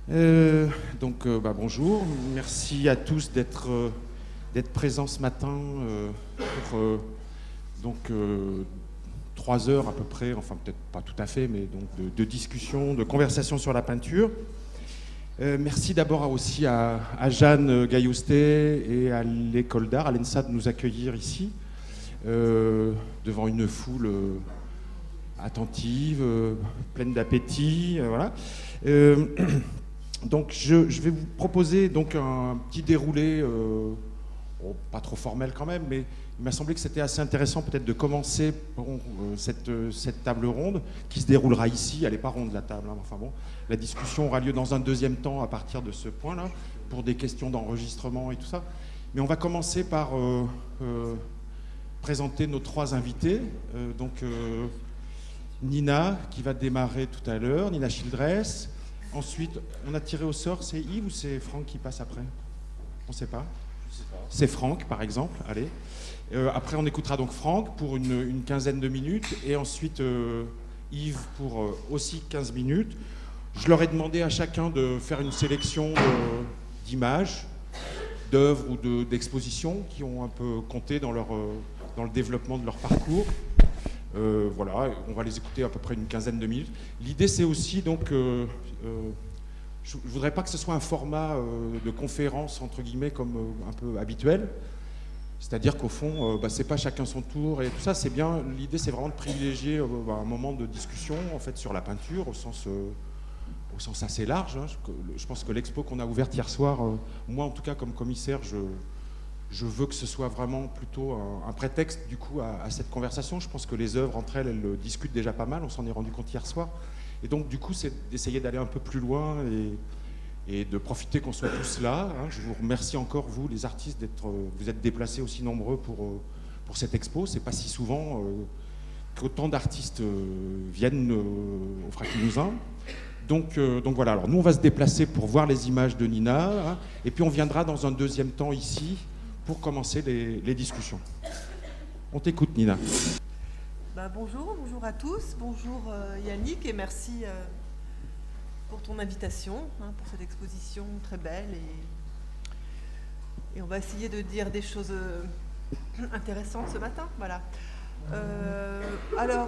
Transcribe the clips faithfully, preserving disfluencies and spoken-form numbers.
Euh, donc euh, bah, bonjour, merci à tous d'être euh, d'être présents ce matin euh, pour euh, donc euh, trois heures à peu près, enfin peut-être pas tout à fait, mais donc de, de discussion, de conversation sur la peinture. Euh, merci d'abord aussi à, à Jeanne Gailloustet et à l'école d'art, à l'ENSA, de nous accueillir ici euh, devant une foule euh, attentive, euh, pleine d'appétit, euh, voilà. Euh, Donc je, je vais vous proposer donc un petit déroulé, euh, oh, pas trop formel quand même, mais il m'a semblé que c'était assez intéressant peut-être de commencer bon, euh, cette, cette table ronde qui se déroulera ici. Elle n'est pas ronde la table, hein, enfin bon, la discussion aura lieu dans un deuxième temps à partir de ce point-là pour des questions d'enregistrement et tout ça. Mais on va commencer par euh, euh, présenter nos trois invités. Euh, donc euh, Nina qui va démarrer tout à l'heure, Nina Childress. Ensuite, on a tiré au sort, c'est Yves ou c'est Franck qui passe après? On ne sait pas. C'est Franck, par exemple. Allez. Euh, après, on écoutera donc Franck pour une, une quinzaine de minutes et ensuite euh, Yves pour euh, aussi quinze minutes. Je leur ai demandé à chacun de faire une sélection d'images, d'œuvres ou de, d'expositions qui ont un peu compté dans, leur, euh, dans le développement de leur parcours. Euh, voilà, on va les écouter à peu près une quinzaine de minutes. L'idée, c'est aussi donc, euh, euh, je ne voudrais pas que ce soit un format euh, de conférence entre guillemets comme euh, un peu habituel. C'est-à-dire qu'au fond, euh, bah, c'est pas chacun son tour et tout ça. C'est bien. L'idée, c'est vraiment de privilégier euh, bah, un moment de discussion en fait sur la peinture au sens, euh, au sens assez large. Hein. Je, je pense que l'expo qu'on a ouverte hier soir, euh, moi en tout cas comme commissaire, je Je veux que ce soit vraiment plutôt un, un prétexte du coup à, à cette conversation. Je pense que les œuvres entre elles, elles discutent déjà pas mal. On s'en est rendu compte hier soir. Et donc du coup, c'est d'essayer d'aller un peu plus loin et, et de profiter qu'on soit tous là. Hein. Je vous remercie encore vous, les artistes, d'être. Vous êtes déplacés aussi nombreux pour pour cette expo. C'est pas si souvent euh, qu'autant d'artistes euh, viennent euh, au Frac-Limousin. Donc, euh, donc voilà. Alors nous, on va se déplacer pour voir les images de Nina, hein, et puis on viendra dans un deuxième temps ici pour commencer les, les discussions. On t'écoute, Nina. Bah, bonjour, bonjour à tous. Bonjour euh, Yannick et merci euh, pour ton invitation, hein, pour cette exposition très belle. Et, et on va essayer de dire des choses euh, intéressantes ce matin. Voilà. Euh, alors,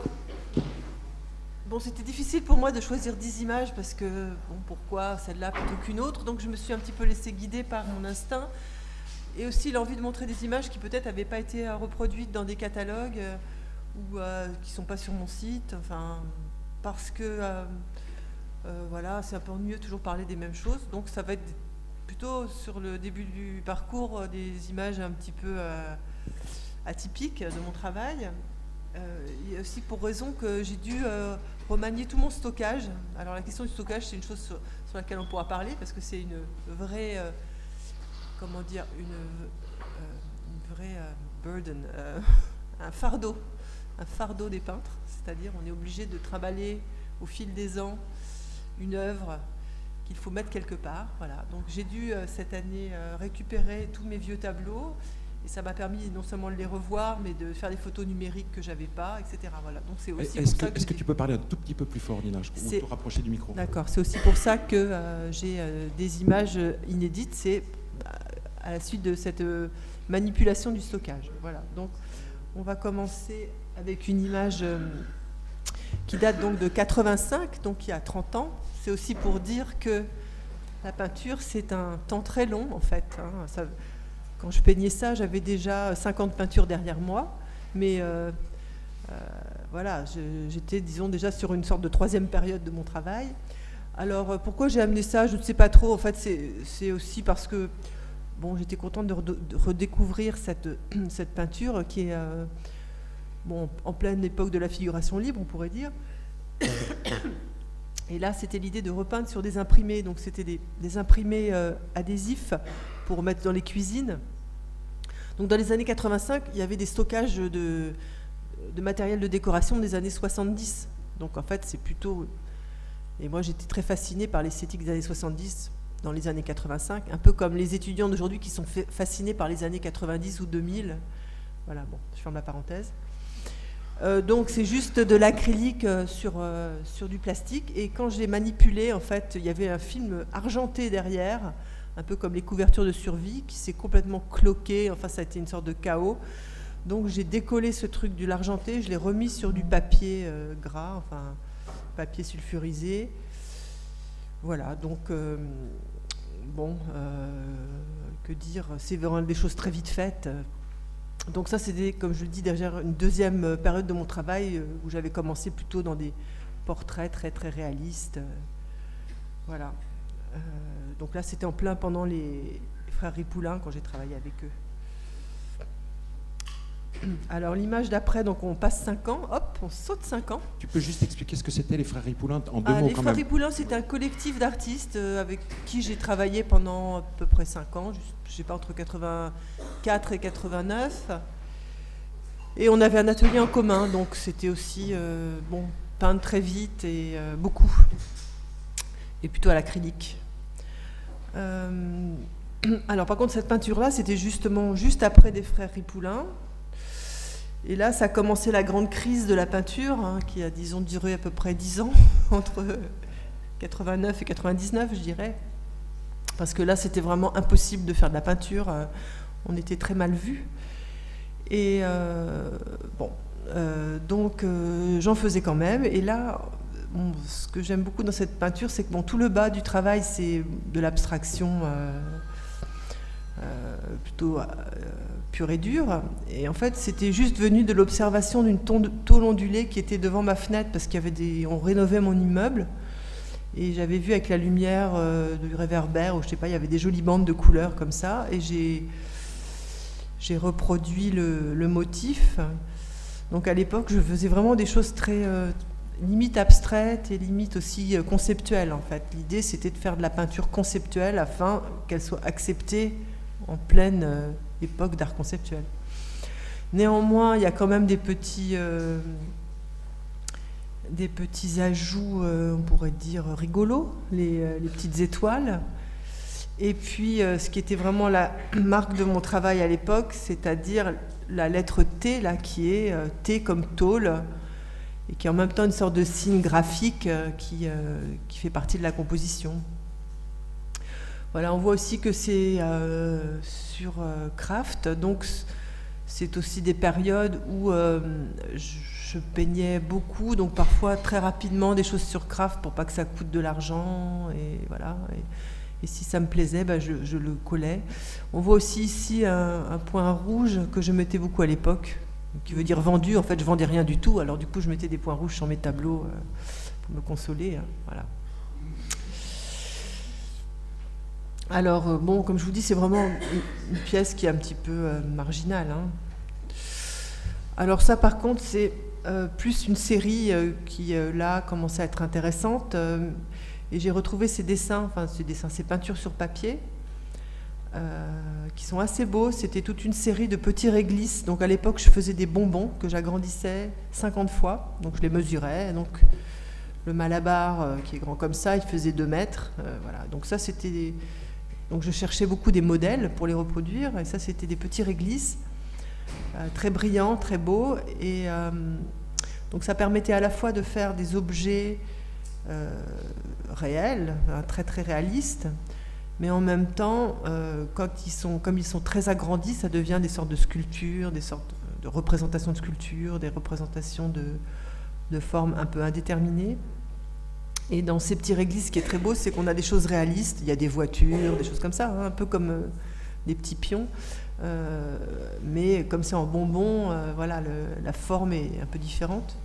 bon, c'était difficile pour moi de choisir dix images parce que, bon, pourquoi celle-là plutôt qu'une autre? Donc je me suis un petit peu laissée guider par mon instinct. Et aussi l'envie de montrer des images qui peut-être n'avaient pas été reproduites dans des catalogues euh, ou euh, qui ne sont pas sur mon site, enfin, parce que euh, euh, voilà, c'est un peu ennuyeux de toujours parler des mêmes choses. Donc ça va être plutôt sur le début du parcours euh, des images un petit peu euh, atypiques de mon travail. Euh, et aussi pour raison que j'ai dû euh, remanier tout mon stockage. Alors la question du stockage, c'est une chose sur, sur laquelle on pourra parler parce que c'est une vraie... Euh, comment dire, une, euh, une vraie euh, burden, euh, un fardeau, un fardeau des peintres, c'est-à-dire on est obligé de travailler au fil des ans une œuvre qu'il faut mettre quelque part. Voilà. Donc j'ai dû euh, cette année euh, récupérer tous mes vieux tableaux et ça m'a permis non seulement de les revoir, mais de faire des photos numériques que j'avais pas, et cetera. Voilà. Donc c'est aussi Est-ce pour que, ça que, est-ce que tu peux parler un tout petit peu plus fort, Nina, ou te rapprocher du micro? D'accord. C'est aussi pour ça que euh, j'ai euh, des images inédites. C'est à la suite de cette euh, manipulation du stockage. Voilà. Donc, on va commencer avec une image euh, qui date donc de quatre-vingt-cinq, donc il y a trente ans. C'est aussi pour dire que la peinture, c'est un temps très long, en fait. Hein. Ça, quand je peignais ça, j'avais déjà cinquante peintures derrière moi, mais euh, euh, voilà, je, j'étais, disons, déjà sur une sorte de troisième période de mon travail. Alors, pourquoi j'ai amené ça? Je ne sais pas trop. En fait, c'est, c'est aussi parce que bon, j'étais contente de, de, de redécouvrir cette, cette peinture qui est euh, bon, en pleine époque de la figuration libre, on pourrait dire. Et là, c'était l'idée de repeindre sur des imprimés. Donc, c'était des, des imprimés euh, adhésifs pour mettre dans les cuisines. Donc, dans les années quatre-vingt-cinq, il y avait des stockages de, de matériel de décoration des années soixante-dix. Donc, en fait, c'est plutôt... Et moi, j'étais très fascinée par l'esthétique des années soixante-dix. Dans les années quatre-vingt-cinq, un peu comme les étudiants d'aujourd'hui qui sont fascinés par les années quatre-vingt-dix ou deux mille. Voilà, bon, je ferme la parenthèse. Euh, donc c'est juste de l'acrylique euh, sur, euh, sur du plastique. Et quand je l'ai manipulé, en fait, il y avait un film argenté derrière, un peu comme les couvertures de survie, qui s'est complètement cloqué. Enfin, ça a été une sorte de chaos. Donc j'ai décollé ce truc de l'argenté, je l'ai remis sur du papier euh, gras, enfin papier sulfurisé. Voilà, donc euh, bon, euh, que dire, c'est vraiment des choses très vite faites. Donc ça, c'était, comme je le dis, derrière une deuxième période de mon travail où j'avais commencé plutôt dans des portraits très très réalistes. Voilà. Euh, donc là, c'était en plein pendant les frères Ripoulin, quand j'ai travaillé avec eux. Alors l'image d'après, donc on passe cinq ans, hop, on saute cinq ans. Tu peux juste expliquer ce que c'était les frères Ripoulin en deux ah, mots les quand frères même. Ripoulin, c'est un collectif d'artistes euh, avec qui j'ai travaillé pendant à peu près cinq ans, je ne sais pas, entre quatre-vingt-quatre et quatre-vingt-neuf. Et on avait un atelier en commun, donc c'était aussi euh, bon, peindre très vite et euh, beaucoup. Et plutôt à l'acrylique. Euh, alors par contre, cette peinture-là, c'était justement juste après des frères Ripoulin. Et là, ça a commencé la grande crise de la peinture, hein, qui a, disons, duré à peu près dix ans, entre quatre-vingt-neuf et quatre-vingt-dix-neuf, je dirais. Parce que là, c'était vraiment impossible de faire de la peinture. Euh, on était très mal vus. Et euh, bon, euh, donc euh, j'en faisais quand même. Et là, bon, ce que j'aime beaucoup dans cette peinture, c'est que bon, tout le bas du travail, c'est de l'abstraction euh, euh, plutôt euh, pure et dure. Et en fait, c'était juste venu de l'observation d'une tôle ondulée qui était devant ma fenêtre, parce qu'il y avait des, on rénovait mon immeuble. Et j'avais vu avec la lumière euh, du réverbère, ou je sais pas, il y avait des jolies bandes de couleurs comme ça. Et j'ai j'ai reproduit le, le motif. Donc à l'époque, je faisais vraiment des choses très euh, limite abstraites et limite aussi euh, conceptuelles, en fait. L'idée, c'était de faire de la peinture conceptuelle afin qu'elle soit acceptée en pleine euh, époque d'art conceptuel. Néanmoins, il y a quand même des petits, euh, des petits ajouts, euh, on pourrait dire, rigolos, les, euh, les petites étoiles. Et puis, euh, ce qui était vraiment la marque de mon travail à l'époque, c'est-à-dire la lettre T, là, qui est euh, T comme tôle, et qui est en même temps une sorte de signe graphique euh, qui, euh, qui fait partie de la composition. Voilà, on voit aussi que c'est euh, sur euh, Craft, donc c'est aussi des périodes où euh, je peignais beaucoup, donc parfois très rapidement des choses sur Craft pour pas que ça coûte de l'argent, et voilà. Et, Et si ça me plaisait, ben je, je le collais. On voit aussi ici un, un point rouge que je mettais beaucoup à l'époque, qui veut dire vendu. En fait, je vendais rien du tout. Alors du coup, je mettais des points rouges sur mes tableaux euh, pour me consoler. Hein, voilà. Alors, euh, bon, comme je vous dis, c'est vraiment une, une pièce qui est un petit peu euh, marginale. Hein. Alors ça, par contre, c'est euh, plus une série euh, qui, euh, là, commençait à être intéressante. Euh, Et j'ai retrouvé ces dessins, enfin ces dessins, ces peintures sur papier, euh, qui sont assez beaux. C'était toute une série de petits réglisses. Donc à l'époque, je faisais des bonbons que j'agrandissais cinquante fois. Donc je les mesurais. Donc le Malabar, euh, qui est grand comme ça, il faisait deux mètres. Euh, voilà. Donc ça, c'était des... Donc je cherchais beaucoup des modèles pour les reproduire. Et ça, c'était des petits réglisses, euh, très brillants, très beaux. Et euh, donc ça permettait à la fois de faire des objets Euh, réels, hein, très très réalistes, mais en même temps, euh, quand ils sont, comme ils sont très agrandis, ça devient des sortes de sculptures, des sortes de représentations de sculptures, des représentations de, de formes un peu indéterminées. Et dans ces petits réglisses, ce qui est très beau, c'est qu'on a des choses réalistes, il y a des voitures, des choses comme ça, hein, un peu comme euh, des petits pions, euh, mais comme c'est en bonbon, euh, voilà, le, la forme est un peu différente.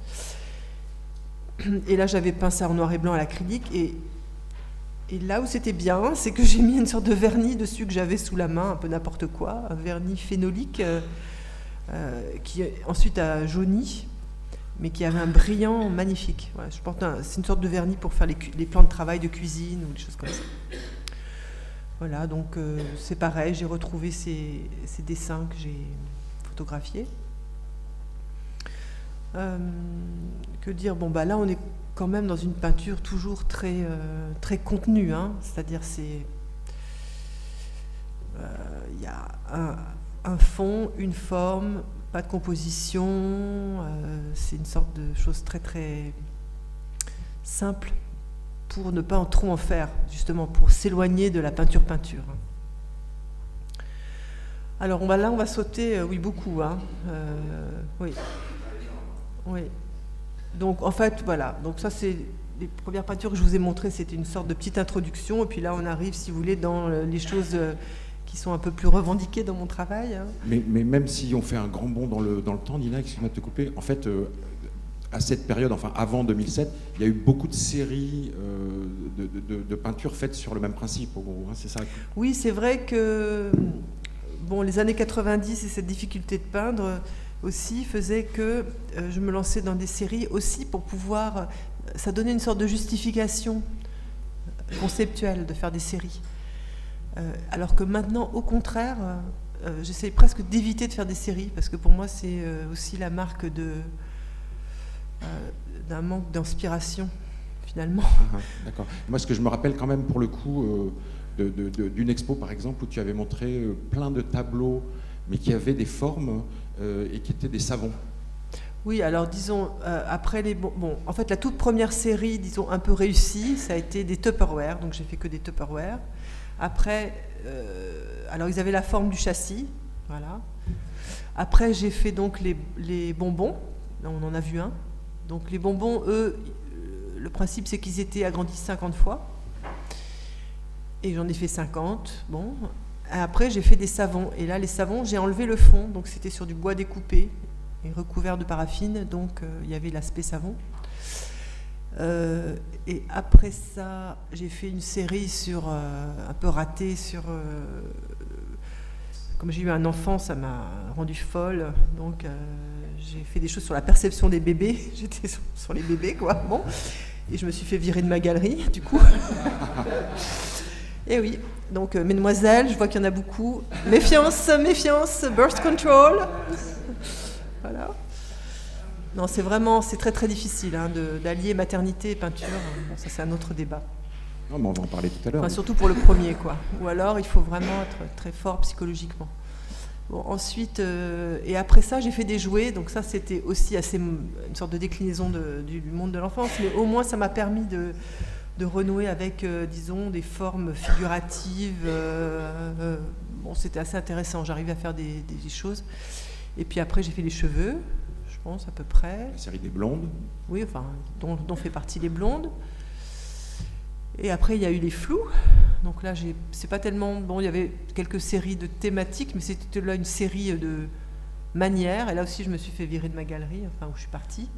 Et là, j'avais peint ça en noir et blanc à l'acrylique. Et, et là où c'était bien, c'est que j'ai mis une sorte de vernis dessus que j'avais sous la main, un peu n'importe quoi, un vernis phénolique euh, euh, qui ensuite a jauni, mais qui avait un brillant magnifique. Voilà, je porte un, c'est une sorte de vernis pour faire les, les plans de travail de cuisine ou des choses comme ça. Voilà, donc euh, c'est pareil, j'ai retrouvé ces, ces dessins que j'ai photographiés. Euh, que dire, bon bah là on est quand même dans une peinture toujours très euh, très contenue, hein, c'est-à-dire c'est il euh, y a un, un fond, une forme, pas de composition, euh, c'est une sorte de chose très très simple pour ne pas en trop en faire, justement pour s'éloigner de la peinture-peinture. Alors on va, là on va sauter, euh, oui beaucoup, hein, euh, oui, oui. Donc en fait voilà, donc ça c'est les premières peintures que je vous ai montrées, c'était une sorte de petite introduction, et puis là on arrive, si vous voulez, dans les choses qui sont un peu plus revendiquées dans mon travail. Hein. Mais, mais même si on fait un grand bond dans le, dans le temps, Nina, excuse-moi de te couper, en fait, euh, à cette période, enfin avant deux mille sept, il y a eu beaucoup de séries euh, de, de, de peintures faites sur le même principe, au gros, hein, c'est ça? Oui, c'est vrai que bon, les années quatre-vingt-dix et cette difficulté de peindre aussi faisait que euh, je me lançais dans des séries aussi pour pouvoir... Ça donnait une sorte de justification conceptuelle de faire des séries. Euh, alors que maintenant, au contraire, euh, j'essaye presque d'éviter de faire des séries, parce que pour moi, c'est euh, aussi la marque de, euh, d'un manque d'inspiration, finalement. Ah, d'accord. Moi, ce que je me rappelle quand même, pour le coup, euh, de, de, de, d'une expo, par exemple, où tu avais montré euh, plein de tableaux, mais qui avaient des formes euh, et qui étaient des savons. Oui, alors disons, euh, après les... Bon, bon, en fait, la toute première série, disons, un peu réussie, ça a été des Tupperware, donc j'ai fait que des Tupperware. Après, euh, alors ils avaient la forme du châssis, voilà. Après, j'ai fait donc les, les bonbons, là, on en a vu un. Donc les bonbons, eux, le principe c'est qu'ils étaient agrandis cinquante fois. Et j'en ai fait cinquante, bon. Après, j'ai fait des savons, et là, les savons, j'ai enlevé le fond, donc c'était sur du bois découpé et recouvert de paraffine, donc euh, il y avait l'aspect savon. Euh, et après ça, j'ai fait une série sur euh, un peu ratée sur. Euh, comme j'ai eu un enfant, ça m'a rendue folle, donc euh, j'ai fait des choses sur la perception des bébés. J'étais sur, sur les bébés, quoi. Bon, et je me suis fait virer de ma galerie, du coup. Et oui, donc euh, mesdemoiselles, je vois qu'il y en a beaucoup. Méfiance, méfiance, birth control. Voilà. Non, c'est vraiment, c'est très très difficile hein, de, d'allier maternité et peinture. Bon, ça c'est un autre débat. Non, mais on va en parler tout à l'heure. Enfin, surtout pour le premier, quoi. Ou alors il faut vraiment être très fort psychologiquement. Bon, ensuite, euh, et après ça, j'ai fait des jouets. Donc ça, c'était aussi assez une sorte de déclinaison de, du, du monde de l'enfance, mais au moins ça m'a permis de, de renouer avec, euh, disons, des formes figuratives. Euh, euh, bon, c'était assez intéressant. J'arrivais à faire des, des choses. Et puis après, j'ai fait les cheveux, je pense, à peu près. La série des blondes. Oui, enfin, dont, dont fait partie les blondes. Et après, il y a eu les flous. Donc là, j'ai, c'est pas tellement... Bon, il y avait quelques séries de thématiques, mais c'était là une série de manières. Et là aussi, je me suis fait virer de ma galerie, enfin, où je suis partie.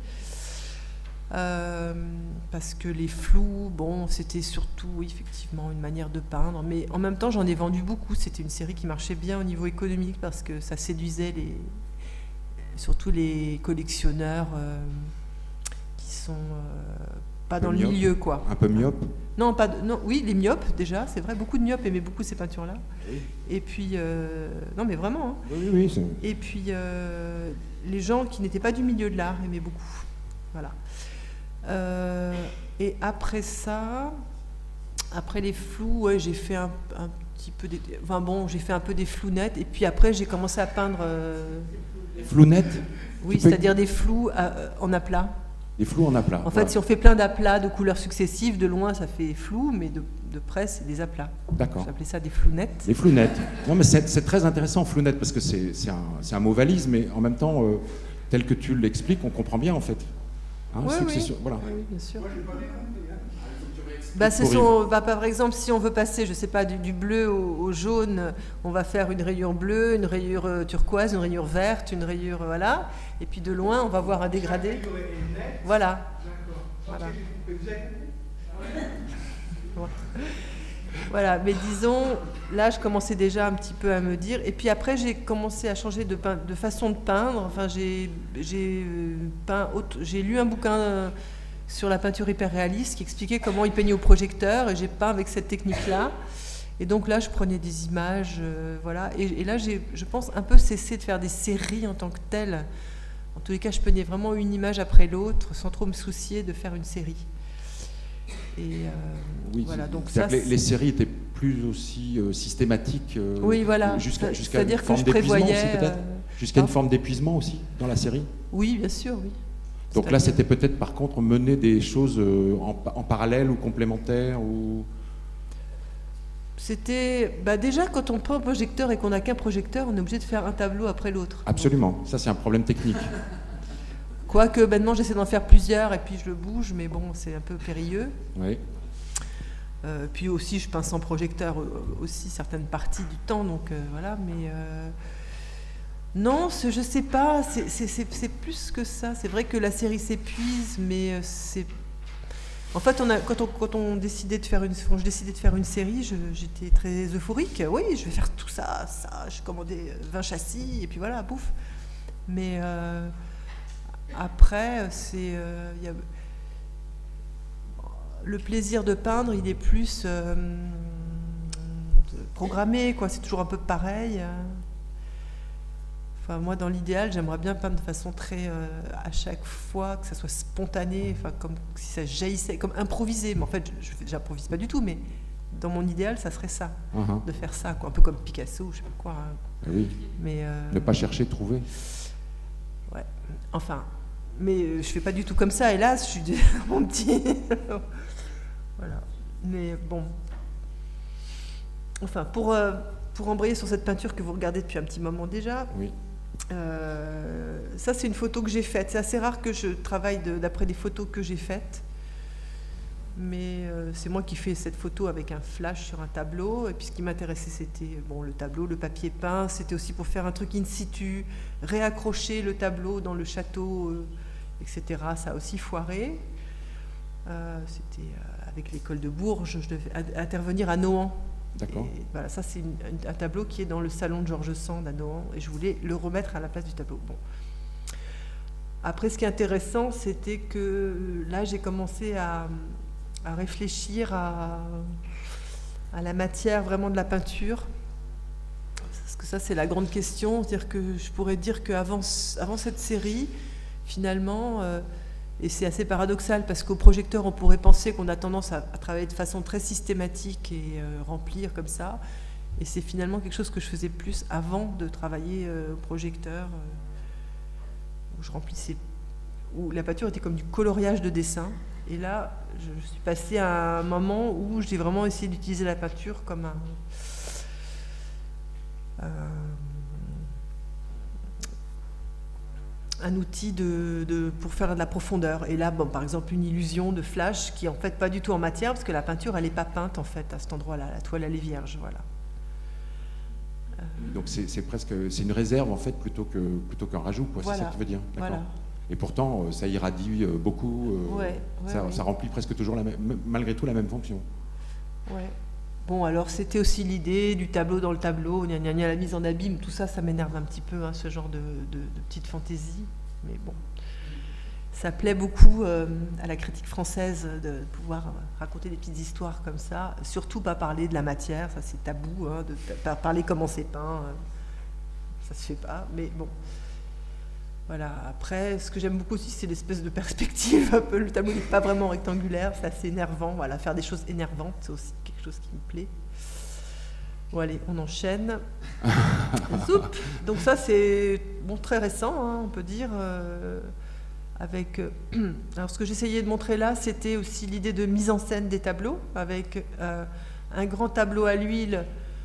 Euh, parce que les flous, bon, c'était surtout, oui, effectivement, une manière de peindre. Mais en même temps, j'en ai vendu beaucoup. C'était une série qui marchait bien au niveau économique parce que ça séduisait les, surtout les collectionneurs euh, qui sont euh, pas dans le myope. milieu, quoi. Un peu myope. Non, pas de, non, oui, les myopes, déjà, c'est vrai. Beaucoup de myopes aimaient beaucoup ces peintures-là. Oui. Et puis, euh, non, mais vraiment. Hein. Oui, oui. C'est... Et puis, euh, les gens qui n'étaient pas du milieu de l'art aimaient beaucoup. Voilà. Euh, et après ça, après les flous, ouais, j'ai fait un, un petit peu des, enfin bon, j'ai fait un peu des flous nets. Et puis après, j'ai commencé à peindre. Euh, des flous nets. Oui, peux... c'est-à-dire des flous à, en aplat. Des flous en aplat. En fait, voilà. si on fait plein d'aplats de couleurs successives, de loin, ça fait flou, mais de, de près, c'est des aplats. D'accord. J'appelais ça des flous nets. Des flous nets. Non, mais c'est, c'est très intéressant, flou net, parce que c'est, c'est, un, c'est un mot valise, mais en même temps, euh, tel que tu l'expliques, on comprend bien, en fait. Hein, oui, succession, oui. Voilà. Oui, bien sûr. Bah, ce sont, bah, par exemple, si on veut passer, je sais pas, du, du bleu au, au jaune, on va faire une rayure bleue, une rayure euh, turquoise, une rayure verte, une rayure, euh, voilà. Et puis de loin, on va voir un dégradé. Voilà. Voilà. Voilà, mais disons, là, je commençais déjà un petit peu à me dire. Et puis après, j'ai commencé à changer de, pein, de façon de peindre. Enfin, j'ai, j'ai peint, j'ai lu un bouquin euh, sur la peinture hyper-réaliste qui expliquait comment il peignait au projecteur, et j'ai peint avec cette technique-là. Et donc là, je prenais des images, euh, voilà. Et, et là, j'ai, je pense, un peu cessé de faire des séries en tant que telles. En tous les cas, je peignais vraiment une image après l'autre, sans trop me soucier de faire une série. Et euh, oui, voilà, donc ça, ça, les, les séries étaient plus aussi euh, systématiques. Euh, oui, voilà. Jusqu'à, jusqu'à C'est-à-dire une que forme je d'épuisement prévoyais. aussi, peut-être. Euh, Jusqu'à une forme d'épuisement aussi, dans la série? Oui, bien sûr, oui. Donc là, c'était peut-être par contre mener des choses euh, en, en parallèle ou complémentaires ou... C'était... Bah déjà, quand on prend un projecteur et qu'on n'a qu'un projecteur, on est obligé de faire un tableau après l'autre. Absolument, ça c'est un problème technique. Quoique maintenant, j'essaie d'en faire plusieurs et puis je le bouge, mais bon, c'est un peu périlleux. Oui. Euh, puis aussi, je peins sans projecteur aussi certaines parties du temps, donc euh, voilà, mais... Euh... Non, je sais pas, c'est plus que ça. C'est vrai que la série s'épuise, mais c'est... En fait, on a, quand, on, quand on décidait de faire une, quand je décidais de faire une série, j'étais très euphorique. Oui, je vais faire tout ça, ça. J'ai commandé vingt châssis, et puis voilà, bouffe. Mais euh, après, c'est... Euh, y a... Le plaisir de peindre, il est plus euh, programmé, quoi. C'est toujours un peu pareil. Enfin, moi, dans l'idéal, j'aimerais bien peindre de façon très, euh, à chaque fois, que ça soit spontané, enfin, comme si ça jaillissait, comme improvisé. Mais en fait, je n'improvise pas du tout, mais dans mon idéal, ça serait ça, uh-huh. de faire ça, quoi. Un peu comme Picasso, je sais pas quoi. Hein. Oui. Mais euh... ne pas chercher, trouver. Ouais. Enfin, mais je fais pas du tout comme ça. Hélas, je suis mon petit. Voilà. Mais bon. Enfin, pour euh, pour embrayer sur cette peinture que vous regardez depuis un petit moment déjà. Oui. Euh, ça, c'est une photo que j'ai faite. C'est assez rare que je travaille d'après des photos que j'ai faites. Mais euh, c'est moi qui fais cette photo avec un flash sur un tableau. Et puis ce qui m'intéressait, c'était bon, le tableau, le papier peint. C'était aussi pour faire un truc in situ, réaccrocher le tableau dans le château, euh, et cetera. Ça a aussi foiré. Euh, c'était euh, avec l'école de Bourges. Je devais intervenir à Nohant. D'accord. Voilà, ça c'est un tableau qui est dans le salon de Georges Sand à Nohant et je voulais le remettre à la place du tableau. Bon. Après, ce qui est intéressant, c'était que là j'ai commencé à, à réfléchir à, à la matière vraiment de la peinture. Parce que ça c'est la grande question, c'est-à-dire que je pourrais dire qu'avant avant cette série, finalement, euh, et c'est assez paradoxal parce qu'au projecteur, on pourrait penser qu'on a tendance à, à travailler de façon très systématique et euh, remplir comme ça. Et c'est finalement quelque chose que je faisais plus avant de travailler euh, au projecteur, euh, où je remplissais, où la peinture était comme du coloriage de dessin. Et là, je, je suis passée à un moment où j'ai vraiment essayé d'utiliser la peinture comme un... Euh, un outil de, de, pour faire de la profondeur. Et là, bon, par exemple, une illusion de flash qui est en fait pas du tout en matière, parce que la peinture, elle n'est pas peinte en fait à cet endroit-là. La toile, elle est vierge, voilà. Euh... Donc c'est presque, c'est une réserve en fait plutôt que plutôt qu'un rajout, quoi. Voilà. C'est ça que tu veux dire. Voilà. Et pourtant, ça irradie beaucoup. Euh, ouais, ouais, ça, ouais. ça remplit presque toujours la même, malgré tout la même fonction. Ouais. Bon, alors c'était aussi l'idée du tableau dans le tableau, gna gna gna, la mise en abîme, tout ça, ça m'énerve un petit peu, hein, ce genre de, de, de petite fantaisie. Mais bon, ça plaît beaucoup euh, à la critique française de pouvoir raconter des petites histoires comme ça. Surtout pas parler de la matière, ça c'est tabou, hein, de parler comment c'est peint, euh, ça se fait pas. Mais bon, voilà. Après, ce que j'aime beaucoup aussi, c'est l'espèce de perspective. Un peu, le tableau n'est pas vraiment rectangulaire, c'est assez énervant. Voilà, faire des choses énervantes, c'est aussi quelque chose qui me plaît. Bon, allez, on enchaîne. Zoup. Donc ça, c'est bon, très récent, hein, on peut dire. Euh, avec, euh, alors, ce que j'essayais de montrer là, c'était aussi l'idée de mise en scène des tableaux, avec euh, un grand tableau à l'huile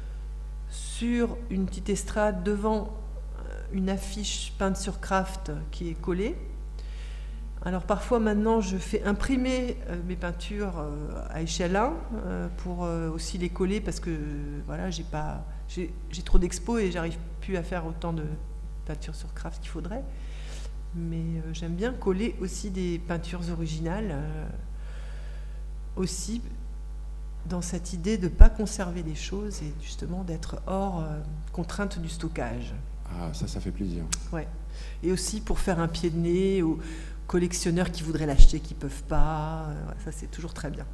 sur une petite estrade devant une affiche peinte sur craft qui est collée. Alors parfois maintenant je fais imprimer euh, mes peintures euh, à échelle un euh, pour euh, aussi les coller parce que euh, voilà, j'ai pas j'ai trop d'expos et j'arrive plus à faire autant de peintures sur craft qu'il faudrait. Mais euh, j'aime bien coller aussi des peintures originales euh, aussi dans cette idée de ne pas conserver les choses et justement d'être hors euh, contrainte du stockage. Ah, ça, ça fait plaisir. Ouais. Et aussi pour faire un pied de nez aux collectionneurs qui voudraient l'acheter, qui ne peuvent pas. Ça, c'est toujours très bien.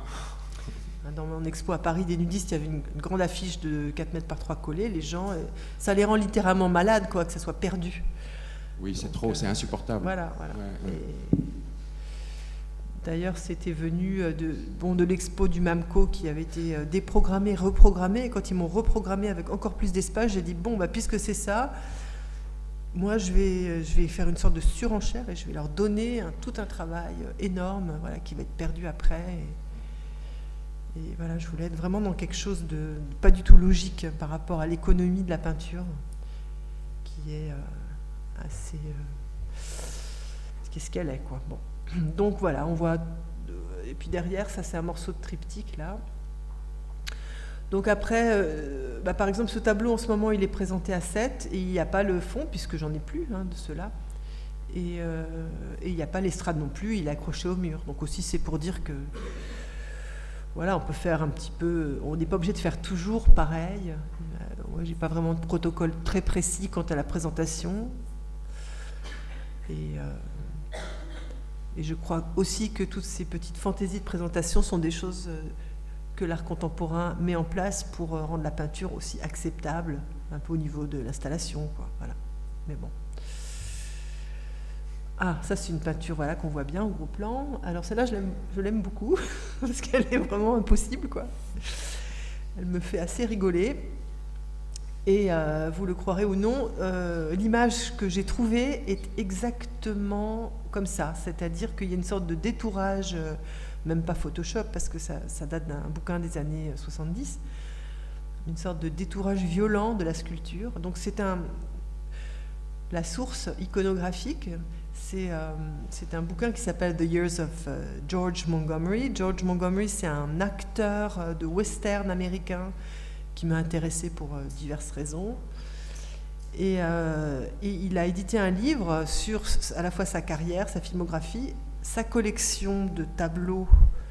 Dans mon expo à Paris des nudistes, il y avait une, une grande affiche de quatre mètres par trois collée. Les gens, ça les rend littéralement malades, quoi, que ça soit perdu. Oui, c'est trop, euh, c'est insupportable. Voilà, voilà. Ouais, ouais. D'ailleurs, c'était venu de, bon, de l'expo du MAMCO qui avait été déprogrammé, reprogrammé. Et quand ils m'ont reprogrammé avec encore plus d'espace, j'ai dit, bon, bah, puisque c'est ça, moi, je vais, je vais faire une sorte de surenchère et je vais leur donner un, tout un travail énorme, voilà, qui va être perdu après. Et, et voilà, je voulais être vraiment dans quelque chose de, de pas du tout logique par rapport à l'économie de la peinture, qui est euh, assez... Euh, qu'est-ce qu'elle est, quoi. Bon. Donc voilà, on voit... Et puis derrière, ça c'est un morceau de triptyque, là. Donc après, euh, bah par exemple, ce tableau, en ce moment, il est présenté à sept, et il n'y a pas le fond, puisque j'en ai plus, hein, de ceux-là. Et, euh, et il n'y a pas l'estrade non plus, il est accroché au mur. Donc aussi, c'est pour dire que... Voilà, on peut faire un petit peu... On n'est pas obligé de faire toujours pareil. Euh, moi, j'ai pas vraiment de protocole très précis quant à la présentation. Et... Euh, Et je crois aussi que toutes ces petites fantaisies de présentation sont des choses que l'art contemporain met en place pour rendre la peinture aussi acceptable, un peu au niveau de l'installation, quoi. Voilà. Mais bon. Ah, ça c'est une peinture, voilà, qu'on voit bien au gros plan. Alors celle-là, je l'aime beaucoup, parce qu'elle est vraiment impossible, quoi. Elle me fait assez rigoler. Et euh, vous le croirez ou non, euh, l'image que j'ai trouvée est exactement comme ça, c'est-à-dire qu'il y a une sorte de détourage, euh, même pas Photoshop, parce que ça, ça date d'un bouquin des années soixante-dix, une sorte de détourage violent de la sculpture. Donc c'est un... La source iconographique, c'est euh, c'est un bouquin qui s'appelle The Years of euh, George Montgomery. George Montgomery, c'est un acteur de western américain qui m'a intéressée pour euh, diverses raisons. Et, euh, et il a édité un livre sur à la fois sa carrière, sa filmographie, sa collection de tableaux,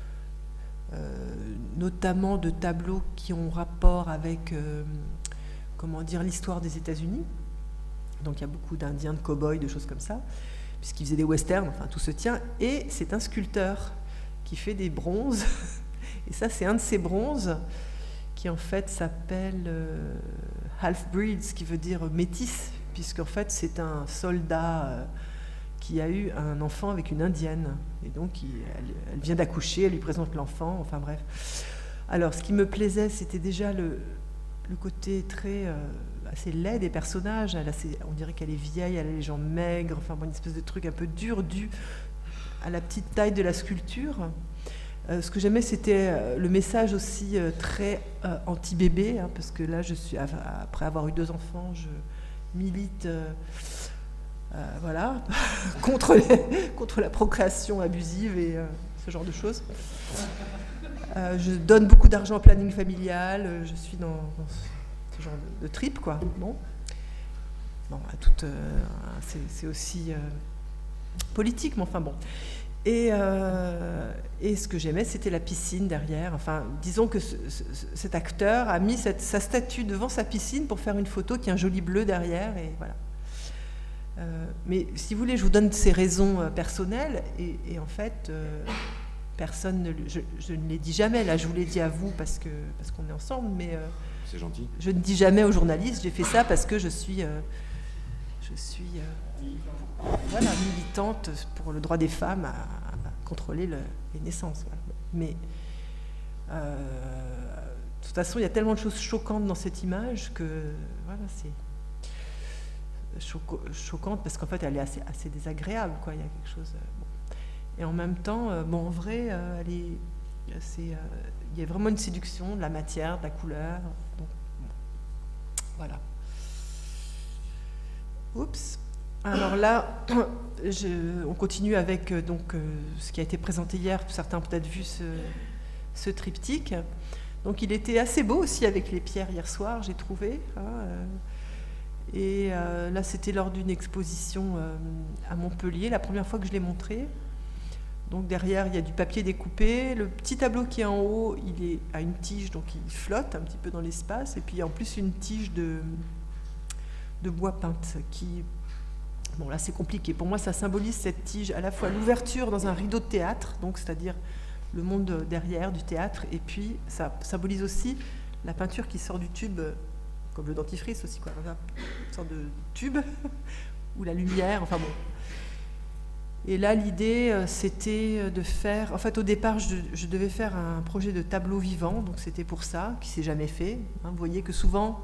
euh, notamment de tableaux qui ont rapport avec, euh, comment dire, l'histoire des États-Unis. Donc il y a beaucoup d'Indiens, de cow-boys, de choses comme ça, puisqu'il faisait des westerns, enfin tout se tient. Et c'est un sculpteur qui fait des bronzes. Et ça, c'est un de ces bronzes qui en fait s'appelle euh, half-breed, ce qui veut dire métis, puisqu'en fait c'est un soldat euh, qui a eu un enfant avec une indienne, et donc il, elle, elle vient d'accoucher, elle lui présente l'enfant, enfin bref. Alors ce qui me plaisait, c'était déjà le, le côté très euh, assez laid des personnages. Elle a ses, on dirait qu'elle est vieille, elle a les jambes maigres, enfin bon, une espèce de truc un peu dur dû à la petite taille de la sculpture. Euh, ce que j'aimais, c'était euh, le message aussi euh, très euh, anti-bébé, hein, parce que là, je suis, après avoir eu deux enfants, je milite euh, euh, voilà, contre, les, contre la procréation abusive et euh, ce genre de choses. Euh, je donne beaucoup d'argent au planning familial, je suis dans, dans ce, ce genre de, de trip, quoi. Bon, bon euh, c'est aussi euh, politique, mais enfin bon. Et, euh, et ce que j'aimais, c'était la piscine derrière. Enfin, disons que ce, ce, cet acteur a mis cette, sa statue devant sa piscine pour faire une photo qui a un joli bleu derrière, et voilà. Euh, mais si vous voulez, je vous donne ces raisons euh, personnelles, et, et en fait, euh, personne ne, je, je ne les dis jamais. Là, je vous l'ai dit à vous parce que parce qu'on est ensemble, mais euh, c'est gentil. Je ne dis jamais aux journalistes. J'ai fait ça parce que je suis, euh, je suis. Euh, Voilà, militante pour le droit des femmes à, à contrôler le, les naissances. Voilà. Mais euh, de toute façon, il y a tellement de choses choquantes dans cette image que voilà, c'est choco choquante parce qu'en fait, elle est assez, assez désagréable, quoi. Il y a quelque chose. Euh, bon. Et en même temps, euh, bon, en vrai, euh, elle est, c'est, euh, il y a vraiment une séduction de la matière, de la couleur. Donc, bon. Voilà. Oups. Alors là, je, on continue avec donc, euh, ce qui a été présenté hier. Certains ont peut-être vu ce, ce triptyque. Donc il était assez beau aussi avec les pierres hier soir, j'ai trouvé. Hein, euh, et euh, là, c'était lors d'une exposition euh, à Montpellier, la première fois que je l'ai montré. Donc derrière, il y a du papier découpé. Le petit tableau qui est en haut, il est à une tige, donc il flotte un petit peu dans l'espace. Et puis en plus, une tige de, de bois peinte qui... Bon, là, c'est compliqué. Pour moi, ça symbolise cette tige, à la fois l'ouverture dans un rideau de théâtre, donc c'est-à-dire le monde derrière du théâtre, et puis ça symbolise aussi la peinture qui sort du tube, comme le dentifrice aussi, quoi, une sorte de tube, ou la lumière, enfin bon. Et là, l'idée, c'était de faire... En fait, au départ, je, je devais faire un projet de tableau vivant, donc c'était pour ça, qui ne s'est jamais fait. Hein, vous voyez que souvent...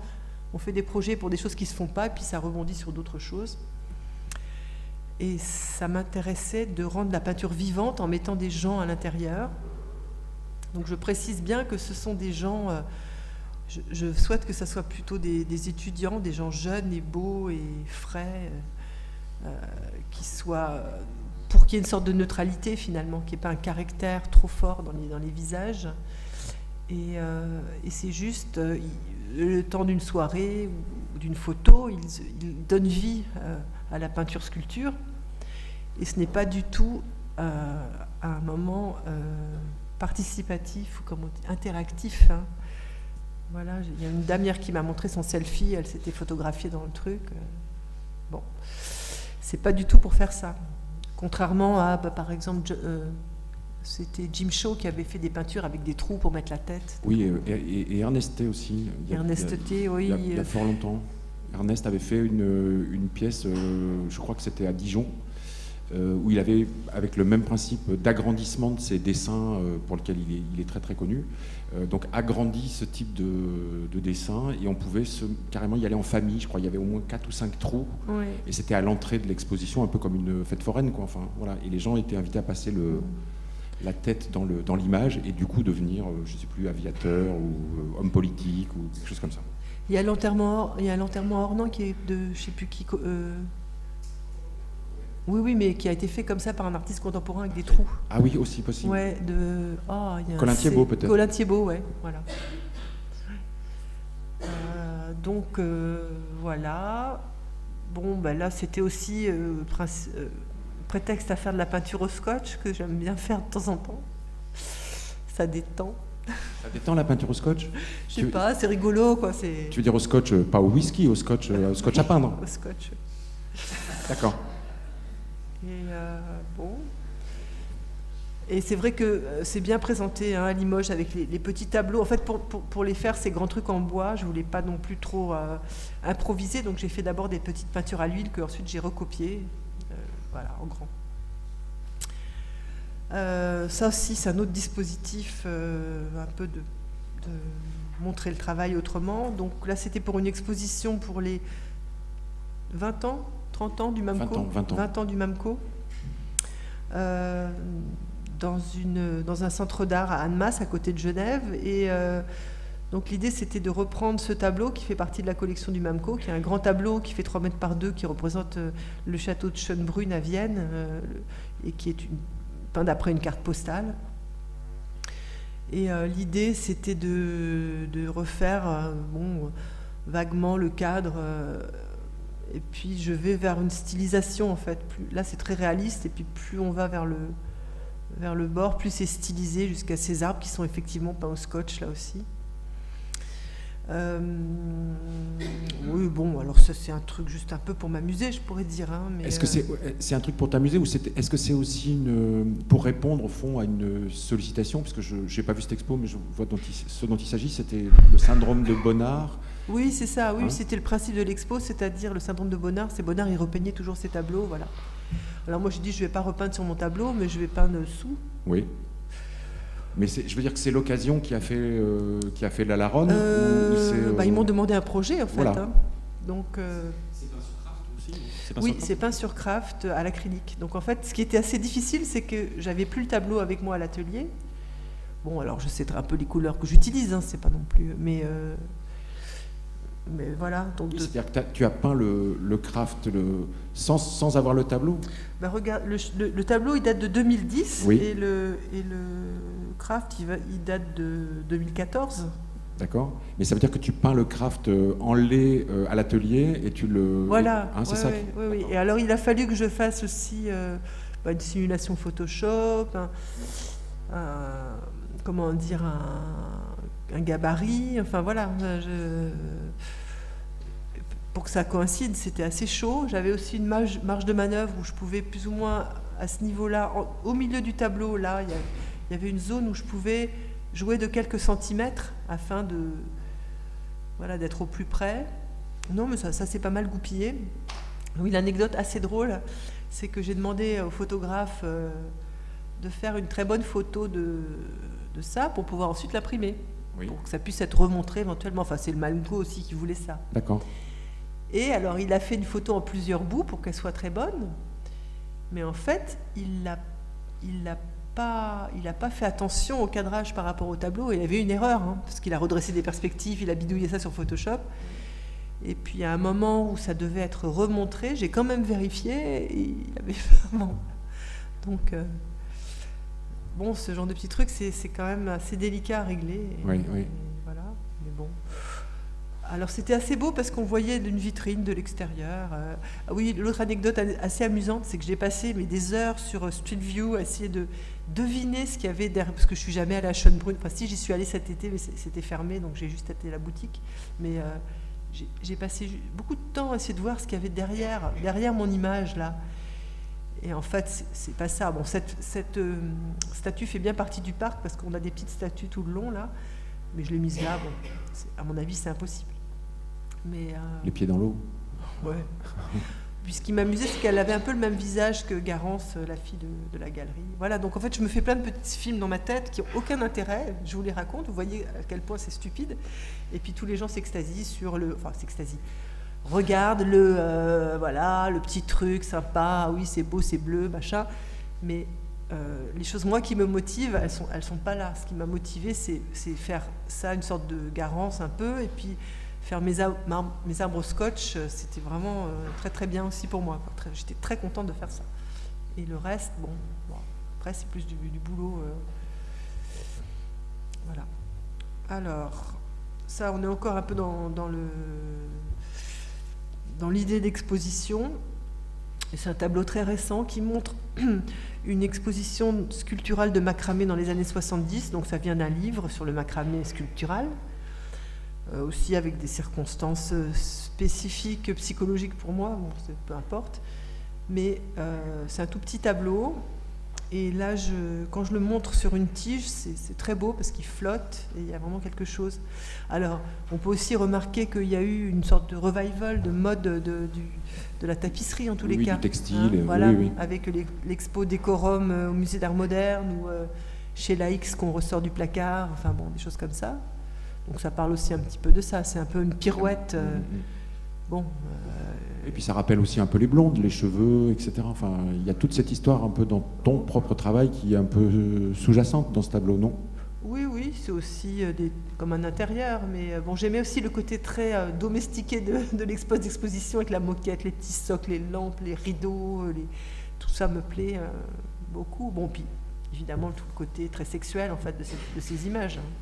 on fait des projets pour des choses qui ne se font pas, et puis ça rebondit sur d'autres choses. Et ça m'intéressait de rendre la peinture vivante en mettant des gens à l'intérieur. Donc je précise bien que ce sont des gens, euh, je, je souhaite que ce soit plutôt des, des étudiants, des gens jeunes et beaux et frais, euh, qui soient, pour qu'il y ait une sorte de neutralité finalement, qu'il n'y ait pas un caractère trop fort dans les, dans les visages. Et, euh, et c'est juste, euh, le temps d'une soirée ou d'une photo, ils, ils donnent vie euh, à la peinture-sculpture. Et ce n'est pas du tout euh, à un moment euh, participatif ou comme on dit, interactif. Hein. Voilà, il y a une dame hier qui m'a montré son selfie, elle s'était photographiée dans le truc. Bon, c'est pas du tout pour faire ça. Contrairement à, bah, par exemple, euh, c'était Jim Shaw qui avait fait des peintures avec des trous pour mettre la tête. Oui, et, et, et Ernest T aussi. Il y a, Ernest il T, oui. Il y a, il y a fort longtemps. Ernest avait fait une, une pièce, euh, je crois que c'était à Dijon, euh, où il avait, avec le même principe d'agrandissement de ses dessins, euh, pour lequel il est, il est très très connu, euh, donc agrandi ce type de, de dessin, et on pouvait se, carrément y aller en famille. Je crois qu'il y avait au moins quatre ou cinq trous, oui. Et c'était à l'entrée de l'exposition, un peu comme une fête foraine, quoi. Enfin, voilà. Et les gens étaient invités à passer le, la tête dans, le, dans l'image, et du coup devenir, euh, je ne sais plus, aviateur ou euh, homme politique, ou quelque chose comme ça. Il y a l'enterrement, il y a l'enterrement Ornans qui est de, je sais plus qui. Euh... Oui, oui, mais qui a été fait comme ça par un artiste contemporain avec des trous. Ah oui, aussi possible. Ouais, de. Oh, il y a Colin Thiebaud peut-être. Colin Thiebaut, ouais, voilà. Euh, donc euh, voilà. Bon, ben là, c'était aussi euh, prince, euh, prétexte à faire de la peinture au scotch que j'aime bien faire de temps en temps. Ça détend. Ça détend la peinture au scotch? Je sais pas, c'est rigolo quoi. C'est... Tu veux dire au scotch, pas au whisky, au scotch, au scotch à peindre? Au scotch. D'accord. Et euh, bon. Et c'est vrai que c'est bien présenté hein, à Limoges avec les, les petits tableaux. En fait, pour, pour, pour les faire ces grands trucs en bois, je voulais pas non plus trop euh, improviser, donc j'ai fait d'abord des petites peintures à l'huile que ensuite j'ai recopiées, euh, voilà, en grand. Euh, ça aussi, c'est un autre dispositif, euh, un peu de, de montrer le travail autrement. Donc là, c'était pour une exposition pour les vingt ans, trente ans du MAMCO. vingt ans, vingt ans. vingt ans du MAMCO. Euh, dans, une, dans un centre d'art à Annemasse, à côté de Genève. Et euh, donc l'idée, c'était de reprendre ce tableau qui fait partie de la collection du MAMCO, qui est un grand tableau qui fait trois mètres par deux, qui représente euh, le château de Schönbrunn à Vienne, euh, et qui est une peint d'après une carte postale. Et euh, l'idée, c'était de, de refaire euh, bon, vaguement le cadre. Euh, et puis, je vais vers une stylisation, en fait. Plus, là, c'est très réaliste. Et puis, plus on va vers le, vers le bord, plus c'est stylisé jusqu'à ces arbres qui sont effectivement peints au scotch, là aussi. Euh, oui, bon, alors ça c'est un truc juste un peu pour m'amuser, je pourrais dire. Hein, mais est-ce que c'est, c'est un truc pour t'amuser ou c'est, est-ce que c'est aussi une, pour répondre au fond à une sollicitation? Parce que je n'ai pas vu cette expo, mais je vois dont il, ce dont il s'agit, c'était le syndrome de Bonnard. Oui, c'est ça, oui, hein? C'était le principe de l'expo, c'est-à-dire le syndrome de Bonnard. C'est Bonnard, il repeignait toujours ses tableaux, voilà. Alors moi je dis, je ne vais pas repeindre sur mon tableau, mais je vais peindre sous. Oui. Mais c'est, je veux dire que c'est l'occasion qui a fait, euh, qui a fait la Laronne euh, ou c'est, euh... bah, ils m'ont demandé un projet en fait. Voilà. Hein. Donc, euh... c'est peint sur craft aussi? C'est peint oui, sur craft? c'est peint sur craft à l'acrylique. Donc en fait, ce qui était assez difficile, c'est que j'avais plus le tableau avec moi à l'atelier. Bon, alors je sais un peu les couleurs que j'utilise, hein, c'est pas non plus. Mais, euh... mais voilà. Donc oui, de... c'est-à-dire que tu as peint le, le craft le... sans, sans avoir le tableau? Ben regarde, le, le, le tableau il date de deux mille dix, oui. et, le, et le craft il, va, il date de deux mille quatorze. D'accord. Mais ça veut dire que tu peins le craft en lait euh, à l'atelier et tu le... Voilà, hein, c'est ouais, ça ouais, qui... ouais, oui. Et alors il a fallu que je fasse aussi euh, bah, une simulation Photoshop, un, un, comment dire, un, un gabarit, enfin voilà. Je, pour que ça coïncide, c'était assez chaud. J'avais aussi une marge, marge de manœuvre où je pouvais plus ou moins, à ce niveau-là, en, au milieu du tableau, là, il y, a, il y avait une zone où je pouvais jouer de quelques centimètres afin de, voilà, d'être au plus près. Non, mais ça, ça s'est pas mal goupillé. Oui, l'anecdote assez drôle, c'est que j'ai demandé au photographe euh, de faire une très bonne photo de, de ça pour pouvoir ensuite l'imprimer. oui. pour que ça puisse être remontré éventuellement. Enfin, c'est le Malmco aussi qui voulait ça. D'accord. Et alors, il a fait une photo en plusieurs bouts pour qu'elle soit très bonne, mais en fait, il n'a il l'a pas, il a pas fait attention au cadrage par rapport au tableau. Il avait une erreur, hein, parce qu'il a redressé des perspectives, il a bidouillé ça sur Photoshop. Et puis, à un moment où ça devait être remontré, j'ai quand même vérifié, et il avait vraiment... Donc, euh, bon, ce genre de petits trucs, c'est quand même assez délicat à régler. Et, oui, oui. Et voilà, mais bon... Alors c'était assez beau parce qu'on voyait d'une vitrine de l'extérieur. Euh, ah oui, l'autre anecdote assez amusante, c'est que j'ai passé mais, des heures sur Street View à essayer de deviner ce qu'il y avait derrière, parce que je suis jamais allée à Schönbrunn. Enfin si, j'y suis allée cet été, mais c'était fermé, donc j'ai juste été à la boutique. Mais euh, j'ai passé beaucoup de temps à essayer de voir ce qu'il y avait derrière, derrière mon image là. Et en fait, c'est pas ça. Bon, cette, cette euh, statue fait bien partie du parc parce qu'on a des petites statues tout le long là, mais je l'ai mise là. Bon, à mon avis, c'est impossible. Mais, euh... les pieds dans l'eau. Ouais. Puis ce qui m'amusait, c'est qu'elle avait un peu le même visage que Garance, la fille de, de la galerie. Voilà, donc en fait, je me fais plein de petits films dans ma tête qui n'ont aucun intérêt. Je vous les raconte, vous voyez à quel point c'est stupide. Et puis tous les gens s'extasient sur le... Enfin, s'extasient. Regarde le, euh, voilà, le petit truc sympa, oui, c'est beau, c'est bleu, machin. Mais euh, les choses, moi, qui me motivent, elles ne sont, elles sont pas là. Ce qui m'a motivée, c'est faire ça, une sorte de Garance un peu, et puis... Faire mes, mes arbres au scotch, c'était vraiment euh, très très bien aussi pour moi. J'étais très contente de faire ça. Et le reste, bon, bon après c'est plus du, du boulot. Euh, voilà. Alors, ça, on est encore un peu dans, dans le dans l'idée d'exposition. C'est un tableau très récent qui montre une exposition sculpturale de macramé dans les années soixante-dix. Donc ça vient d'un livre sur le macramé sculptural. Euh, aussi avec des circonstances spécifiques, psychologiques pour moi, bon, peu importe, mais euh, c'est un tout petit tableau, et là, je, quand je le montre sur une tige, c'est très beau parce qu'il flotte, et il y a vraiment quelque chose. Alors, on peut aussi remarquer qu'il y a eu une sorte de revival de mode de, de, du, de la tapisserie, en tous oui, les cas. Du textile, hein, voilà, oui, oui. Avec l'expo Décorum au Musée d'Art Moderne, ou euh, chez la X qu'on ressort du placard, enfin bon, des choses comme ça. Donc ça parle aussi un petit peu de ça, c'est un peu une pirouette. Euh, bon. Euh, Et puis ça rappelle aussi un peu les blondes, les cheveux, et cetera. Enfin, il y a toute cette histoire un peu dans ton propre travail qui est un peu sous-jacente dans ce tableau, non? Oui, oui, c'est aussi euh, des, comme un intérieur, mais euh, bon, j'aimais aussi le côté très euh, domestiqué de, de l'exposition avec la moquette, les petits socles, les lampes, les rideaux, les, tout ça me plaît euh, beaucoup. Bon, puis évidemment tout le côté très sexuel en fait de ces, de ces images. Hein.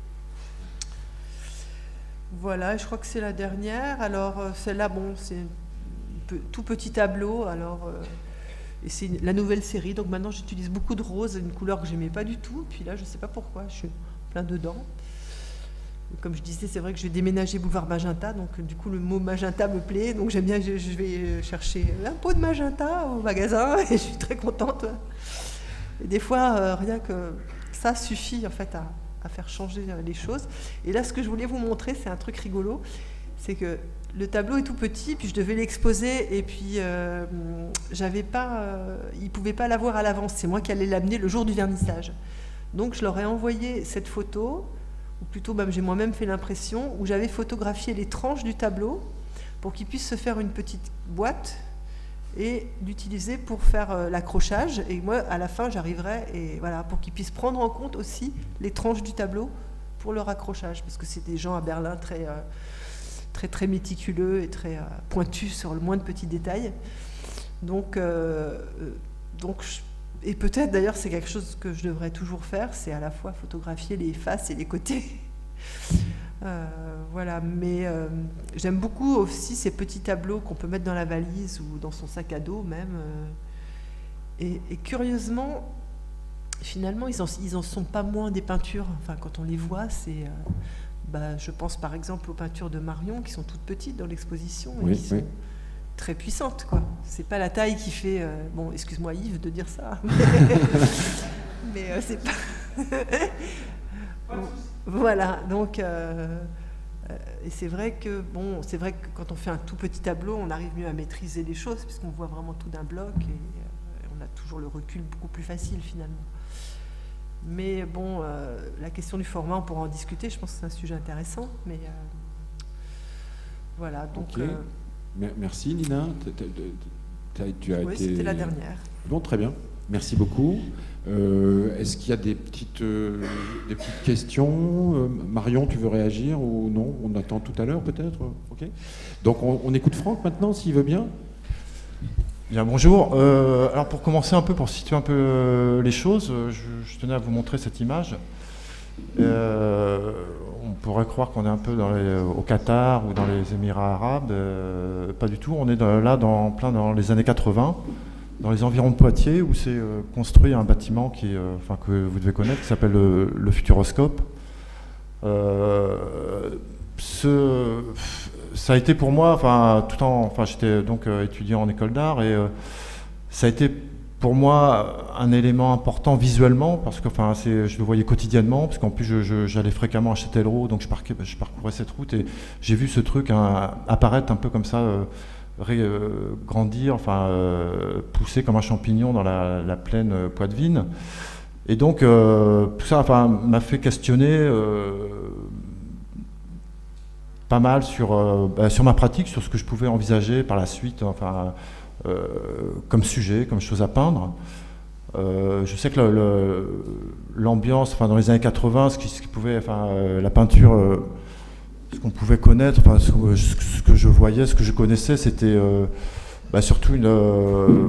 Voilà, je crois que c'est la dernière. Alors, celle-là, bon, c'est un tout petit tableau. Alors, euh, et c'est la nouvelle série. Donc maintenant, j'utilise beaucoup de rose, une couleur que j'aimais pas du tout. Puis là, je sais pas pourquoi, je suis plein dedans. Comme je disais, c'est vrai que je vais déménager boulevard Magenta. Donc, du coup, le mot magenta me plaît. Donc, j'aime bien, je, je vais chercher un pot de magenta au magasin. Et je suis très contente. Et des fois, euh, rien que ça suffit, en fait, à... à faire changer les choses. Et là, ce que je voulais vous montrer, c'est un truc rigolo, c'est que le tableau est tout petit, puis je devais l'exposer, et puis euh, j'avais pas, euh, ils ne pouvaient pas l'avoir à l'avance, c'est moi qui allais l'amener le jour du vernissage. Donc je leur ai envoyé cette photo, ou plutôt même j'ai moi-même fait l'impression, où j'avais photographié les tranches du tableau, pour qu'ils puissent se faire une petite boîte, et d'utiliser pour faire euh, l'accrochage. Et moi, à la fin, j'arriverai, et voilà, pour qu'ils puissent prendre en compte aussi les tranches du tableau pour leur accrochage, parce que c'est des gens à Berlin très, euh, très, très méticuleux et très euh, pointus sur le moins de petits détails. Donc, euh, donc je, et peut-être d'ailleurs, c'est quelque chose que je devrais toujours faire, c'est à la fois photographier les faces et les côtés. Euh, voilà, mais euh, j'aime beaucoup aussi ces petits tableaux qu'on peut mettre dans la valise ou dans son sac à dos même. Euh, et, et curieusement, finalement, ils en, ils en sont pas moins des peintures. Enfin, quand on les voit, c'est, euh, bah, je pense par exemple aux peintures de Marion qui sont toutes petites dans l'exposition et oui, qui sont oui. très puissantes, quoi. C'est pas la taille qui fait. Euh, bon, excuse-moi Yves de dire ça, mais, mais euh, c'est pas. Bon, voilà, donc euh, euh, et c'est vrai que bon, c'est vrai que quand on fait un tout petit tableau, on arrive mieux à maîtriser les choses puisqu'on voit vraiment tout d'un bloc et euh, on a toujours le recul beaucoup plus facile finalement. Mais bon, euh, la question du format, on pourra en discuter. Je pense que c'est un sujet intéressant. Mais euh, voilà, donc... Okay. Euh, Merci Nina. T'as, tu as oui, été... c'était la dernière. Bon, très bien. Merci beaucoup. Euh, est-ce qu'il y a des petites, euh, des petites questions? euh, Marion, tu veux réagir ou non? On attend tout à l'heure peut-être. Ok. Donc on, on écoute Franck maintenant, s'il veut bien. Bien, bonjour. Euh, alors pour commencer un peu, pour situer un peu euh, les choses, je, je tenais à vous montrer cette image. Euh, on pourrait croire qu'on est un peu dans les, au Qatar ou dans les Émirats arabes. Euh, pas du tout. On est dans, là dans, plein dans les années quatre-vingts. Dans les environs de Poitiers, où c'est euh, construit un bâtiment qui, euh, enfin, que vous devez connaître, qui s'appelle le, le Futuroscope. Euh, ce, ça a été pour moi, enfin, tout en, enfin, j'étais donc euh, étudiant en école d'art, et euh, ça a été pour moi un élément important visuellement, parce que, enfin, c'est, je le voyais quotidiennement, parce qu'en plus je, je, j'allais fréquemment à Châtellerault, donc je, parquais, je parcourais cette route, et j'ai vu ce truc hein, apparaître un peu comme ça. Euh, Euh, grandir, enfin euh, pousser comme un champignon dans la, la plaine euh, poitevine. Et donc euh, tout ça enfin, m'a fait questionner euh, pas mal sur, euh, bah, sur ma pratique, sur ce que je pouvais envisager par la suite, enfin, euh, comme sujet, comme chose à peindre. Euh, je sais que le, le, l'ambiance, enfin, dans les années quatre-vingts, ce qui, ce qui pouvait, enfin, euh, la peinture, euh, ce qu'on pouvait connaître, enfin, ce, ce que je voyais, ce que je connaissais, c'était euh, bah, surtout une, euh,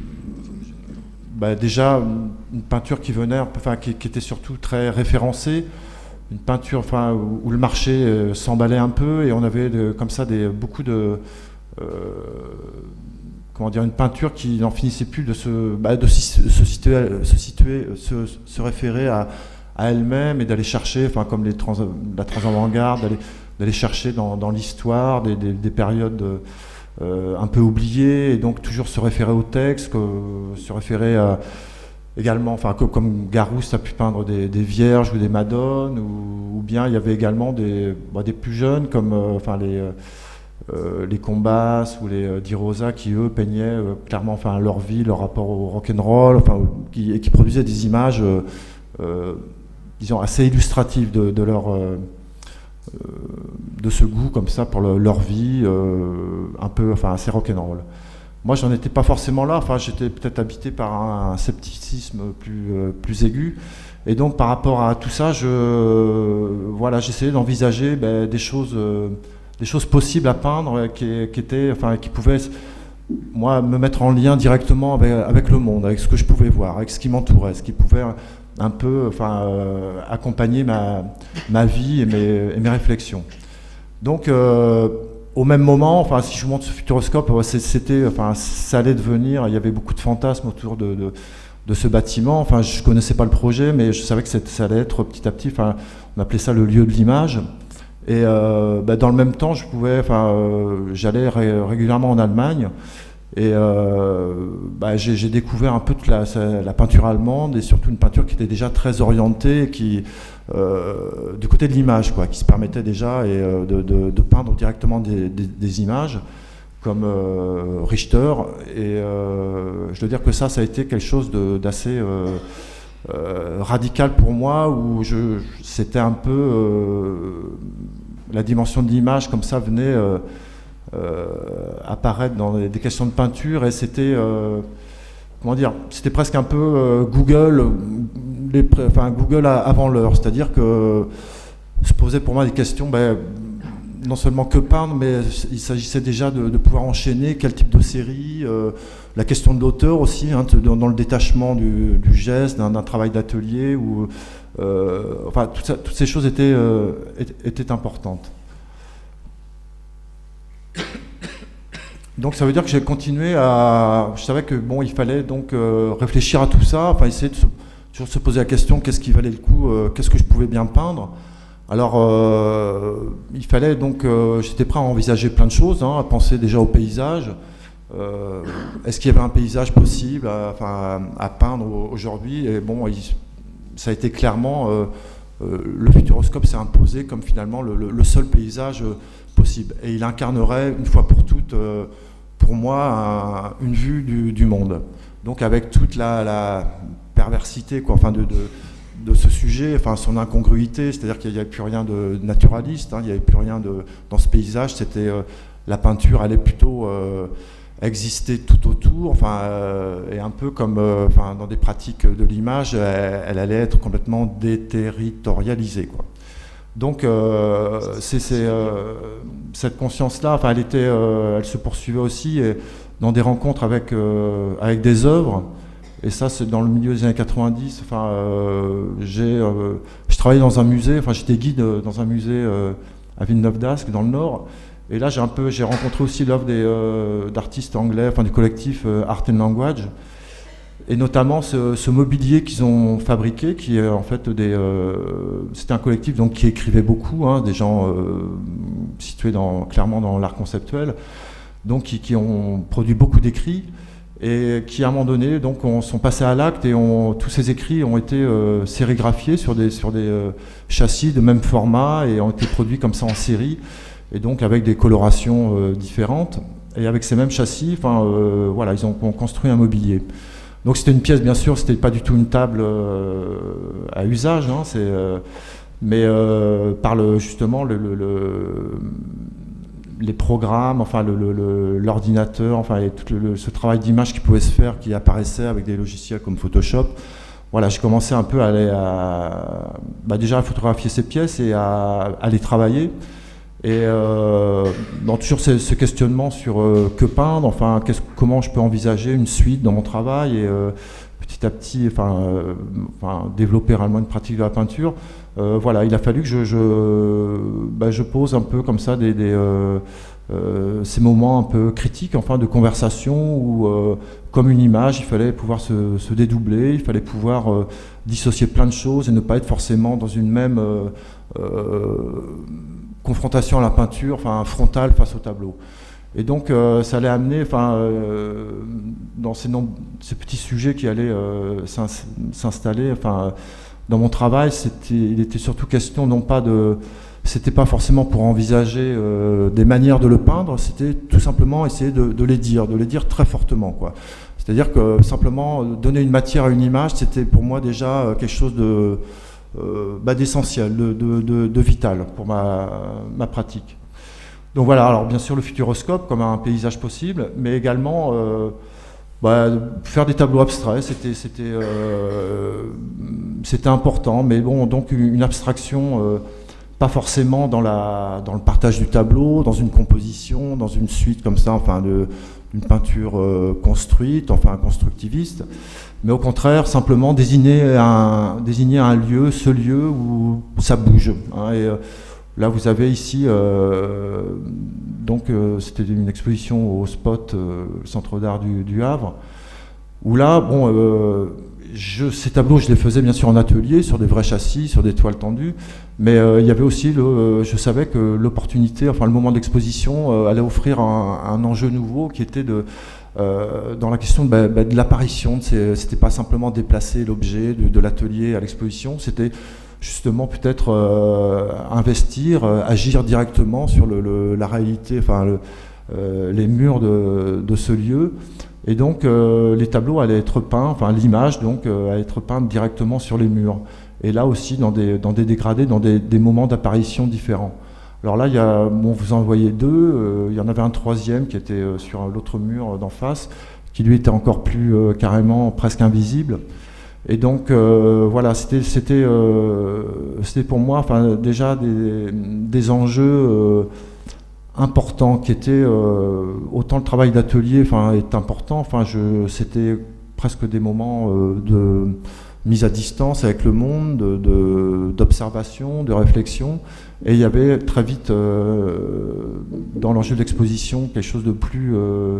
bah, déjà une peinture qui venait, enfin, qui, qui était surtout très référencée, une peinture, enfin, où, où le marché euh, s'emballait un peu, et on avait de, comme ça des, beaucoup de euh, comment dire, une peinture qui n'en finissait plus de se, bah, de se situer, se, situer se, se référer à, à elle-même et d'aller chercher, enfin, comme les trans, la trans-avant-garde, d'aller d'aller chercher dans, dans l'histoire des, des, des périodes euh, un peu oubliées, et donc toujours se référer au texte, que, se référer à, également, enfin, que, comme Garouste a pu peindre des, des vierges ou des madones, ou, ou bien il y avait également des, bah, des plus jeunes comme euh, enfin, les, euh, les Combas ou les euh, Di Rosa qui eux peignaient euh, clairement enfin, leur vie, leur rapport au rock'n'roll, enfin, qui, et qui produisaient des images euh, euh, disons assez illustratives de, de leur... Euh, de ce goût comme ça pour le, leur vie, euh, un peu, enfin assez rock'n'roll. Moi, j'en étais pas forcément là. Enfin, j'étais peut-être habité par un, un scepticisme plus euh, plus aigu, et donc par rapport à tout ça, je euh, voilà, j'essayais d'envisager ben, des choses, euh, des choses possibles à peindre, qui, qui étaient, enfin, qui pouvaient moi me mettre en lien directement avec, avec le monde, avec ce que je pouvais voir, avec ce qui m'entourait, ce qui pouvait un peu enfin, euh, accompagner ma, ma vie et mes, et mes réflexions. Donc, euh, au même moment, enfin, si je vous montre ce Futuroscope, c'était, enfin, ça allait devenir, il y avait beaucoup de fantasmes autour de, de, de ce bâtiment. Enfin, je ne connaissais pas le projet, mais je savais que ça allait être petit à petit, enfin, on appelait ça le lieu de l'image. Et euh, bah, dans le même temps, je pouvais, enfin, euh, j'allais ré régulièrement en Allemagne. Et euh, bah, j'ai découvert un peu toute la, la peinture allemande, et surtout une peinture qui était déjà très orientée, qui, euh, du côté de l'image, quoi, qui se permettait déjà et, euh, de, de, de peindre directement des, des, des images, comme euh, Richter. Et euh, je dois dire que ça, ça a été quelque chose d'assez euh, euh, radical pour moi, où c'était un peu euh, la dimension de l'image, comme ça, venait... Euh, Euh, apparaître dans des questions de peinture, et c'était euh, comment dire, c'était presque un peu euh, Google, les, enfin Google avant l'heure, c'est-à-dire que se posait pour moi des questions, ben, non seulement que peindre, mais il s'agissait déjà de, de pouvoir enchaîner quel type de série, euh, la question de l'auteur aussi, hein, dans, dans le détachement du, du geste, d'un travail d'atelier, ou euh, enfin tout ça, toutes ces choses étaient, euh, étaient, étaient importantes. Donc ça veut dire que j'ai continué à... Je savais que bon, il fallait donc euh, réfléchir à tout ça, enfin essayer de se, toujours se poser la question, qu'est-ce qui valait le coup, euh, qu'est-ce que je pouvais bien peindre. Alors euh, il fallait donc, euh, j'étais prêt à envisager plein de choses, hein, à penser déjà au paysage. Euh, Est-ce qu'il y avait un paysage possible à, enfin, à peindre aujourd'hui? Et bon, il, ça a été clairement... Euh, euh, le Futuroscope s'est imposé comme finalement le, le, le seul paysage euh, possible. Et il incarnerait une fois pour toutes... Euh, pour moi, un, une vue du, du monde. Donc avec toute la, la perversité, quoi, enfin de, de, de ce sujet, enfin son incongruité, c'est-à-dire qu'il n'y avait plus rien de naturaliste, hein, il n'y avait plus rien de, dans ce paysage, c'était euh, la peinture allait plutôt euh, exister tout autour, enfin, euh, et un peu comme euh, enfin, dans des pratiques de l'image, elle, elle allait être complètement déterritorialisée, quoi. Donc euh, c'est, c'est, euh, cette conscience-là, enfin, elle, était, euh, elle se poursuivait aussi et, dans des rencontres avec, euh, avec des œuvres. Et ça, c'est dans le milieu des années quatre-vingt-dix. Enfin, euh, j'ai, euh, je travaillais dans un musée, enfin, j'étais guide dans un musée euh, à Villeneuve-d'Ascq, dans le Nord. Et là, j'ai un peu, j'ai rencontré aussi l'œuvre des, euh, d'artistes anglais, enfin, du collectif euh, Art and Language. Et notamment ce, ce mobilier qu'ils ont fabriqué, qui est en fait des. Euh, c'était un collectif donc, qui écrivait beaucoup, hein, des gens euh, situés dans, clairement dans l'art conceptuel, donc qui, qui ont produit beaucoup d'écrits. Et qui à un moment donné donc on sont passés à l'acte et on, tous ces écrits ont été euh, sérigraphiés sur des, sur des euh, châssis de même format et ont été produits comme ça en série et donc avec des colorations euh, différentes et avec ces mêmes châssis, enfin euh, voilà, ils ont, ont construit un mobilier. Donc c'était une pièce, bien sûr, c'était pas du tout une table euh, à usage, hein, c'est, euh, mais euh, par le, justement le, le, le les programmes, enfin le, le, le, l'ordinateur, enfin et tout le, ce travail d'image qui pouvait se faire, qui apparaissait avec des logiciels comme Photoshop. Voilà, j'ai commencé un peu à aller à, bah déjà à photographier ces pièces et à, à les travailler. Et euh, dans toujours ce, ce questionnement sur euh, que peindre, enfin qu'est-ce, comment je peux envisager une suite dans mon travail et euh, petit à petit, enfin, euh, enfin développer réellement une pratique de la peinture. Euh, voilà, il a fallu que je, je, bah, je pose un peu comme ça des, des, euh, euh, ces moments un peu critiques, enfin de conversation où, euh, comme une image, il fallait pouvoir se, se dédoubler, il fallait pouvoir euh, dissocier plein de choses et ne pas être forcément dans une même euh, euh, confrontation à la peinture, enfin frontale face au tableau. Et donc euh, ça allait amener, enfin, euh, dans ces, nom- ces petits sujets qui allaient euh, s'installer, enfin. Dans mon travail, c'était, il était surtout question non pas de, c'était pas forcément pour envisager euh, des manières de le peindre, c'était tout simplement essayer de, de les dire, de les dire très fortement, quoi. C'est-à-dire que simplement donner une matière à une image, c'était pour moi déjà quelque chose de, euh, bah, d'essentiel, de, de, de, de vital pour ma, ma pratique. Donc voilà, alors bien sûr le futuroscope comme un paysage possible, mais également euh, bah, faire des tableaux abstraits, c'était, c'était, euh, c'était important, mais bon, donc une abstraction, euh, pas forcément dans, la, dans le partage du tableau, dans une composition, dans une suite comme ça, enfin, de, une peinture euh, construite, enfin constructiviste, mais au contraire, simplement désigner un, désigner un lieu, ce lieu où ça bouge. Hein, et, euh, là, vous avez ici, euh, donc euh, c'était une exposition au Spot, euh, le Centre d'art du, du Havre, où là, bon, euh, je, ces tableaux, je les faisais bien sûr en atelier, sur des vrais châssis, sur des toiles tendues, mais euh, il y avait aussi, le, euh, je savais que l'opportunité, enfin le moment d'exposition euh, allait offrir un, un enjeu nouveau qui était de, euh, dans la question de, bah, bah, de l'apparition. C'était pas simplement déplacer l'objet de, de l'atelier à l'exposition, c'était justement peut-être euh, investir, euh, agir directement sur le, le, la réalité, enfin le, euh, les murs de, de ce lieu. Et donc euh, les tableaux allaient être peints, enfin l'image donc euh, allait être peinte directement sur les murs. Et là aussi dans des, dans des dégradés, dans des, des moments d'apparition différents. Alors là, il y a, bon, vous en voyez deux, euh, il y en avait un troisième qui était euh, sur l'autre mur d'en face, qui lui était encore plus euh, carrément presque invisible. Et donc euh, voilà, c'était c'était euh, c'était pour moi, enfin déjà des, des enjeux euh, importants qui étaient euh, autant le travail d'atelier, enfin est important. Enfin je c'était presque des moments euh, de mise à distance avec le monde, de, de, d'observation, de réflexion. Et il y avait très vite euh, dans l'enjeu de l'exposition quelque chose de plus euh,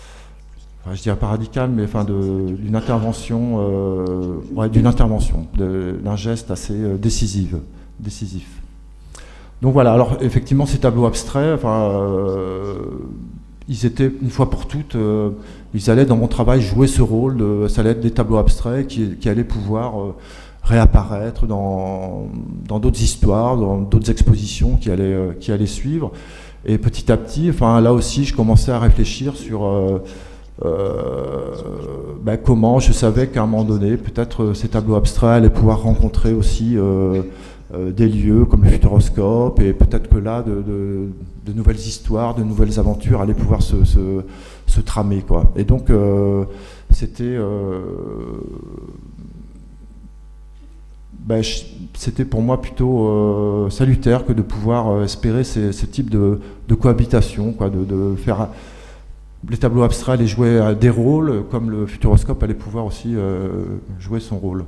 Enfin, je dirais pas radical, mais enfin de, d'une intervention, euh, ouais, d'une intervention, de, d'un geste assez euh, décisif, décisif. Donc voilà. Alors effectivement, ces tableaux abstraits, enfin, euh, ils étaient une fois pour toutes, euh, ils allaient dans mon travail jouer ce rôle. De, ça allait être des tableaux abstraits qui, qui allaient pouvoir euh, réapparaître dans, dans d'autres histoires, dans d'autres expositions qui allaient, euh, qui allaient suivre. Et petit à petit, enfin là aussi, je commençais à réfléchir sur euh, euh, ben, comment je savais qu'à un moment donné, peut-être ces tableaux abstraits allaient pouvoir rencontrer aussi euh, euh, des lieux comme le Futuroscope, et peut-être que là, de, de, de nouvelles histoires, de nouvelles aventures allaient pouvoir se, se, se tramer, quoi. Et donc, euh, c'était... Euh, ben, c'était pour moi plutôt euh, salutaire que de pouvoir euh, espérer ces, ces types de, de cohabitation, quoi, de, de faire... Les tableaux abstraits allaient jouer des rôles, comme le Futuroscope allait pouvoir aussi euh, jouer son rôle.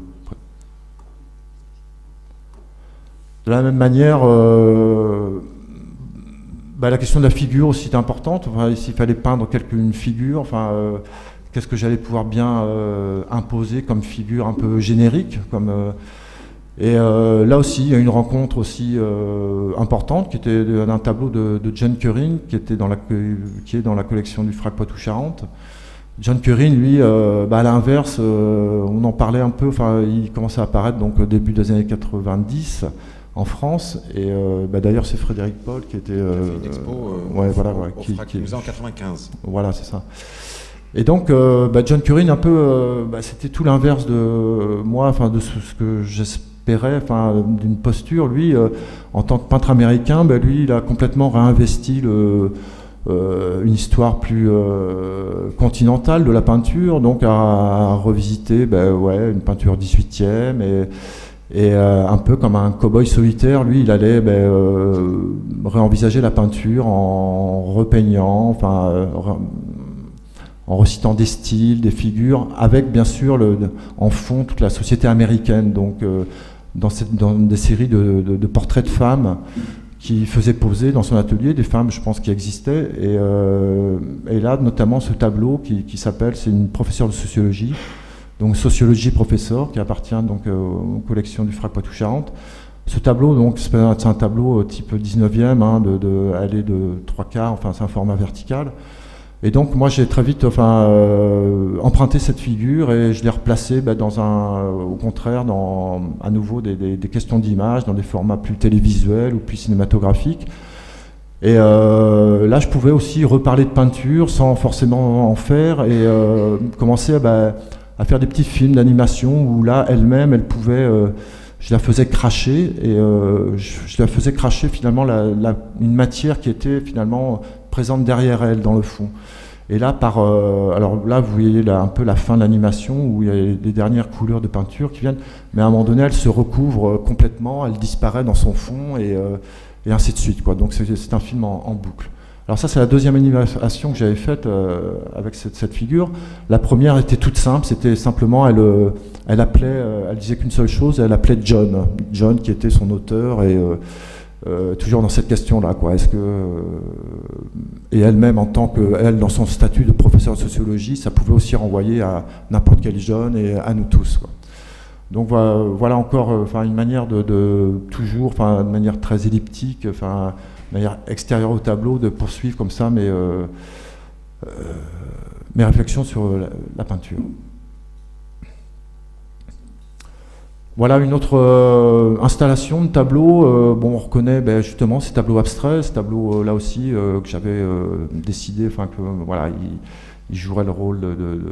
De la même manière, euh, bah, la question de la figure aussi est importante. Enfin, s'il fallait peindre quelque, une figure, enfin, euh, qu'est-ce que j'allais pouvoir bien euh, imposer comme figure un peu générique, comme, euh, et euh, là aussi, il y a une rencontre aussi euh, importante qui était d'un tableau de, de John Currin, qui, était dans la, qui est dans la collection du F R A C Poitou-Charentes. John Currin, lui, euh, bah, à l'inverse, euh, on en parlait un peu, enfin, il commençait à apparaître donc, au début des années quatre-vingt-dix en France, et euh, bah, d'ailleurs c'est Frédéric Paul qui était... Euh, fait une expo euh, ouais, au, voilà, au, ouais, au qui, F R A C qui, en quatre-vingt-quinze. Voilà, c'est ça. Et donc, euh, bah, John Currin, un peu, euh, bah, c'était tout l'inverse de euh, moi, enfin, de ce, ce que j'espérais, enfin, d'une posture. Lui, euh, en tant que peintre américain, bah, lui, il a complètement réinvesti le, euh, une histoire plus euh, continentale de la peinture, donc à, à revisiter, bah, ouais, une peinture dix-huitième, et, et euh, un peu comme un cow-boy solitaire, lui, il allait bah, euh, réenvisager la peinture en repeignant, enfin, euh, en recitant des styles, des figures, avec bien sûr le, en fond toute la société américaine, donc euh, dans, cette, dans des séries de, de, de portraits de femmes qui faisaient poser dans son atelier, des femmes, je pense, qui existaient, et, euh, et là, notamment ce tableau qui, qui s'appelle, c'est une professeure de sociologie, donc sociologie professeur, qui appartient donc euh, aux collections du F R A C Poitou-Charentes. Ce tableau, donc, c'est un, un tableau type dix-neuvième, hein, de, de, elle est de trois quarts, enfin, c'est un format vertical. Et donc moi j'ai très vite enfin, euh, emprunté cette figure et je l'ai replacée bah, dans un, euh, au contraire, dans à nouveau des, des, des questions d'image, dans des formats plus télévisuels ou plus cinématographiques. Et euh, là je pouvais aussi reparler de peinture sans forcément en faire, et euh, commencer bah, à faire des petits films d'animation où là elle-même, elle pouvait, euh, je la faisais cracher, et euh, je, je la faisais cracher finalement la, la, une matière qui était finalement présente derrière elle, dans le fond. Et là, par, euh, alors là, vous voyez là, un peu la fin de l'animation, où il y a les dernières couleurs de peinture qui viennent, mais à un moment donné, elle se recouvre complètement, elle disparaît dans son fond, et, euh, et ainsi de suite, quoi. Donc c'est un film en, en boucle. Alors ça, c'est la deuxième animation que j'avais faite euh, avec cette, cette figure. La première était toute simple, c'était simplement, elle, euh, elle appelait, euh, elle disait qu'une seule chose, elle appelait John, John qui était son auteur, et euh, Euh, toujours dans cette question-là, quoi. Est-ce que euh, et elle-même, en tant que elle, dans son statut de professeur de sociologie, ça pouvait aussi renvoyer à n'importe quel jeune et à nous tous, quoi. Donc voilà, voilà encore, euh, enfin une manière de, de toujours, enfin de manière très elliptique, enfin de manière extérieure au tableau, de poursuivre comme ça mes euh, euh, mes réflexions sur la, la peinture. Voilà une autre euh, installation de tableau. Euh, bon, on reconnaît ben, justement ces tableaux abstraits, ces tableaux euh, là aussi euh, que j'avais euh, décidé, enfin que voilà, ils, ils joueraient le rôle de, de,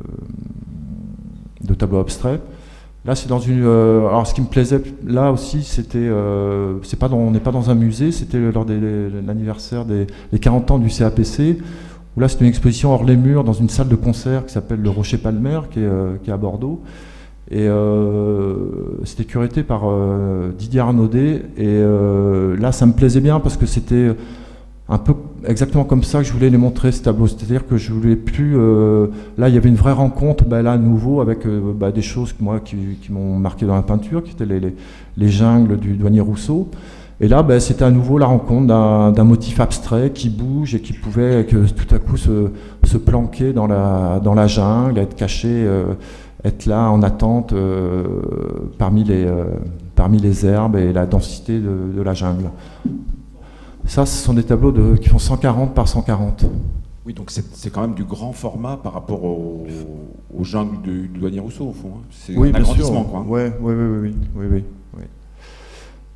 de tableau abstrait. Là, c'est dans une. Euh, alors, ce qui me plaisait là aussi, c'était, euh, c'est pas dans, on n'est pas dans un musée, c'était lors de l'anniversaire des les quarante ans du C A P C. Où là, c'est une exposition hors les murs dans une salle de concert qui s'appelle le Rocher Palmer, qui est, euh, qui est à Bordeaux. Et euh, c'était curaté par euh, Didier Arnaudet, et euh, là ça me plaisait bien parce que c'était un peu exactement comme ça que je voulais les montrer, ces tableaux. C'est-à-dire que je voulais plus... Euh, là il y avait une vraie rencontre, bah, là à nouveau, avec euh, bah, des choses moi, qui, qui m'ont marqué dans la peinture, qui étaient les, les, les jungles du douanier Rousseau. Et là bah, c'était à nouveau la rencontre d'un motif abstrait qui bouge et qui pouvait que, tout à coup se, se planquer dans la, dans la jungle, être caché... Euh, être là en attente euh, parmi, les, euh, parmi les herbes et la densité de, de la jungle. Ça, ce sont des tableaux de, qui font cent quarante par cent quarante. Oui, donc c'est quand même du grand format par rapport au, aux jungles du, du douanier Rousseau, au fond. Hein. C'est oui, un agrandissement, quoi. Oui, oui, oui, oui, oui, oui, oui.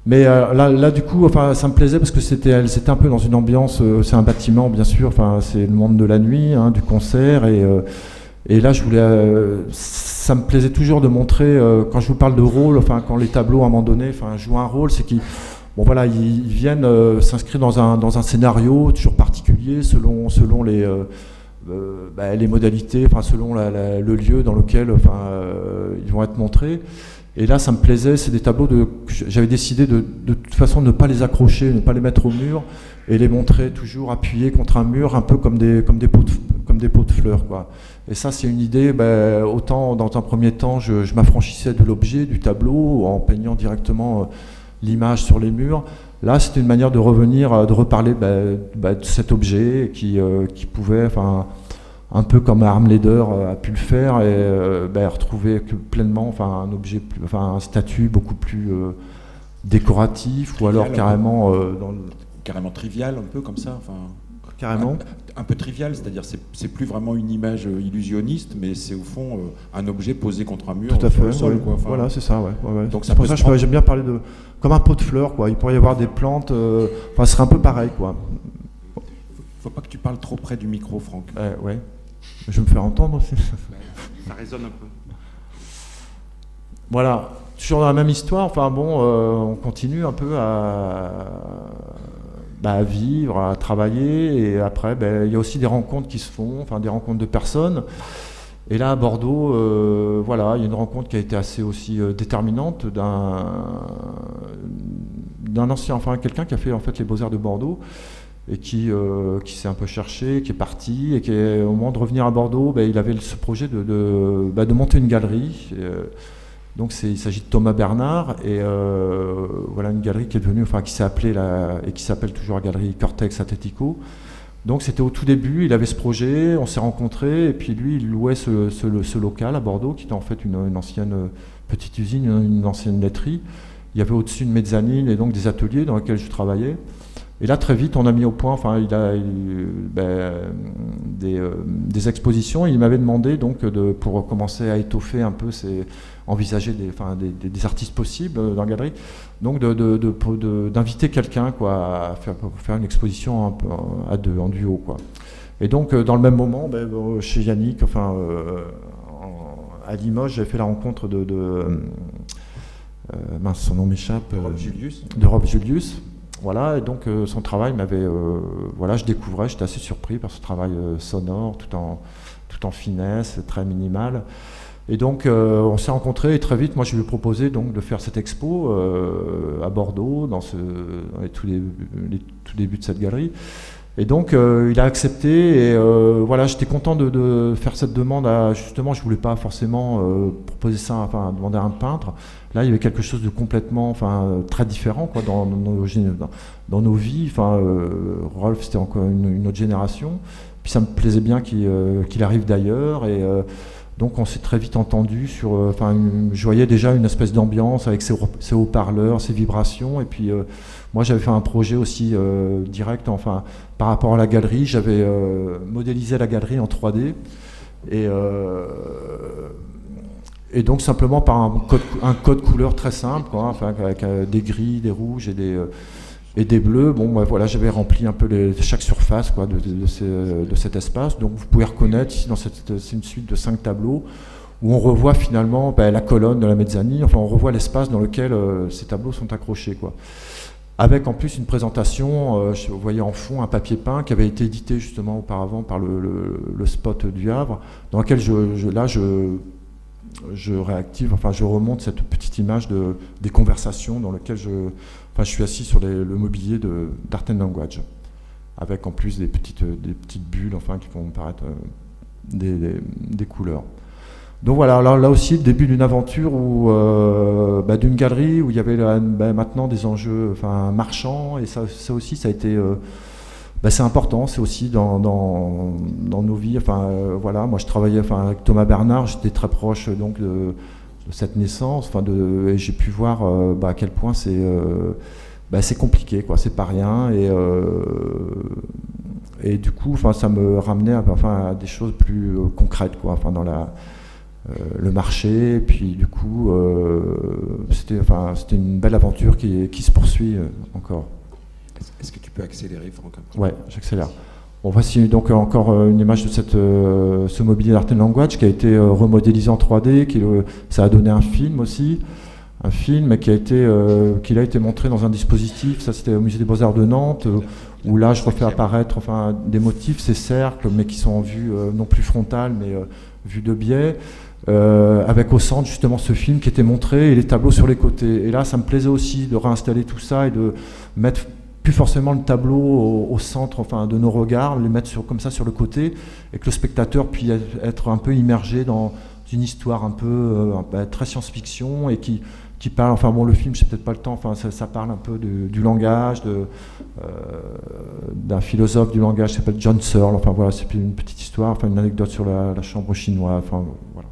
Mais euh, là, là, du coup, enfin, ça me plaisait parce que c'était, c'était un peu dans une ambiance. Euh, c'est un bâtiment, bien sûr. Enfin, c'est le monde de la nuit, hein, du concert. Et, euh, et là, je voulais. Euh, ça me plaisait toujours de montrer. Euh, quand je vous parle de rôle, enfin, quand les tableaux à un moment donné, enfin, jouent un rôle, c'est qu'ils, bon, voilà, ils, ils viennent euh, s'inscrire dans un dans un scénario toujours particulier, selon selon les euh, euh, bah, les modalités, enfin, selon la, la, le lieu dans lequel, enfin, euh, ils vont être montrés. Et là, ça me plaisait, c'est des tableaux de, j'avais décidé de, de toute façon de ne pas les accrocher, ne pas les mettre au mur et les montrer toujours appuyés contre un mur, un peu comme des, comme des, pots, de, comme des pots de fleurs, quoi. Et ça, c'est une idée, ben, autant dans un premier temps, je, je m'affranchissais de l'objet, du tableau, en peignant directement l'image sur les murs. Là, c'était une manière de revenir, de reparler ben, ben, de cet objet qui, euh, qui pouvait, enfin, un peu comme Harm Leder a pu le faire, et euh, ben, retrouver pleinement, enfin, un objet, plus, enfin, un statut beaucoup plus euh, décoratif, trivial, ou alors carrément euh, dans le... carrément trivial, un peu comme ça, enfin, carrément un, un peu trivial, c'est-à-dire c'est c'est plus vraiment une image illusionniste, mais c'est au fond euh, un objet posé contre un mur, tout à fait, au sol, ouais. quoi. Enfin, voilà, c'est ça, ouais. ouais, ouais. Donc ça pour peut ça, se prendre... j'aime bien parler de comme un pot de fleurs, quoi. Il pourrait y avoir des plantes, euh, enfin, ce serait un peu pareil, quoi. Faut pas que tu parles trop près du micro, Franck. Euh, ouais. Je vais me faire entendre aussi. Ça résonne un peu. Voilà, toujours dans la même histoire. Enfin bon, euh, on continue un peu à, bah, à vivre, à travailler, et après, ben, il y a aussi des rencontres qui se font, enfin des rencontres de personnes. Et là, à Bordeaux, euh, voilà, il y a une rencontre qui a été assez aussi euh, déterminante d'un d'un ancien, enfin quelqu'un qui a fait en fait les Beaux-Arts de Bordeaux, et qui, euh, qui s'est un peu cherché, qui est parti, et qui, est, au moment de revenir à Bordeaux, ben, il avait ce projet de, de, ben, de monter une galerie. Et, euh, donc il s'agit de Thomas Bernard, et euh, voilà une galerie qui est devenue, enfin qui s'est appelée la, et qui s'appelle toujours la galerie Cortex Atletico. Donc c'était au tout début, il avait ce projet, on s'est rencontrés, et puis lui il louait ce, ce, ce local à Bordeaux, qui était en fait une, une ancienne petite usine, une ancienne laiterie. Il y avait au-dessus une mezzanine et donc des ateliers dans lesquels je travaillais. Et là, très vite, on a mis au point, enfin, il a il, ben, des, euh, des expositions. Il m'avait demandé, donc, de, pour commencer à étoffer un peu, ses, envisager des, enfin, des, des, des artistes possibles dans la galerie, donc de, de, de, de, d'inviter quelqu'un, quoi, à faire, faire une exposition un peu à deux, en duo, quoi. Et donc, dans le même moment, ben, chez Yannick, enfin, euh, en, à Limoges, j'avais fait la rencontre de, de euh, mince, son nom m'échappe, de Rob Julius. De Rob Julius. Voilà, et donc euh, son travail m'avait, euh, voilà, je découvrais, j'étais assez surpris par ce travail euh, sonore, tout en, tout en finesse, très minimal. Et donc euh, on s'est rencontrés, et très vite, moi je lui ai proposé donc de faire cette expo euh, à Bordeaux, dans, ce, dans les, tout, les, les tout débuts de cette galerie. Et donc euh, il a accepté, et euh, voilà, j'étais content de, de faire cette demande à, justement, je voulais pas forcément euh, proposer ça, enfin demander à un peintre. Là, il y avait quelque chose de complètement, enfin, très différent, quoi, dans, dans, nos, dans, dans nos vies. Enfin, euh, Rolf, c'était encore une, une autre génération. Puis ça me plaisait bien qu'il euh, qu'il arrive d'ailleurs, et euh, donc on s'est très vite entendu sur. Euh, enfin, je voyais déjà une espèce d'ambiance avec ses, ses haut-parleurs, ses vibrations, et puis euh, moi j'avais fait un projet aussi euh, direct, enfin, par rapport à la galerie, j'avais euh, modélisé la galerie en trois D, et euh, Et donc simplement par un code, un code couleur très simple, quoi, enfin, avec euh, des gris, des rouges et des, euh, et des bleus. Bon, bah, voilà, j'avais rempli un peu les, chaque surface, quoi, de, de, de, ces, de cet espace. Donc vous pouvez reconnaître ici dans cette, c'est une suite de cinq tableaux où on revoit finalement bah, la colonne de la mezzanine. Enfin, on revoit l'espace dans lequel euh, ces tableaux sont accrochés, quoi. Avec en plus une présentation, euh, vous voyez en fond un papier peint qui avait été édité justement auparavant par le, le, le Spot du Havre, dans lequel je, je là je je réactive, enfin je remonte cette petite image de, des conversations dans lesquelles je, enfin, je suis assis sur les, le mobilier de d'Art and Language, avec en plus des petites, des petites bulles, enfin, qui vont paraître euh, des, des, des couleurs. Donc voilà, là, là aussi le début d'une aventure où, euh, bah, d'une galerie où il y avait là, bah, maintenant des enjeux, enfin, marchands, et ça, ça aussi ça a été euh, bah, c'est important, c'est aussi dans, dans, dans nos vies. Enfin, euh, voilà, moi je travaillais, enfin, avec Thomas Bernard, j'étais très proche donc de, de cette naissance, enfin, de, et j'ai pu voir euh, bah, à quel point c'est euh, bah, c'est compliqué, quoi, c'est pas rien, et, euh, et du coup, enfin, ça me ramenait enfin, à des choses plus euh, concrètes, quoi, enfin, dans la, euh, le marché. Et puis du coup, euh, c'était enfin, c'était une belle aventure qui, qui se poursuit euh, encore. Est-ce que tu peux accélérer, Franck? Ouais, j'accélère. Bon, voici donc encore euh, une image de cette, euh, ce mobilier d'Art and Language qui a été euh, remodélisé en trois D, qui, euh, ça a donné un film aussi, un film qui a été, euh, qui a été montré dans un dispositif, ça c'était au Musée des Beaux-Arts de Nantes, euh, où là je refais apparaître enfin, des motifs, ces cercles, mais qui sont en vue euh, non plus frontale, mais euh, vue de biais, euh, avec au centre justement ce film qui était montré et les tableaux sur les côtés. Et là ça me plaisait aussi de réinstaller tout ça et de mettre plus forcément le tableau au, au centre enfin, de nos regards, les mettre sur, comme ça sur le côté, et que le spectateur puisse être un peu immergé dans une histoire un peu euh, très science-fiction, et qui, qui parle, enfin bon le film, j'ai peut-être pas le temps, enfin ça, ça parle un peu de, du langage, de, euh, d'un philosophe du langage qui s'appelle John Searle, enfin voilà, c'est une petite histoire, enfin une anecdote sur la, la chambre chinoise, enfin voilà.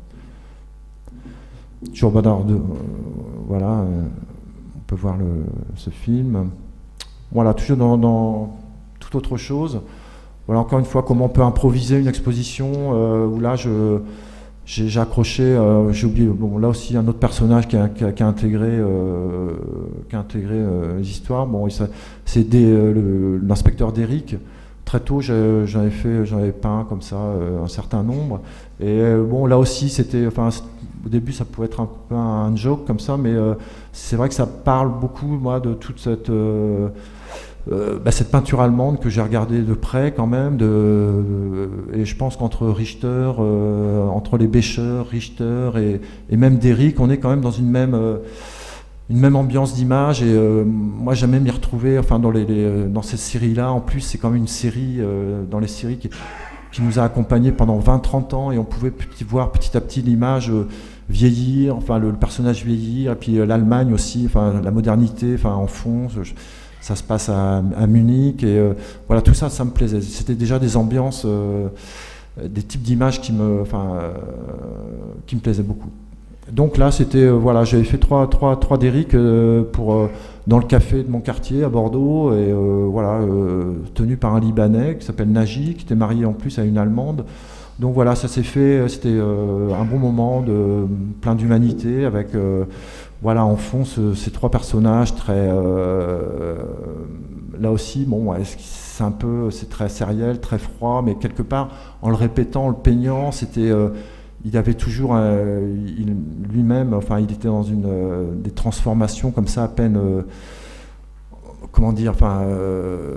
Toujours Badard de, euh, voilà, euh, on peut voir le, ce film. Voilà, toujours dans, dans toute autre chose. Voilà, encore une fois, comment on peut improviser une exposition euh, où là, je, j'ai, j'ai accroché, euh, j'ai oublié, bon, là aussi, un autre personnage qui a, qui a, qui a intégré, euh, qui a intégré euh, les histoires. Bon, c'est des, euh, le, l'inspecteur d'Eric. Très tôt, j'en avais fait, j'en avais peint comme ça euh, un certain nombre. Et euh, bon, là aussi, c'était, enfin, au début, ça pouvait être un peu un joke comme ça, mais euh, c'est vrai que ça parle beaucoup, moi, de toute cette euh, Euh, bah, cette peinture allemande que j'ai regardée de près quand même, de, euh, et je pense qu'entre Richter, euh, entre les Becher, Richter et, et même d'Eric, on est quand même dans une même, euh, une même ambiance d'image, et euh, moi j'aime m'y retrouver, enfin dans, les, les, dans cette série-là, en plus c'est quand même une série, euh, dans les séries qui, qui nous a accompagnés pendant vingt trente ans, et on pouvait petit, voir petit à petit l'image euh, vieillir, enfin le, le personnage vieillir, et puis euh, l'Allemagne aussi, enfin la modernité, enfin en fond, je, ça se passe à, à Munich, et euh, voilà, tout ça, ça me plaisait. C'était déjà des ambiances, euh, des types d'images qui me, enfin, euh, qui me plaisaient beaucoup. Donc là, c'était, euh, voilà, j'avais fait trois, trois, trois d'Eric euh, pour euh, dans le café de mon quartier à Bordeaux, et euh, voilà, euh, tenu par un Libanais qui s'appelle Naji, qui était marié en plus à une Allemande. Donc voilà, ça s'est fait, c'était euh, un bon moment de plein d'humanité, avec euh, voilà, en fond, ce, ces trois personnages très, euh, là aussi, bon, c'est un peu, c'est très sériel, très froid, mais quelque part, en le répétant, en le peignant, c'était, euh, il avait toujours, euh, il, lui-même, enfin, il était dans une, euh, des transformations comme ça, à peine, euh, comment dire, enfin, euh,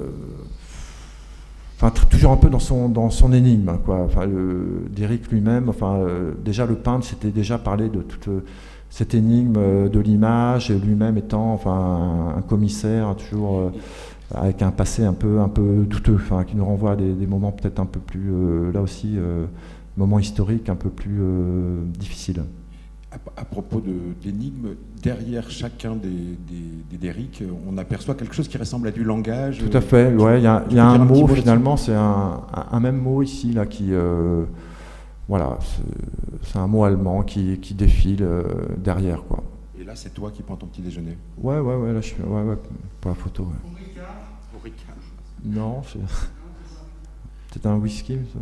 enfin, toujours un peu dans son, dans son énigme, quoi. Enfin, d'Eric lui-même, enfin, euh, déjà le peintre, c'était déjà parlé de toute euh, cette énigme de l'image, lui-même étant enfin, un, un commissaire, toujours euh, avec un passé un peu, un peu douteux, enfin, qui nous renvoie à des, des moments peut-être un peu plus, euh, là aussi, euh, moments historiques un peu plus euh, difficiles. À, à propos d'énigmes, derrière chacun des, des, des d'Eric, on aperçoit quelque chose qui ressemble à du langage. Tout à fait, il ouais, y a, y a un mot, finalement, c'est un, un même mot ici, là, qui... Euh, voilà, c'est un mot allemand qui, qui défile euh, derrière, quoi. Et là, c'est toi qui prends ton petit déjeuner? Ouais, ouais, ouais, là, je suis... Ouais, ouais, pour la photo, ouais. Au Ricard? Au Ricard. Non, c'est... Peut-être un whisky, ça.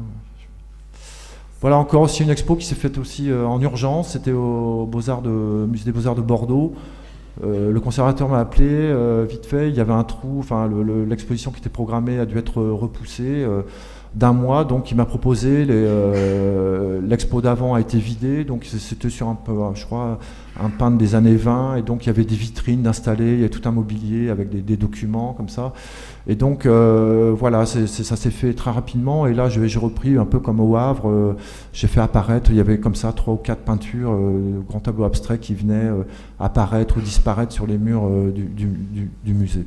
Voilà, encore aussi une expo qui s'est faite aussi euh, en urgence, c'était au Beaux-Arts de, Musée des Beaux-Arts de Bordeaux. Euh, le conservateur m'a appelé, euh, vite fait, il y avait un trou, enfin, l'exposition qui était programmée a dû être repoussée. Euh, d'un mois, donc il m'a proposé, l'expo euh, d'avant a été vidée, donc c'était sur un peu, je crois, un peintre des années vingt, et donc il y avait des vitrines installées, il y avait tout un mobilier avec des, des documents comme ça, et donc euh, voilà, c'est, c'est, ça s'est fait très rapidement, et là j'ai repris un peu comme au Havre, euh, j'ai fait apparaître, il y avait comme ça trois ou quatre peintures, euh, grands tableaux abstraits qui venaient euh, apparaître ou disparaître sur les murs euh, du, du, du, du musée.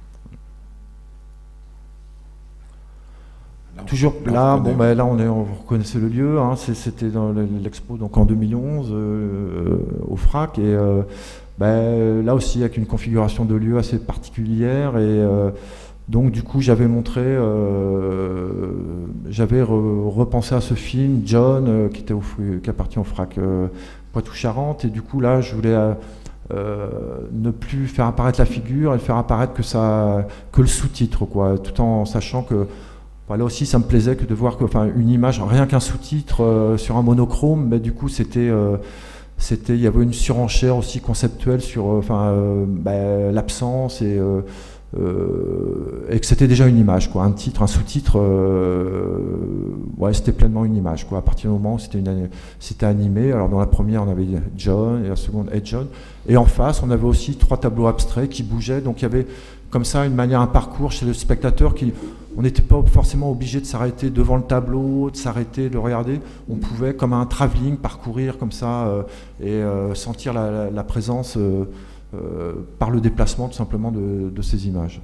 Là, Toujours là, là bon, ben, là on est, on, vous reconnaissez le lieu, hein, c'était dans l'expo donc en deux mille onze euh, au Frac, et euh, ben, là aussi avec une configuration de lieu assez particulière, et euh, donc du coup j'avais montré, euh, j'avais re, repensé à ce film John euh, qui était au, qui appartient au Frac euh, Poitou-Charentes, et du coup là je voulais euh, Euh, ne plus faire apparaître la figure et faire apparaître que, ça, que le sous-titre, quoi, tout en sachant que Enfin, là aussi, ça me plaisait que de voir que, enfin, une image, rien qu'un sous-titre euh, sur un monochrome, mais du coup, c'était, euh, c'était, il y avait une surenchère aussi conceptuelle sur, euh, enfin, euh, bah, l'absence et, euh, euh, et que c'était déjà une image, quoi. Un titre, un sous-titre, euh, ouais, c'était pleinement une image, quoi. À partir du moment où c'était une, c'était animé. Alors dans la première, on avait John et la seconde, Ed John, et en face, on avait aussi trois tableaux abstraits qui bougeaient. Donc il y avait comme ça une manière, un parcours chez le spectateur qui, on n'était pas forcément obligé de s'arrêter devant le tableau, de s'arrêter, de le regarder. On pouvait, comme un travelling, parcourir comme ça euh, et euh, sentir la, la, la présence euh, euh, par le déplacement tout simplement de, de ces images.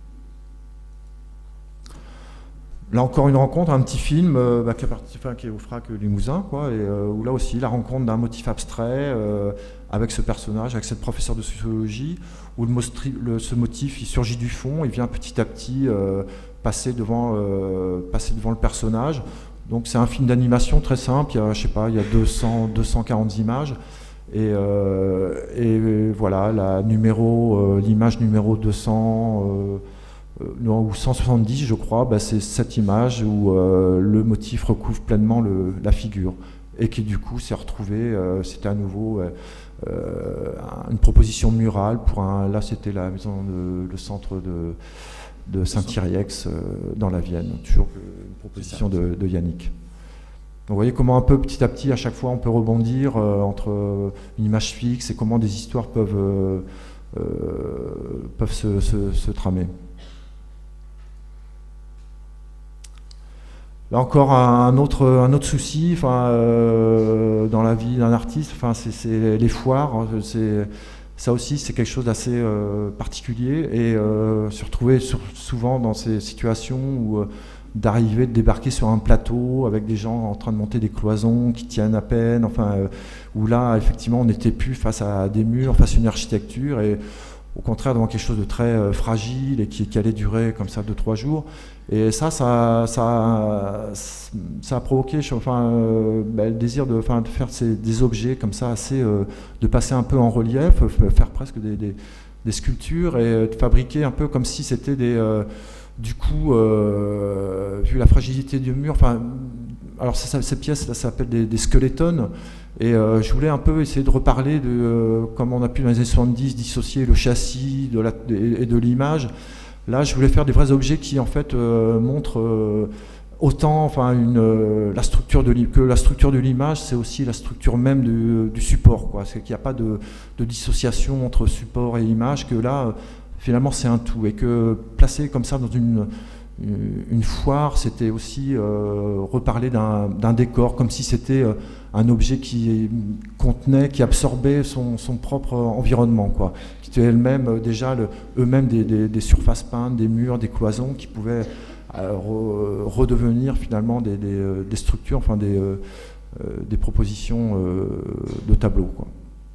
Là encore une rencontre, un petit film euh, bah, qui, est parti, enfin, qui est au Frac Limousin, quoi, et euh, où là aussi la rencontre d'un motif abstrait euh, avec ce personnage, avec cette professeure de sociologie, où le, le, ce motif il surgit du fond, il vient petit à petit euh, passer, devant, euh, passer devant le personnage. Donc c'est un film d'animation très simple, il y a, je sais pas, il y a deux cents, deux cent quarante images, et, euh, et voilà, la numéro, euh, l'image numéro deux cents. Euh, Non, ou cent soixante-dix, je crois, bah, c'est cette image où euh, le motif recouvre pleinement le, la figure et qui du coup s'est retrouvé, euh, c'était à nouveau euh, une proposition murale pour un, là c'était la maison, de, le centre de, de Saint-Yrieix euh, dans la Vienne, toujours une proposition de, de Yannick. Donc, vous voyez comment un peu petit à petit, à chaque fois, on peut rebondir euh, entre une image fixe et comment des histoires peuvent, euh, euh, peuvent se, se, se tramer. Là encore un autre, un autre souci, enfin, euh, dans la vie d'un artiste, enfin, c'est les foires. Ça aussi, c'est quelque chose d'assez euh, particulier et euh, se retrouver sur, souvent dans ces situations où euh, d'arriver, de débarquer sur un plateau avec des gens en train de monter des cloisons qui tiennent à peine, enfin, euh, où là, effectivement, on n'était plus face à des murs, face à une architecture et au contraire devant quelque chose de très euh, fragile et qui, qui allait durer comme ça deux trois jours. Et ça, ça, ça, ça a provoqué enfin, euh, bah, le désir de, enfin, de faire ces, des objets comme ça, assez, euh, de passer un peu en relief, faire presque des, des, des sculptures et de fabriquer un peu comme si c'était des... Euh, du coup, euh, vu la fragilité du mur, enfin, alors ça, ça, ces pièces, là, ça s'appelle des, des skeletons. Et euh, je voulais un peu essayer de reparler de euh, comment on a pu dans les années soixante-dix dissocier le châssis de la, et de l'image. Là, je voulais faire des vrais objets qui, en fait, euh, montrent euh, autant, enfin, une, euh, la structure de que la structure de l'image, c'est aussi la structure même du, du support, quoi. C'est qu'il n'y a pas de, de dissociation entre support et image, que là, euh, finalement, c'est un tout, et que placer comme ça dans une une foire, c'était aussi euh, reparler d'un décor, comme si c'était euh, un objet qui contenait, qui absorbait son, son propre environnement, quoi. Qui était elle-même déjà eux-mêmes des, des, des surfaces peintes, des murs, des cloisons, qui pouvaient euh, re, redevenir finalement des, des, des structures, enfin des, euh, des propositions euh, de tableaux, quoi.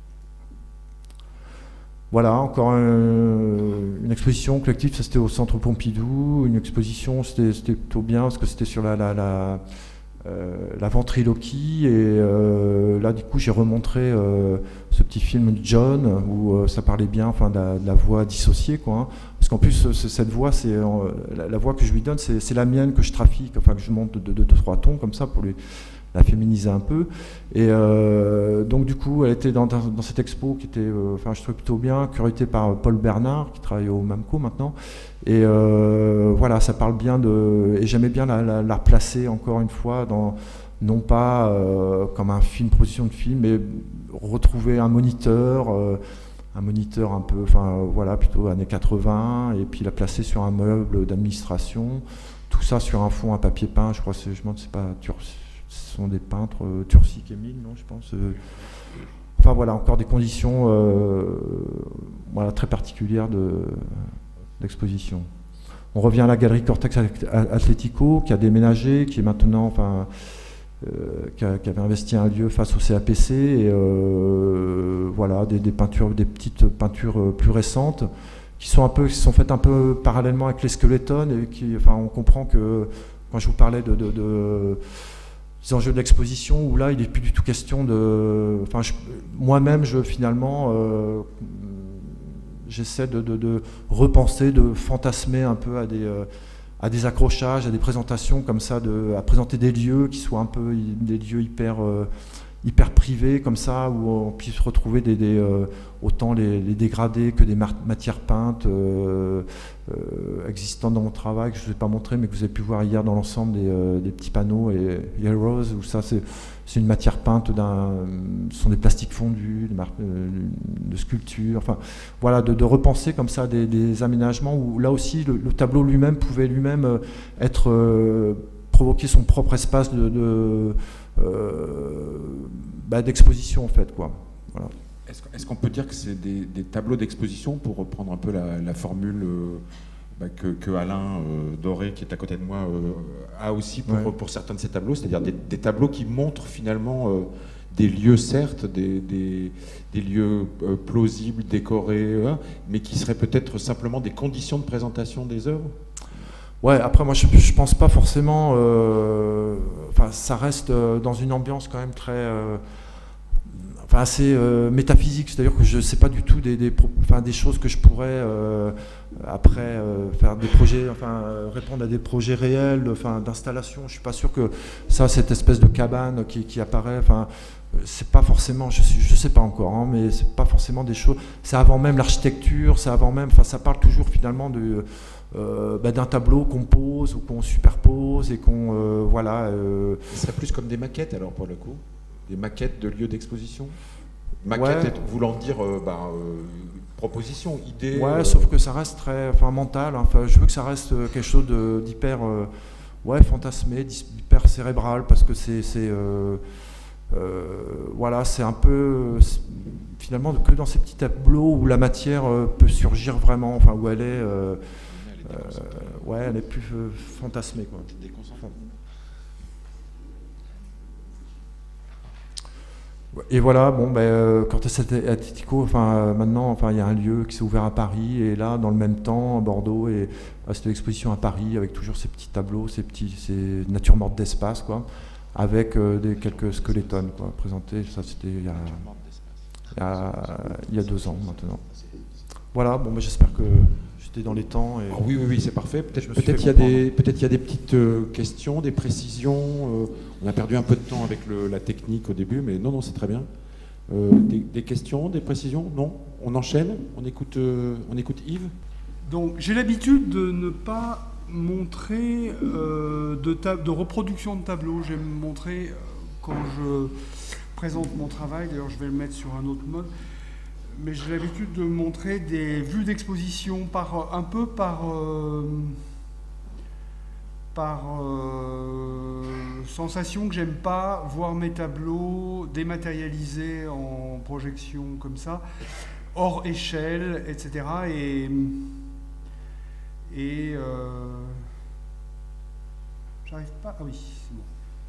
Voilà, encore un, une exposition collective, ça c'était au Centre Pompidou, une exposition, c'était plutôt bien parce que c'était sur la, la, la, euh, la ventriloquie, et euh, là du coup j'ai remontré euh, ce petit film de John, où euh, ça parlait bien, enfin, de la, de la voix dissociée, quoi, hein, parce qu'en plus cette voix, c'est euh, la, la voix que je lui donne, c'est la mienne que je trafique, enfin que je monte de deux, trois tons comme ça pour lui la féminiser un peu, et euh, donc du coup elle était dans, dans, dans cette expo qui était, euh, enfin je trouvais plutôt bien, curatée par Paul Bernard qui travaille au MAMCO maintenant, et euh, voilà, ça parle bien de, et j'aimais bien la, la, la replacer encore une fois dans, non pas euh, comme un film, proposition de film, mais retrouver un moniteur, euh, un moniteur un peu, enfin voilà, plutôt années quatre-vingts, et puis la placer sur un meuble d'administration, tout ça sur un fond à papier peint, je crois, je me demande, c'est pas Turci, ce sont des peintres, euh, Turcic et Mille, non, je pense. Euh, enfin voilà, encore des conditions euh, voilà, très particulières d'exposition. De, On revient à la galerie Cortex Atlético, qui a déménagé, qui est maintenant, enfin, euh, qui, a, qui avait investi un lieu face au C A P C, et euh, voilà, des, des peintures, des petites peintures plus récentes, qui sont un peu, qui sont faites un peu parallèlement avec les skeletons, et qui, enfin, on comprend que quand je vous parlais de, de, de des enjeux de l'exposition, où là il n'est plus du tout question de, enfin, moi-même je finalement euh, j'essaie de, de, de repenser, de fantasmer un peu à des, euh, à des accrochages, à des présentations comme ça, de, à présenter des lieux qui soient un peu des lieux hyper, euh, hyper privés comme ça, où on puisse retrouver des, des, euh, autant les, les dégradés que des matières peintes euh, euh, existantes dans mon travail, que je ne vous ai pas montré, mais que vous avez pu voir hier dans l'ensemble des, euh, des petits panneaux et Heroes, où ça c'est c'est une matière peinte, d'un, ce sont des plastiques fondus, de, de sculptures, enfin voilà, de, de repenser comme ça des, des aménagements où là aussi le, le tableau lui-même pouvait lui-même être euh, provoquer son propre espace de, de euh, bah, d'exposition en fait quoi. Voilà. Est-ce, est-ce qu'on peut dire que c'est des, des tableaux d'exposition, pour reprendre un peu la, la formule euh, bah, que, que Alain euh, Doré, qui est à côté de moi, euh, a aussi pour, ouais. pour certains de ces tableaux, c'est-à-dire des, des tableaux qui montrent finalement euh, des lieux, certes, des, des, des lieux euh, plausibles, décorés, euh, mais qui seraient peut-être simplement des conditions de présentation des œuvres? Ouais, après moi je, je pense pas forcément, euh, enfin ça reste euh, dans une ambiance quand même très... Euh, Enfin, assez euh, métaphysique, c'est-à-dire que je ne sais pas du tout des, des, enfin, des choses que je pourrais euh, après euh, faire des projets, enfin euh, répondre à des projets réels, enfin d'installation. Je suis pas sûr que ça, cette espèce de cabane qui, qui apparaît, enfin c'est pas forcément, je suis, je sais pas encore, hein, mais c'est pas forcément des choses. C'est avant même l'architecture, c'est avant même, enfin ça parle toujours finalement de euh, bah, d'un tableau qu'on pose ou qu'on superpose et qu'on euh, voilà. Euh, Ce serait plus comme des maquettes alors pour le coup. Des maquettes de lieux d'exposition? Maquette ouais. Voulant dire euh, bah, euh, proposition, idée. Ouais, euh... sauf que ça reste très enfin, mental. Enfin, je veux que ça reste quelque chose de, d'hyper euh, ouais, fantasmé, d'hyper cérébral, parce que c'est. c'est euh, euh, voilà, c'est un peu. C'est, finalement, que dans ces petits tableaux où la matière euh, peut surgir vraiment, enfin, où elle est. Euh, elle est euh, ouais, elle est plus euh, fantasmée, quoi. Et voilà, bon, ben, euh, quand c'était à Titico, enfin, euh, maintenant, enfin, il y a un lieu qui s'est ouvert à Paris, et là, dans le même temps, à Bordeaux, et euh, c'était l'exposition à Paris, avec toujours ces petits tableaux, ces petits, ces natures mortes d'espace, quoi, avec euh, des, quelques squelettons, quoi, présentés. Ça, c'était il y a, il y a, il y a deux ans, maintenant. Voilà, bon, ben, j'espère que j'étais dans les temps. Et oh, oui, oui, oui, c'est parfait. Peut-être, peut-être il y a des, peut-être il y a des petites euh, questions, des précisions. Euh, on a perdu un peu de temps avec le, la technique au début, mais non, non, c'est très bien. Euh, des, des questions, des précisions? Non? On enchaîne? On écoute, euh, on écoute Yves? Donc, j'ai l'habitude de ne pas montrer euh, de, tab- de reproduction de tableaux. J'aime montrer euh, quand je présente mon travail. D'ailleurs, je vais le mettre sur un autre mode. Mais j'ai l'habitude de montrer des vues d'exposition par, un peu par, euh, par euh, sensation que j'aime pas voir mes tableaux dématérialisés en projection comme ça, hors échelle, et cetera. Et, et euh, j'arrive pas... Ah oui, c'est bon.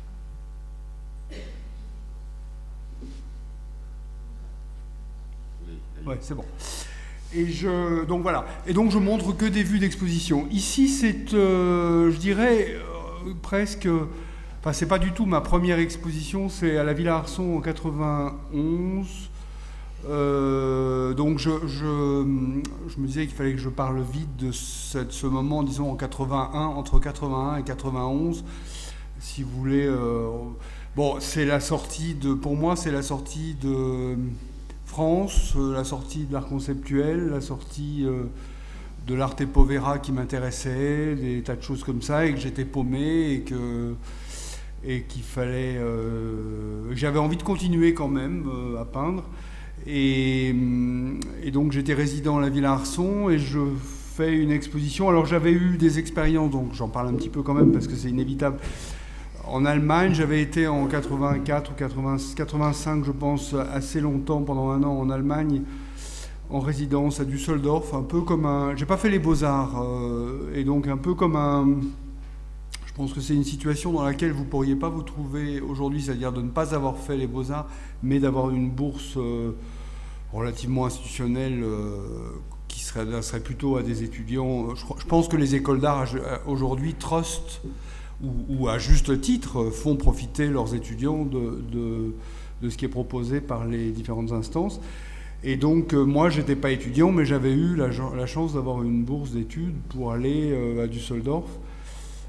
Ouais, c'est bon. Et je, donc voilà. Et donc je montre que des vues d'exposition. Ici, c'est, euh, je dirais, euh, presque. Enfin, c'est pas du tout ma première exposition. C'est à la Villa Arson en quatre-vingt-onze. Euh, donc je, je, je me disais qu'il fallait que je parle vite de ce, de ce moment, disons en quatre-vingt-un, entre quatre-vingt-un et quatre-vingt-onze, si vous voulez. Euh, bon, c'est la sortie de, pour moi, c'est la sortie de France, euh, la sortie de l'art conceptuel, la sortie euh, de l'arte povera qui m'intéressait, des tas de choses comme ça, et que j'étais paumé et que et qu'il fallait, euh, j'avais envie de continuer quand même euh, à peindre, et, et donc j'étais résident à la Villa Arson et je fais une exposition. Alors j'avais eu des expériences, donc j'en parle un petit peu quand même parce que c'est inévitable. En Allemagne, j'avais été en quatre-vingt-quatre ou quatre-vingt-cinq, je pense, assez longtemps, pendant un an en Allemagne, en résidence à Düsseldorf, un peu comme un... J'ai pas fait les beaux-arts, euh, et donc un peu comme un... Je pense que c'est une situation dans laquelle vous ne pourriez pas vous trouver aujourd'hui, c'est-à-dire de ne pas avoir fait les beaux-arts, mais d'avoir une bourse euh, relativement institutionnelle euh, qui serait, serait plutôt à des étudiants. Je, je pense que les écoles d'art aujourd'hui trustent, Ou, ou à juste titre, font profiter leurs étudiants de, de, de ce qui est proposé par les différentes instances. Et donc, euh, moi, je n'étais pas étudiant, mais j'avais eu la, la chance d'avoir une bourse d'études pour aller euh, à Düsseldorf.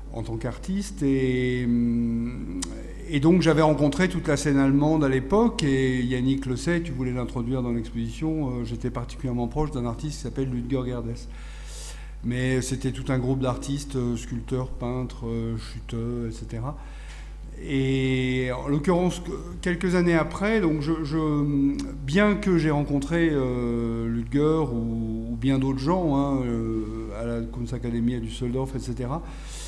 en tant qu'artiste. Et, et donc j'avais rencontré toute la scène allemande à l'époque, et Yannick le sait, tu voulais l'introduire dans l'exposition, euh, j'étais particulièrement proche d'un artiste qui s'appelle Ludger Gerdes. Mais c'était tout un groupe d'artistes, euh, sculpteurs, peintres, euh, chuteux, et cetera. Et en l'occurrence, quelques années après, donc je, je, bien que j'ai rencontré euh, Ludger ou, ou bien d'autres gens hein, euh, à la Kunstakademie à Düsseldorf, et cetera,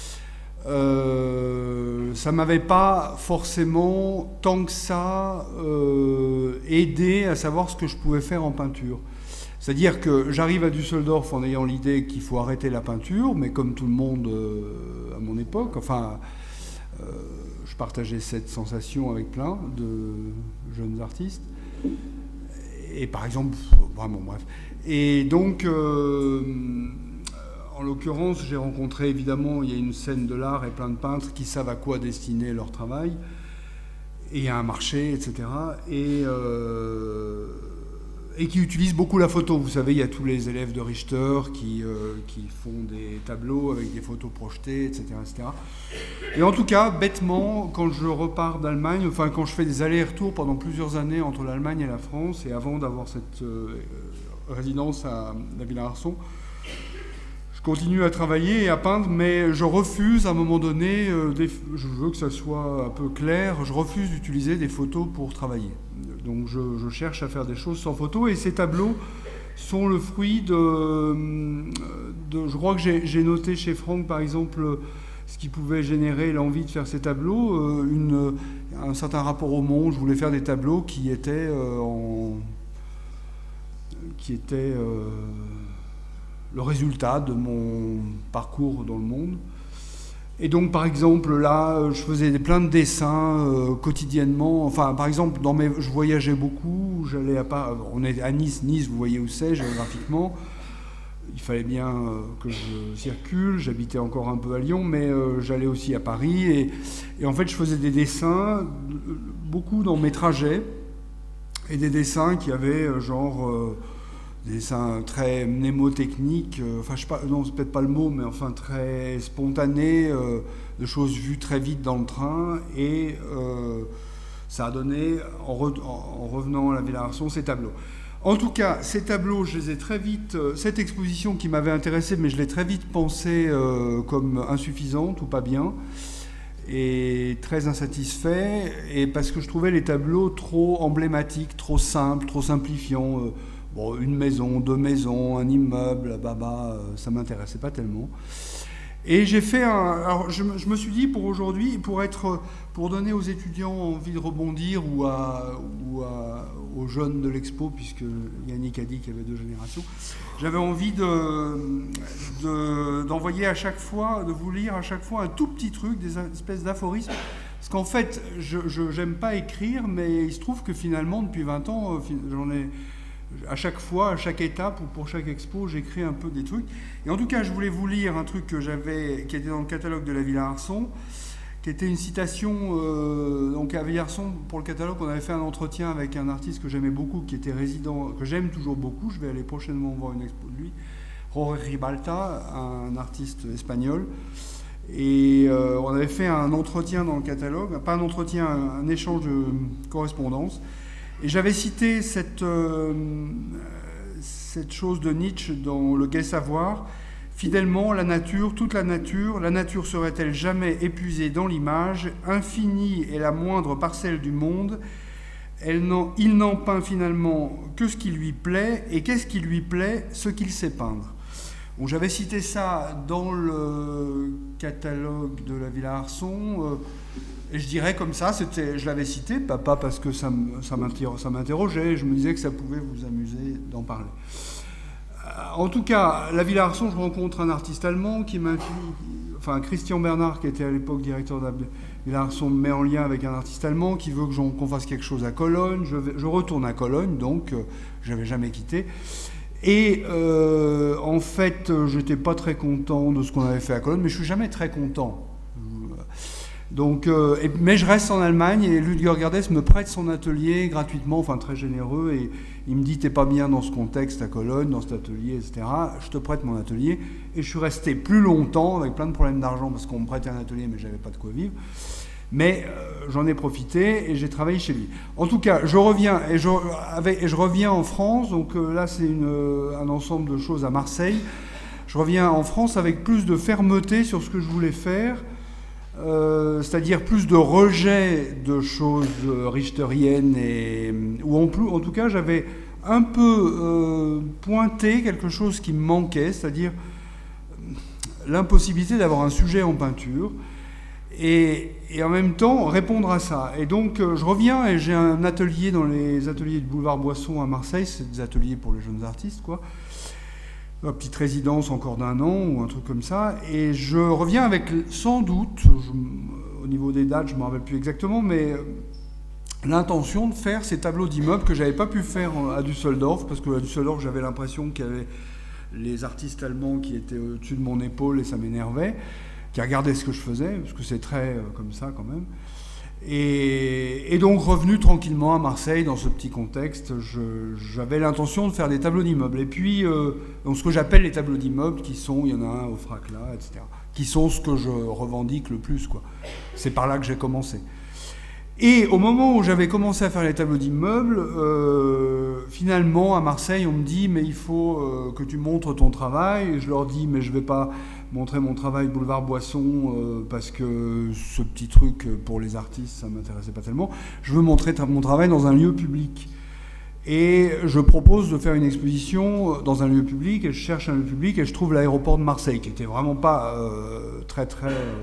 euh, ça ne m'avait pas forcément tant que ça euh, aidé à savoir ce que je pouvais faire en peinture. C'est-à-dire que j'arrive à Düsseldorf en ayant l'idée qu'il faut arrêter la peinture, mais comme tout le monde euh, à mon époque, enfin... Euh, je partageais cette sensation avec plein de jeunes artistes. Et par exemple, vraiment bref. Et donc, euh, en l'occurrence, j'ai rencontré évidemment, il y a une scène de l'art et plein de peintres qui savent à quoi destiner leur travail. Et il y a un marché, et cetera. Et, euh, et qui utilisent beaucoup la photo. Vous savez, il y a tous les élèves de Richter qui, euh, qui font des tableaux avec des photos projetées, et cetera, et cetera. Et en tout cas, bêtement, quand je repars d'Allemagne, enfin quand je fais des allers-retours pendant plusieurs années entre l'Allemagne et la France, et avant d'avoir cette euh, résidence à la Villa Arson, je continue à travailler et à peindre, mais je refuse à un moment donné, euh, des, je veux que ça soit un peu clair, je refuse d'utiliser des photos pour travailler. Donc je, je cherche à faire des choses sans photo, et ces tableaux sont le fruit de... de je crois que j'ai noté chez Franck, par exemple, ce qui pouvait générer l'envie de faire ces tableaux, euh, une, un certain rapport au monde. Je voulais faire des tableaux qui étaient euh, en... qui étaient... Euh, le résultat de mon parcours dans le monde. Et donc, par exemple, là, je faisais des, plein de dessins euh, quotidiennement. Enfin, par exemple, dans mes, je voyageais beaucoup. J'allais à Paris. On est à Nice. Nice, vous voyez où c'est géographiquement. Il fallait bien euh, que je circule. J'habitais encore un peu à Lyon, mais euh, j'allais aussi à Paris. Et, et en fait, je faisais des dessins, beaucoup dans mes trajets, et des dessins qui avaient euh, genre... Euh, des dessins très mnémotechniques, euh, enfin je sais pas, non c'est peut-être pas le mot, mais enfin très spontanés, euh, de choses vues très vite dans le train, et euh, ça a donné, en, re, en, en revenant à la Villa Arson, ces tableaux. En tout cas, ces tableaux, je les ai très vite, euh, cette exposition qui m'avait intéressé, mais je l'ai très vite pensée euh, comme insuffisante ou pas bien, et très insatisfait, et parce que je trouvais les tableaux trop emblématiques, trop simples, trop simplifiants. Euh, Bon, une maison, deux maisons, un immeuble, baba, ça ne m'intéressait pas tellement. Et j'ai fait un... Alors, je, je me suis dit, pour aujourd'hui, pour être, pour donner aux étudiants envie de rebondir, ou, à, ou à, aux jeunes de l'expo, puisque Yannick a dit qu'il y avait deux générations, j'avais envie de, de, d'envoyer à chaque fois, de vous lire à chaque fois un tout petit truc, des espèces d'aphorismes. Parce qu'en fait, je n'aime pas écrire, mais il se trouve que finalement, depuis vingt ans, j'en ai... À chaque fois, à chaque étape ou pour chaque expo, j'écris un peu des trucs. Et en tout cas, je voulais vous lire un truc que j'avais, qui était dans le catalogue de la Villa Arson, qui était une citation. Euh, donc à Villa Arson, pour le catalogue, on avait fait un entretien avec un artiste que j'aimais beaucoup, qui était résident, que j'aime toujours beaucoup. Je vais aller prochainement voir une expo de lui, Jorge Ribalta, un artiste espagnol. Et euh, on avait fait un entretien dans le catalogue, pas un entretien, un, un échange de correspondance. Et j'avais cité cette, euh, cette chose de Nietzsche dans Le Gai Savoir. Fidèlement, la nature, toute la nature, la nature serait-elle jamais épuisée dans l'image? Infinie est la moindre parcelle du monde. Elle n'en, il n'en peint finalement que ce qui lui plaît. Et qu'est-ce qui lui plaît? Ce qu'il sait peindre. Bon, j'avais cité ça dans le catalogue de la Villa Arson. Euh, Et je dirais comme ça, c'était, je l'avais cité, pas, pas parce que ça, ça m'interrogeait, je me disais que ça pouvait vous amuser d'en parler. En tout cas, la Villa Arson, je rencontre un artiste allemand qui m'a, enfin Christian Bernard, qui était à l'époque directeur de la Villa Arson, me met en lien avec un artiste allemand qui veut que qu'on fasse quelque chose à Cologne. Je, vais, je retourne à Cologne, donc euh, je n'avais jamais quitté. Et euh, en fait, je n'étais pas très content de ce qu'on avait fait à Cologne, mais je ne suis jamais très content. Donc, euh, et, mais je reste en Allemagne et Ludger Gerdes me prête son atelier gratuitement, enfin très généreux, et il me dit t'es pas bien dans ce contexte à Cologne, dans cet atelier, et cetera. Je te prête mon atelier et je suis resté plus longtemps avec plein de problèmes d'argent parce qu'on me prêtait un atelier mais j'avais pas de quoi vivre. Mais euh, j'en ai profité et j'ai travaillé chez lui. En tout cas, je reviens et je, avec, et je reviens en France. Donc euh, là, c'est une, un ensemble de choses à Marseille. Je reviens en France avec plus de fermeté sur ce que je voulais faire. Euh, c'est-à-dire plus de rejet de choses richteriennes, et, ou en, plus, en tout cas j'avais un peu euh, pointé quelque chose qui me manquait, c'est-à-dire l'impossibilité d'avoir un sujet en peinture, et, et en même temps répondre à ça. Et donc euh, je reviens et j'ai un atelier dans les ateliers du boulevard Boisson à Marseille, c'est des ateliers pour les jeunes artistes, quoi. Une petite résidence encore d'un an ou un truc comme ça, et je reviens avec sans doute, je, au niveau des dates je ne me rappelle plus exactement, mais l'intention de faire ces tableaux d'immeubles que je n'avais pas pu faire à Düsseldorf, parce qu'à Düsseldorf j'avais l'impression qu'il y avait les artistes allemands qui étaient au-dessus de mon épaule et ça m'énervait, qui regardaient ce que je faisais, parce que c'est très euh, comme ça quand même. Et, et donc revenu tranquillement à Marseille dans ce petit contexte, j'avais l'intention de faire des tableaux d'immeubles. Et puis, euh, donc ce que j'appelle les tableaux d'immeubles, qui sont, il y en a un au Frac là, et cetera, qui sont ce que je revendique le plus, quoi. C'est par là que j'ai commencé. Et au moment où j'avais commencé à faire les tableaux d'immeubles, euh, finalement à Marseille, on me dit mais il faut euh, que tu montres ton travail. Et je leur dis mais je ne vais pas montrer mon travail boulevard Boisson euh, parce que ce petit truc pour les artistes ça ne m'intéressait pas tellement. Je veux montrer mon travail dans un lieu public. Et je propose de faire une exposition dans un lieu public et je cherche un lieu public et je trouve l'aéroport de Marseille qui n'était vraiment pas euh, très très euh,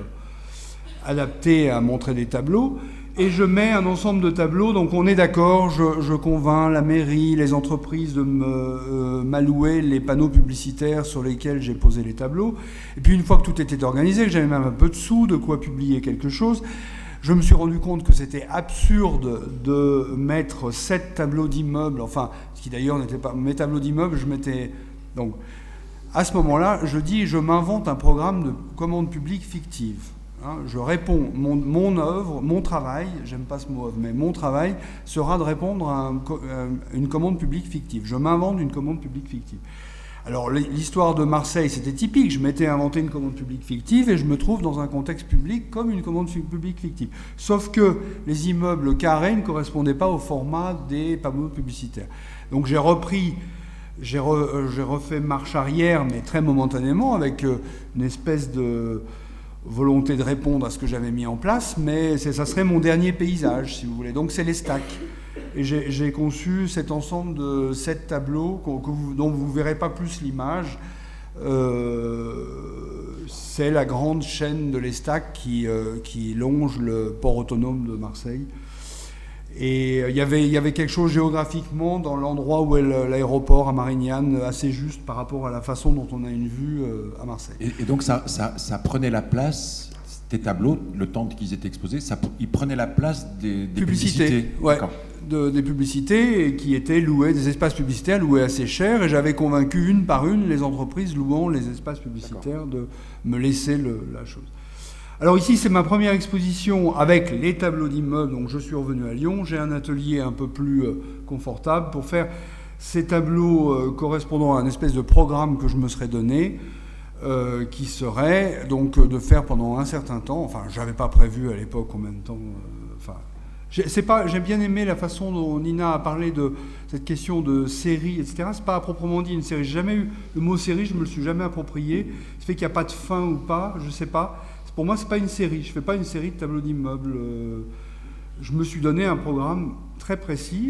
adapté à montrer des tableaux. Et je mets un ensemble de tableaux, donc on est d'accord, je, je convainc la mairie, les entreprises de m'allouer euh, les panneaux publicitaires sur lesquels j'ai posé les tableaux. Et puis une fois que tout était organisé, que j'avais même un peu de sous, de quoi publier quelque chose, je me suis rendu compte que c'était absurde de mettre sept tableaux d'immeubles, enfin, ce qui d'ailleurs n'était pas mes tableaux d'immeubles, je mettais... Donc, à ce moment-là, je dis, je m'invente un programme de commande publique fictive. Hein, je réponds, mon, mon œuvre, mon travail, j'aime pas ce mot œuvre, mais mon travail sera de répondre à, un, à une commande publique fictive. Je m'invente une commande publique fictive. Alors l'histoire de Marseille, c'était typique. Je m'étais inventé une commande publique fictive et je me trouve dans un contexte public comme une commande publique fictive. Sauf que les immeubles carrés ne correspondaient pas au format des panneaux publicitaires. Donc j'ai repris, j'ai re, j'ai refait marche arrière, mais très momentanément, avec une espèce de volonté de répondre à ce que j'avais mis en place, mais ça serait mon dernier paysage, si vous voulez. Donc c'est les stacks. Et j'ai conçu cet ensemble de sept tableaux que vous, dont vous ne verrez pas plus l'image. Euh, c'est la grande chaîne de l'Estac qui, euh, qui longe le port autonome de Marseille. Et il y avait, il y avait quelque chose géographiquement dans l'endroit où est l'aéroport à Marignane assez juste par rapport à la façon dont on a une vue à Marseille. Et, et donc ça, ça, ça prenait la place, tes tableaux, le temps qu'ils étaient exposés, ça, ils prenaient la place des, des publicités. publicités. Ouais, de, des publicités qui étaient louées, des espaces publicitaires loués assez cher. Et j'avais convaincu une par une les entreprises louant les espaces publicitaires de me laisser le, la chose. Alors ici, c'est ma première exposition avec les tableaux d'immeubles, donc je suis revenu à Lyon. J'ai un atelier un peu plus euh, confortable pour faire ces tableaux euh, correspondant à un espèce de programme que je me serais donné, euh, qui serait donc euh, de faire pendant un certain temps, enfin, j'avais pas prévu à l'époque combien de temps, euh, enfin, j'ai pas, j'ai bien aimé la façon dont Nina a parlé de cette question de série, et cetera. C'est pas à proprement dit une série, j'ai jamais eu le mot série, je me le suis jamais approprié, ça fait qu'il n'y a pas de fin ou pas, je sais pas. Pour moi, ce n'est pas une série. Je ne fais pas une série de tableaux d'immeubles. Je me suis donné un programme très précis.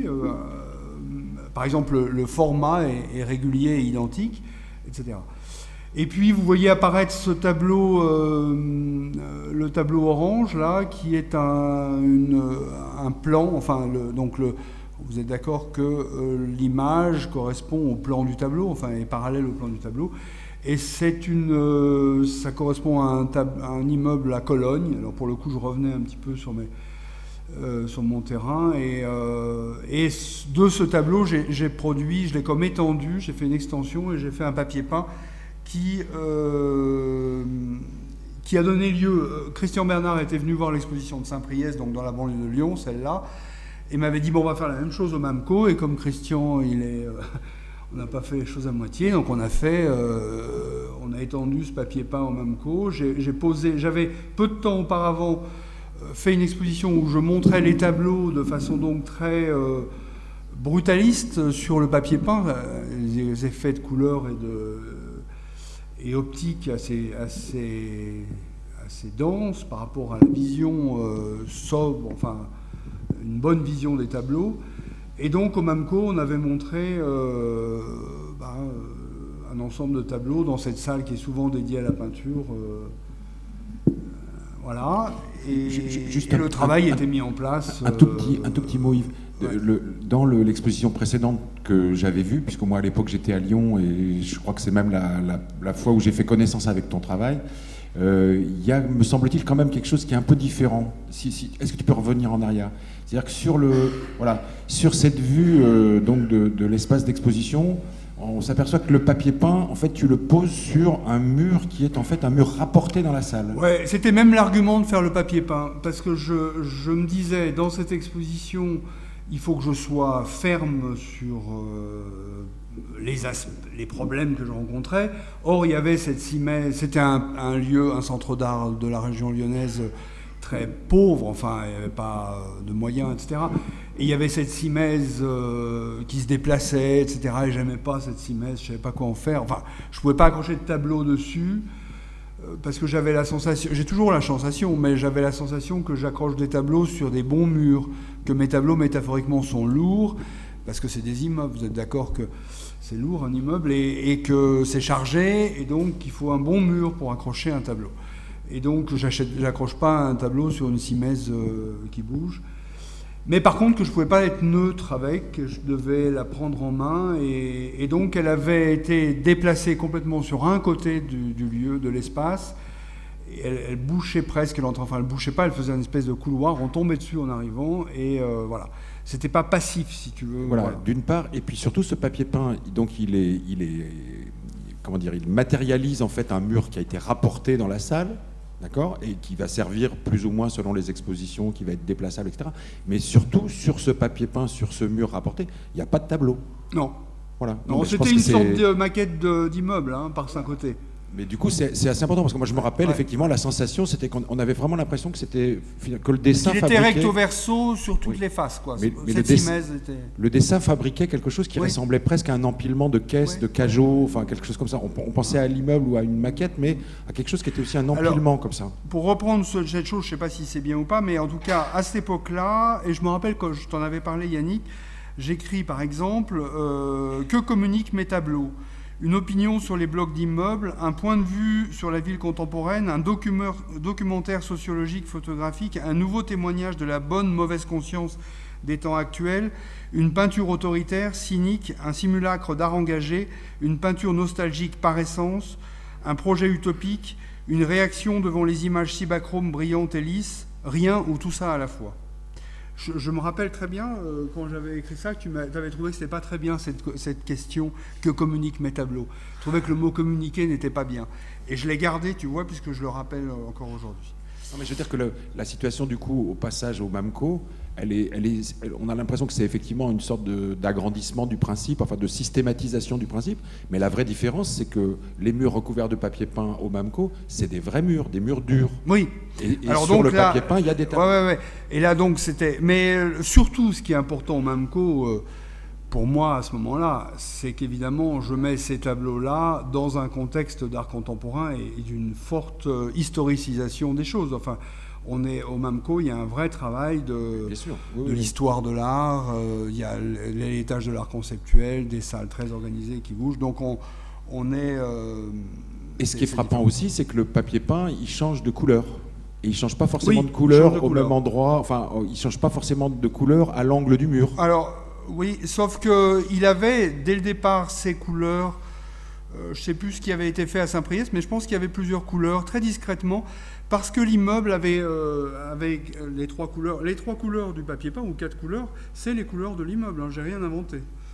Par exemple, le format est régulier et identique, et cetera. Et puis, vous voyez apparaître ce tableau, euh, le tableau orange, là, qui est un, une, un plan. Enfin, le, donc, le, vous êtes d'accord que euh, l'image correspond au plan du tableau, enfin, est parallèle au plan du tableau. Et c'est une, euh, ça correspond à un, à un immeuble à Cologne. Alors pour le coup, je revenais un petit peu sur, mes, euh, sur mon terrain. Et, euh, et de ce tableau, j'ai produit, je l'ai comme étendu, j'ai fait une extension et j'ai fait un papier peint qui, euh, qui a donné lieu... Euh, Christian Bernard était venu voir l'exposition de Saint-Priest, donc dans la banlieue de Lyon, celle-là, et m'avait dit, bon, on va faire la même chose au MAMCO, et comme Christian, il est... Euh, on n'a pas fait les choses à moitié, donc on a fait... Euh, on a étendu ce papier peint au MAMCO. J'ai posé... J'avais, peu de temps auparavant, fait une exposition où je montrais les tableaux de façon donc très... Euh, brutaliste sur le papier peint, les effets de couleur et, de, et optique assez, assez, assez denses par rapport à la vision euh, sobre, enfin une bonne vision des tableaux. Et donc au MAMCO, on avait montré euh, bah, un ensemble de tableaux dans cette salle qui est souvent dédiée à la peinture. Euh, voilà. Et, Juste et un, le travail un, était mis en place. Un, un, tout, petit, un tout petit mot, Yves. Ouais. Le, dans l'exposition précédente que j'avais vue, puisque moi à l'époque j'étais à Lyon et je crois que c'est même la, la, la fois où j'ai fait connaissance avec ton travail, il euh, y a, me semble-t-il, quand même quelque chose qui est un peu différent. Si, si, est-ce que tu peux revenir en arrière? C'est-à-dire que sur, le, voilà, sur cette vue euh, donc de, de l'espace d'exposition, on s'aperçoit que le papier peint, en fait, tu le poses sur un mur qui est en fait un mur rapporté dans la salle. Ouais, c'était même l'argument de faire le papier peint, parce que je, je me disais, dans cette exposition, il faut que je sois ferme sur euh, les, les problèmes que je rencontrais. Or, il y avait cette simèse, c'était un, un lieu, un centre d'art de la région lyonnaise très pauvre, enfin, il n'y avait pas de moyens, et cetera. Et il y avait cette simèse euh, qui se déplaçait, et cetera. Et j'aimais pas cette simèse, je ne savais pas quoi en faire. Enfin, je ne pouvais pas accrocher de tableau dessus. Parce que j'avais la sensation, j'ai toujours la sensation, mais j'avais la sensation que j'accroche des tableaux sur des bons murs, que mes tableaux métaphoriquement sont lourds, parce que c'est des immeubles, vous êtes d'accord que c'est lourd un immeuble, et, et que c'est chargé, et donc il faut un bon mur pour accrocher un tableau. Et donc j'accroche pas un tableau sur une simèse euh, qui bouge. Mais par contre que je ne pouvais pas être neutre avec, je devais la prendre en main, et, et donc elle avait été déplacée complètement sur un côté du, du lieu, de l'espace, et elle, elle bouchait presque, elle entrait, enfin elle bouchait pas, elle faisait une espèce de couloir, on tombait dessus en arrivant, et euh, voilà. C'était pas passif, si tu veux. Voilà, voilà. D'une part, et puis surtout ce papier peint, donc il est, il est, comment dire, il matérialise en fait un mur qui a été rapporté dans la salle. D'accord, et qui va servir plus ou moins selon les expositions, qui va être déplaçable, et cetera. Mais surtout, sur ce papier peint, sur ce mur rapporté, il n'y a pas de tableau. Non. Voilà. Non, c'était une sorte de maquette d'immeuble, hein, par cinq côtés. Mais du coup, c'est assez important, parce que moi, je me rappelle, ouais. effectivement, la sensation, c'était qu'on avait vraiment l'impression que c'était que le dessin il fabriquait... était recto verso sur toutes oui. les faces, quoi. Mais, mais le, dessin, était... le dessin fabriquait quelque chose qui oui. ressemblait presque à un empilement de caisses, oui. de cajots, enfin quelque chose comme ça. On, on pensait à l'immeuble ou à une maquette, mais à quelque chose qui était aussi un empilement. Alors, comme ça. Pour reprendre ce, cette chose, je ne sais pas si c'est bien ou pas, mais en tout cas, à cette époque-là, et je me rappelle quand je t'en avais parlé, Yannick, j'écris par exemple euh, « Que communiquent mes tableaux ?» Une opinion sur les blocs d'immeubles, un point de vue sur la ville contemporaine, un documentaire sociologique, photographique, un nouveau témoignage de la bonne, mauvaise conscience des temps actuels, une peinture autoritaire, cynique, un simulacre d'art engagé, une peinture nostalgique par essence, un projet utopique, une réaction devant les images cibachromes brillantes et lisses, rien ou tout ça à la fois. Je, je me rappelle très bien, euh, quand j'avais écrit ça, que tu avais trouvé que ce n'était pas très bien cette, cette question « Que communiquent mes tableaux ?» Je trouvais que le mot « communiquer » n'était pas bien. Et je l'ai gardé, tu vois, puisque je le rappelle encore aujourd'hui. Non, mais je veux dire que le, la situation, du coup, au passage au MAMCO, elle est, elle est, elle, on a l'impression que c'est effectivement une sorte d'agrandissement du principe, enfin de systématisation du principe, mais la vraie différence, c'est que les murs recouverts de papier peint au MAMCO, c'est des vrais murs, des murs durs. Oui. Et, et Alors sur donc, le là, papier peint, il y a des tableaux. Ouais, ouais, ouais. Et là, donc, c'était... Mais surtout, ce qui est important au MAMCO, euh, pour moi, à ce moment-là, c'est qu'évidemment, je mets ces tableaux-là dans un contexte d'art contemporain et, et d'une forte euh, historicisation des choses. Enfin... On est au MAMCO, il y a un vrai travail de, sûr, oui, de oui. l'histoire de l'art, euh, il y a l'héritage de l'art conceptuel, des salles très organisées qui bougent, donc on, on est... Euh, Et ce qui est, est frappant différent. aussi, c'est que le papier peint, il change de couleur. Et il ne change pas forcément oui, de couleur de au couleur. même endroit, enfin, il ne change pas forcément de couleur à l'angle du mur. Alors, oui, sauf qu'il avait, dès le départ, ces couleurs, euh, je ne sais plus ce qui avait été fait à Saint-Priest, mais je pense qu'il y avait plusieurs couleurs, très discrètement, parce que l'immeuble avait, euh, avait les trois couleurs. Les trois couleurs du papier peint, ou quatre couleurs, c'est les couleurs de l'immeuble. Hein, j'ai rien inventé.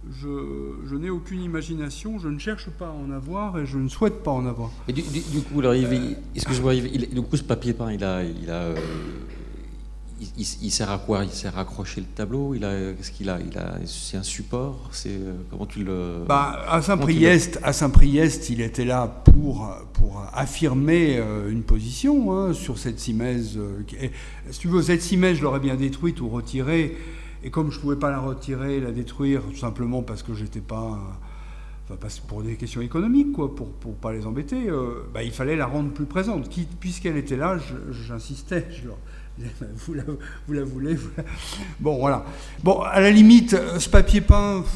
je, je n'ai aucune imagination, je ne cherche pas à en avoir et je ne souhaite pas en avoir. Et du, du, du coup, alors, il, excuse-moi, il, il, du coup, ce papier peint, il a, il a, euh, il, il, il sert à quoi? Il sert à accrocher le tableau. Il a, qu'est-ce qu'il a? Il a, c'est un support. C'est comment tu le? Bah, à Saint-Priest, à Saint-Priest, il était là pour pour affirmer euh, une position hein, sur cette simèse. Euh, et, si tu veux, cette simèse, je l'aurais bien détruite ou retirée. Et comme je ne pouvais pas la retirer, la détruire, tout simplement parce que j'étais pas, enfin, pour des questions économiques, quoi, pour pour pas les embêter, euh, bah, il fallait la rendre plus présente. Qui, puisqu'elle était là, j'insistais. Je leur disais, vous la, vous la voulez vous la... Bon, voilà. Bon, à la limite, ce papier peint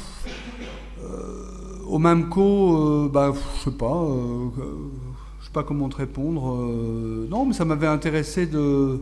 euh, au Mamco, euh, bah, je sais pas, euh, je sais pas comment te répondre. Euh, non, mais ça m'avait intéressé de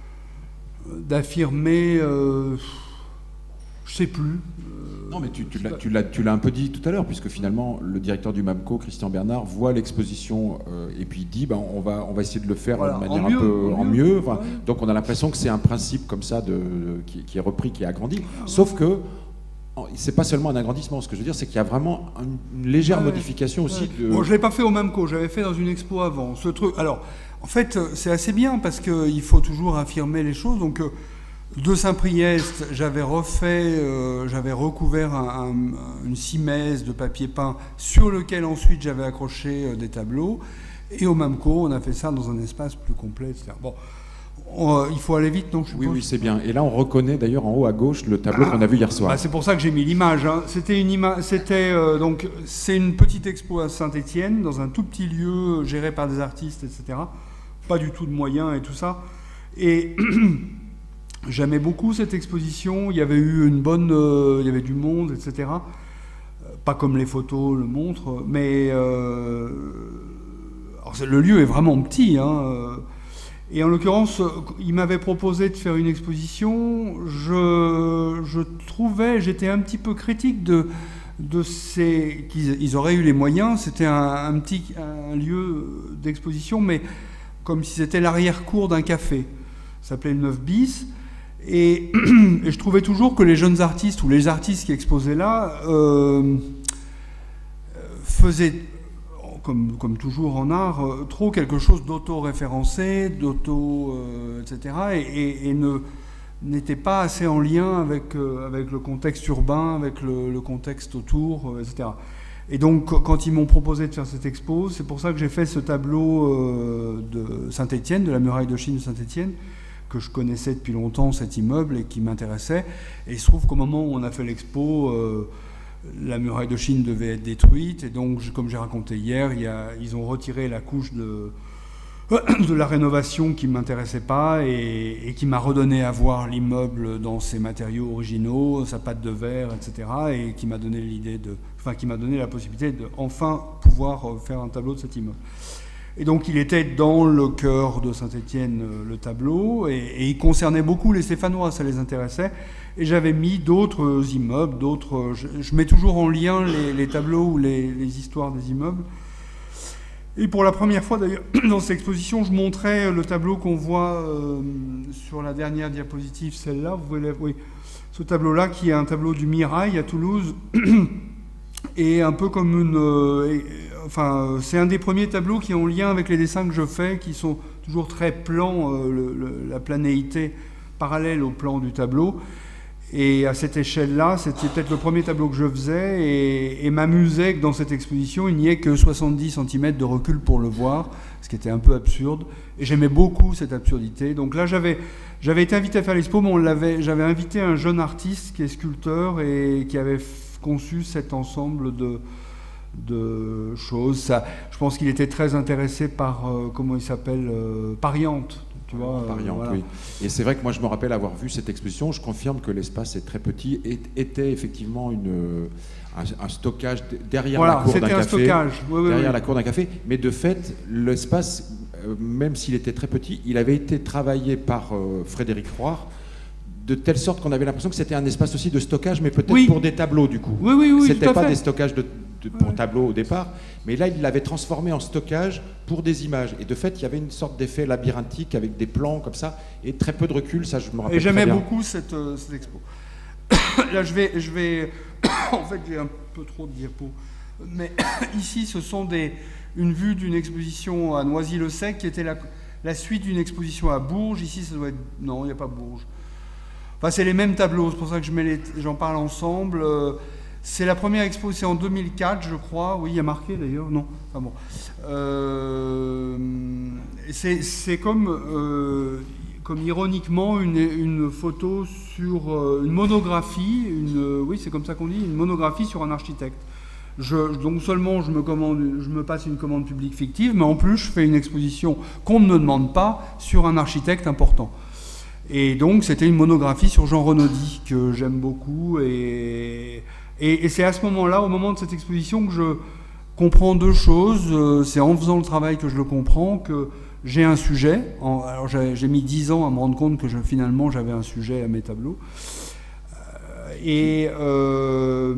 d'affirmer. Euh, Je sais plus. Euh, non, mais tu, tu, l'as, tu, l'as, tu l'as un peu dit tout à l'heure, puisque finalement, le directeur du Mamco, Christian Bernard, voit l'exposition euh, et puis il dit ben, on, va, on va essayer de le faire voilà, de manière un mieux, peu en mieux. mieux. Enfin, ouais. Donc on a l'impression que c'est un principe comme ça de, de, qui, qui est repris, qui est agrandi. Ah, Sauf ouais. que c'est pas seulement un agrandissement. Ce que je veux dire, c'est qu'il y a vraiment une, une légère ouais, modification ouais. aussi. De... Bon, je ne l'ai pas fait au Mamco, j'avais fait dans une expo avant. Ce truc. Alors, en fait, c'est assez bien parce qu'il faut toujours affirmer les choses. Donc, euh, de Saint-Priest, j'avais refait, euh, j'avais recouvert un, un, une simèse de papier peint sur lequel ensuite j'avais accroché euh, des tableaux. Et au Mamco, on a fait ça dans un espace plus complet, et cetera. Bon, on, euh, il faut aller vite, non je Oui, oui, c'est bien. Et là, on reconnaît d'ailleurs en haut à gauche le tableau ah, qu'on a vu hier soir. Bah, c'est pour ça que j'ai mis l'image. Hein. C'était une image, c'était euh, donc c'est une petite expo à Saint-Étienne dans un tout petit lieu géré par des artistes, et cetera. Pas du tout de moyens et tout ça. Et j'aimais beaucoup cette exposition. Il y avait eu une bonne, euh, il y avait du monde, et cetera. Pas comme les photos le montrent, mais euh, alors, le lieu est vraiment petit. Hein. Et en l'occurrence, il m'avait proposé de faire une exposition. Je, je trouvais, j'étais un petit peu critique de, de ces, qu'ils ils auraient eu les moyens. C'était un, un petit, un lieu d'exposition, mais comme si c'était l'arrière-cour d'un café. Ça s'appelait le neuf bis. Et, et je trouvais toujours que les jeunes artistes ou les artistes qui exposaient là euh, faisaient, comme, comme toujours en art, euh, trop quelque chose d'auto-référencé, d'auto, euh, et cetera. Et, et, et ne, n'était pas assez en lien avec, euh, avec le contexte urbain, avec le, le contexte autour, euh, et cetera. Et donc, quand ils m'ont proposé de faire cette expo, c'est pour ça que j'ai fait ce tableau euh, de Saint-Étienne, de la muraille de Chine de Saint-Étienne, que je connaissais depuis longtemps, cet immeuble, et qui m'intéressait. Et il se trouve qu'au moment où on a fait l'expo, euh, la muraille de Chine devait être détruite. Et donc, je, comme j'ai raconté hier, il y a, ils ont retiré la couche de, de la rénovation qui ne m'intéressait pas et, et qui m'a redonné à voir l'immeuble dans ses matériaux originaux, sa pâte de verre, et cetera. Et qui m'a donné l'idée de, enfin, qui m'a donné la possibilité de enfin pouvoir faire un tableau de cet immeuble. Et donc, il était dans le cœur de Saint-Étienne, le tableau, et, et il concernait beaucoup les Stéphanois, ça les intéressait. Et j'avais mis d'autres immeubles, d'autres... Je, je mets toujours en lien les, les tableaux ou les, les histoires des immeubles. Et pour la première fois, d'ailleurs, dans cette exposition, je montrais le tableau qu'on voit euh, sur la dernière diapositive, celle-là, vous voyez, oui, ce tableau-là, qui est un tableau du Mirail à Toulouse, et un peu comme une... Euh, Enfin, c'est un des premiers tableaux qui est en lien avec les dessins que je fais, qui sont toujours très plans, euh, le, le, la planéité parallèle au plan du tableau. Et à cette échelle-là, c'était peut-être le premier tableau que je faisais, et, et m'amusait que dans cette exposition, il n'y ait que soixante-dix centimètres de recul pour le voir, ce qui était un peu absurde. Et j'aimais beaucoup cette absurdité. Donc là, j'avais, j'avais été invité à faire l'expo, mais on l'avait, j'avais invité un jeune artiste qui est sculpteur et qui avait conçu cet ensemble de... de choses. Ça, je pense qu'il était très intéressé par, euh, comment il s'appelle, euh, Pariante. Tu vois, Pariante, euh, voilà. Oui. Et c'est vrai que moi, je me rappelle avoir vu cette exposition. Je confirme que l'espace est très petit et était effectivement une, un, un stockage derrière voilà, la cour d'un café. Stockage. Oui, oui, derrière oui. la cour d'un café. Mais de fait, l'espace, euh, même s'il était très petit, il avait été travaillé par euh, Frédéric Roire, de telle sorte qu'on avait l'impression que c'était un espace aussi de stockage, mais peut-être oui. pour des tableaux, du coup. Oui, oui, oui. C'était pas fait. des stockages de, de, pour ouais. tableaux au départ, mais là, il l'avait transformé en stockage pour des images. Et de fait, il y avait une sorte d'effet labyrinthique avec des plans comme ça, et très peu de recul, ça, je me rappelle. Et j'aimais très bien. beaucoup cette, euh, cette expo. Là, je vais, je vais en fait, j'ai un peu trop de diapos. Mais ici, ce sont des, une vue d'une exposition à Noisy-le-Sec qui était la, la suite d'une exposition à Bourges. Ici, ça doit être... Non, il n'y a pas Bourges. Enfin, c'est les mêmes tableaux, c'est pour ça que je mets les... j'en parle ensemble. C'est la première expo, c'est en deux mille quatre, je crois. Oui, il y a marqué d'ailleurs, non. Enfin bon. Euh... C'est comme, euh... comme ironiquement une, une photo sur euh, une monographie, une... oui, c'est comme ça qu'on dit, une monographie sur un architecte. Je, donc seulement je me, commande, je me passe une commande publique fictive, mais en plus je fais une exposition qu'on ne me demande pas sur un architecte important. Et donc c'était une monographie sur Jean Renaudy que j'aime beaucoup. Et, et, et c'est à ce moment-là, au moment de cette exposition, que je comprends deux choses. C'est en faisant le travail que je le comprends, que j'ai un sujet. En, alors j'ai mis dix ans à me rendre compte que je, finalement j'avais un sujet à mes tableaux. Et... Euh,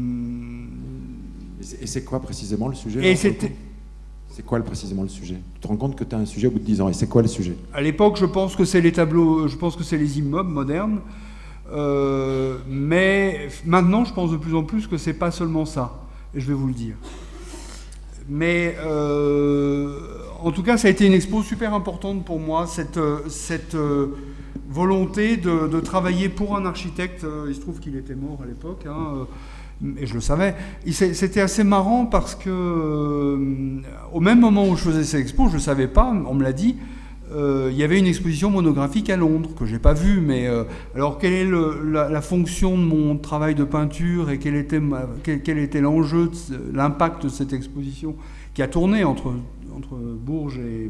Et c'est quoi précisément le sujet? Et c'était... C'est quoi précisément le sujet? Tu te rends compte que tu as un sujet au bout de dix ans, et c'est quoi le sujet? À l'époque, je pense que c'est les tableaux, je pense que c'est les immeubles modernes, euh, mais maintenant, je pense de plus en plus que c'est pas seulement ça, et je vais vous le dire. Mais euh, en tout cas, ça a été une expo super importante pour moi, cette, cette euh, volonté de, de travailler pour un architecte. Il se trouve qu'il était mort à l'époque, hein, et je le savais. C'était assez marrant parce que, euh, au même moment où je faisais cette expo, je ne savais pas, on me l'a dit, euh, il y avait une exposition monographique à Londres, que je n'ai pas vue, mais euh, alors quelle est le, la, la fonction de mon travail de peinture et quel était, ma, quel, quel était l'enjeu, l'impact de cette exposition qui a tourné entre, entre Bourges et,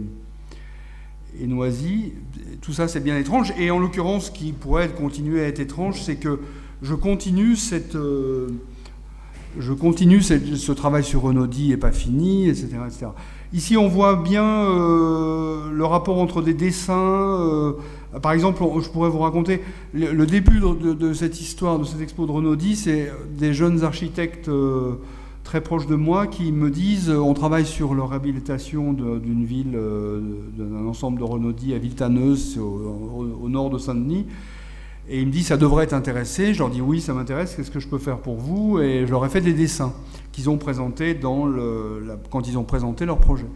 et Noisy, tout ça c'est bien étrange. Et en l'occurrence, ce qui pourrait continuer à être étrange, c'est que je continue cette... Euh, Je continue, ce travail sur Renaudy n'est pas fini, et cetera, et cetera. Ici, on voit bien euh, le rapport entre des dessins. Euh, par exemple, on, je pourrais vous raconter le, le début de, de, de cette histoire, de cette expo de Renaudy, c'est des jeunes architectes euh, très proches de moi qui me disent on travaille sur la réhabilitation d'une ville, euh, d'un ensemble de Renaudy à Villetaneuse, au, au, au nord de Saint-Denis. Et il me dit, ça devrait t'intéresser. Je leur dis, oui, ça m'intéresse, qu'est-ce que je peux faire pour vous? Et je leur ai fait des dessins qu'ils ont présentés dans le, la, quand ils ont présenté leur projet.